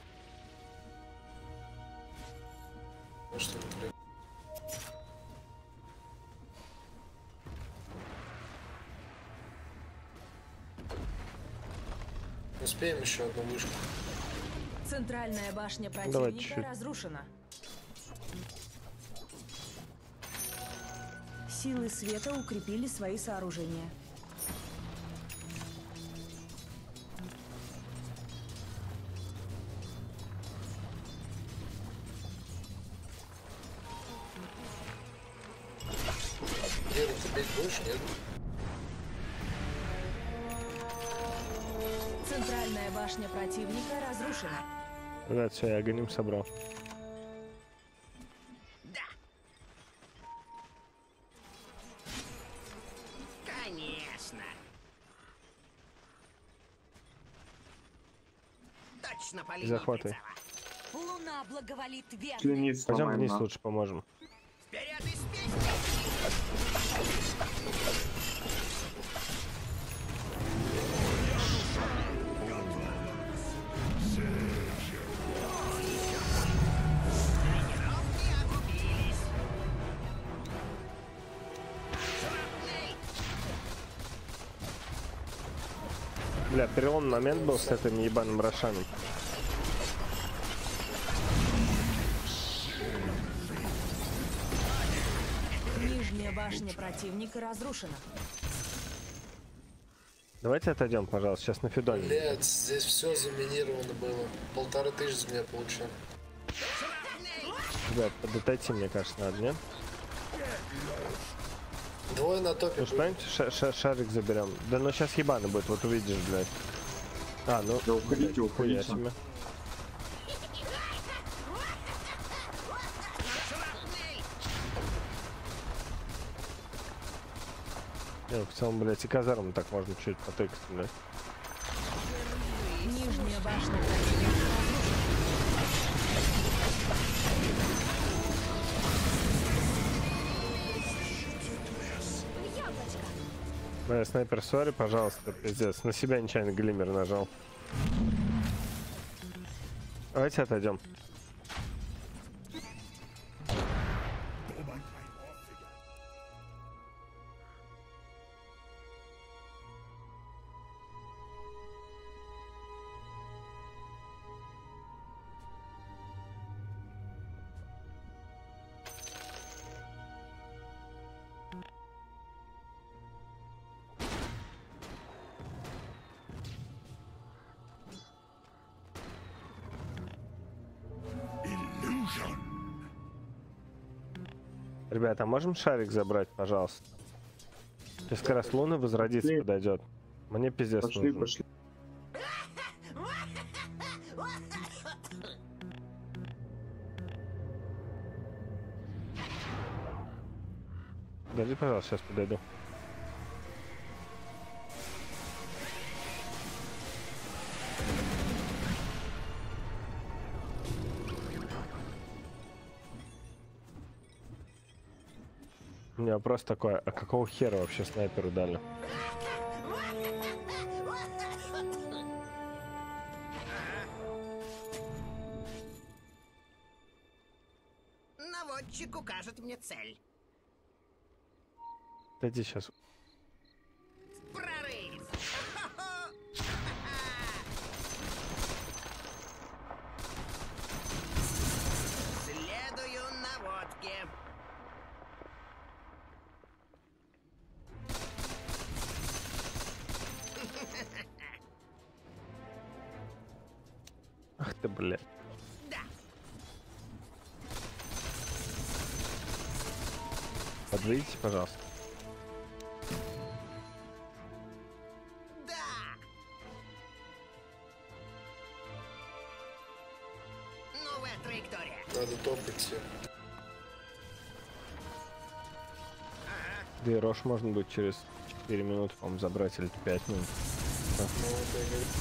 Что ли? Успеем еще одну вышку. Центральная башня Давай противника чуть-чуть. разрушена. Силы света укрепили свои сооружения. Гера, ты бить будешь, нет? Центральная башня противника разрушена. Да, все, я агоним собрал. Да. Конечно. Точно по линии Захватай. прицела. Луна благоволит верно. Пойдем вниз лучше поможем. Вперед из песни. Бля, переломный момент был с этим ебаным Рошаном. Нижняя башня противника разрушена. Давайте отойдем, пожалуйста, сейчас на Федоне. Блять, здесь все заминировано было. Полторы тысячи за меня получил. Ребят, подотойти, мне кажется, надо, нет? Двое на топе. Ну, понимаете, ша ша шарик заберем. Да ну сейчас ебаный будет, вот увидишь, блядь. А, ну, да уходите, блядь, хуя уходите. себе. Не, в целом, блядь, и казарму так можно чуть потыкать, блядь. Нижняя башня. Моя снайпер, сори, пожалуйста, пиздец. На себя нечаянно глиммер нажал. Давайте отойдем. Ребята, а можем шарик забрать, пожалуйста? Сейчас как раз Луна возродиться пошли. Подойдет. Мне пиздец пошли, нужен. Пошли. Подожди, пожалуйста, сейчас подойду. У меня вопрос такой, а какого хера вообще снайперу дали? Наводчик укажет мне цель. Дайте сейчас. Прорыв! Следую наводке. Ах ты, блядь. Да. Подведите, пожалуйста. Да. Новая траектория. Надо топать. Да и Рош можно будет через четыре минуты, по-моему, забрать, или пять минут. Ну, это я говорю.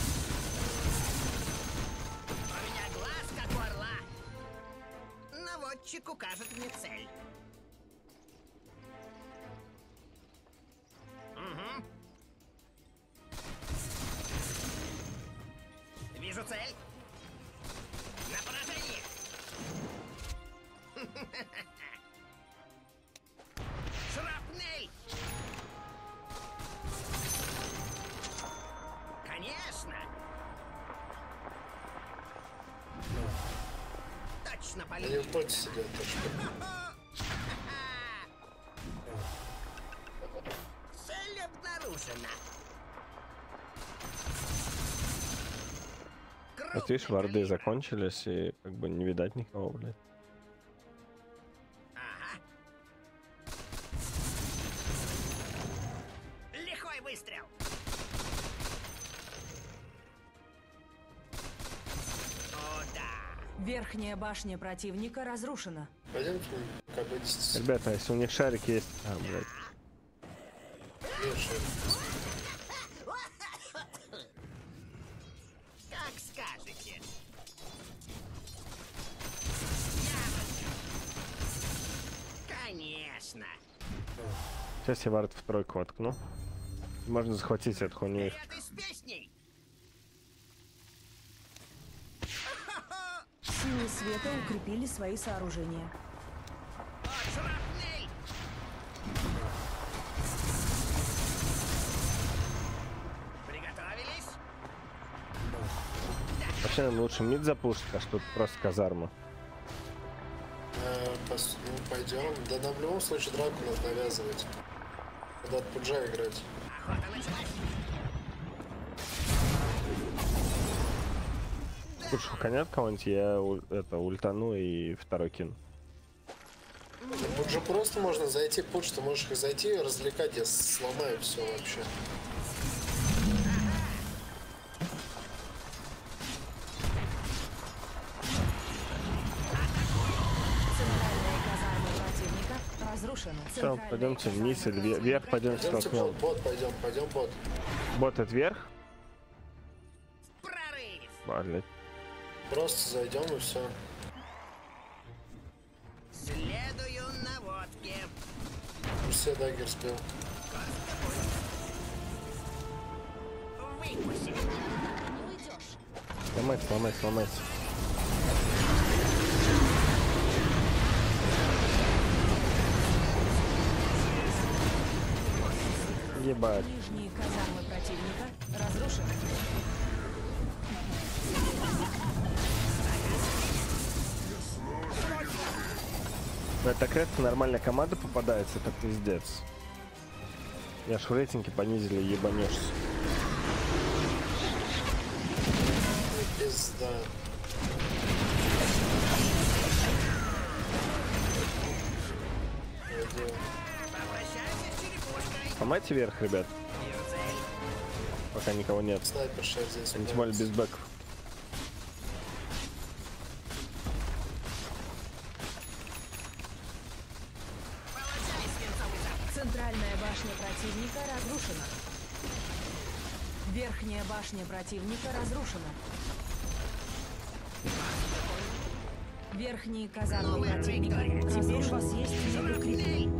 У меня глаз, как у орла. Наводчик укажет мне цель. Угу. Вижу цель. На поражение. Шрапнель. Конечно. Точно Они полюбил. в боте сидят, так что. Цель обнаружена. Вот видишь, варды закончились, и как бы не видать никого, блядь. Ага. Лихой выстрел. О, да. Верхняя башня противника разрушена. Пойдем к ним, как бы десять. Ребята, если у них шарик есть... А, блядь. Нет, шарик. Как скажете. Конечно. Сейчас я вард в тройку воткну. Можно захватить эту хуйню. Вперед из песней. Силы света укрепили свои сооружения. Вот шрапнель. Приготовились? Вообще нам лучше мид запушить, а что тут просто казарма. Э, пос- ну, пойдем. Да нам в любом случае драку надо навязывать. Надо от пуджа играть. Охота началась. Лучше коня кого-нибудь, я у- это ультану и второй кину. Тут же просто можно зайти, пуш, ты можешь их зайти и развлекать, я сломаю все вообще. Все, пойдемте вниз или вверх, вверх пойдемте столкнем. Бот, бот, пойдем, пойдем бот. Бот это вверх? Блять. Просто зайдем и все. Следую наводке. Все дагер спел. Выкуси. Сломайте, сломайте, сломайте. Ебать. Нижние казармы противника разрушены. На так редко нормальная команда попадается, это пиздец. Я ж в рейтинге понизили, ебанешься. Пизда. Сломайте вверх, ребят. Пока никого нет. Снайпер шаг здесь. Тем более без бэков. Центральная башня противника разрушена. Верхняя башня противника разрушена. Верхние казармы противника. Теперь у вас есть укрепление.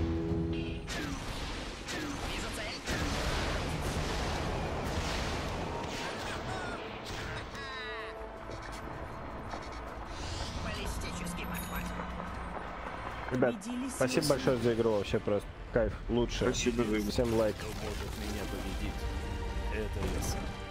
Ребят, спасибо большое за игру, вообще просто кайф, лучше. Спасибо, всем лайк. Кто может меня победить? Это я сам.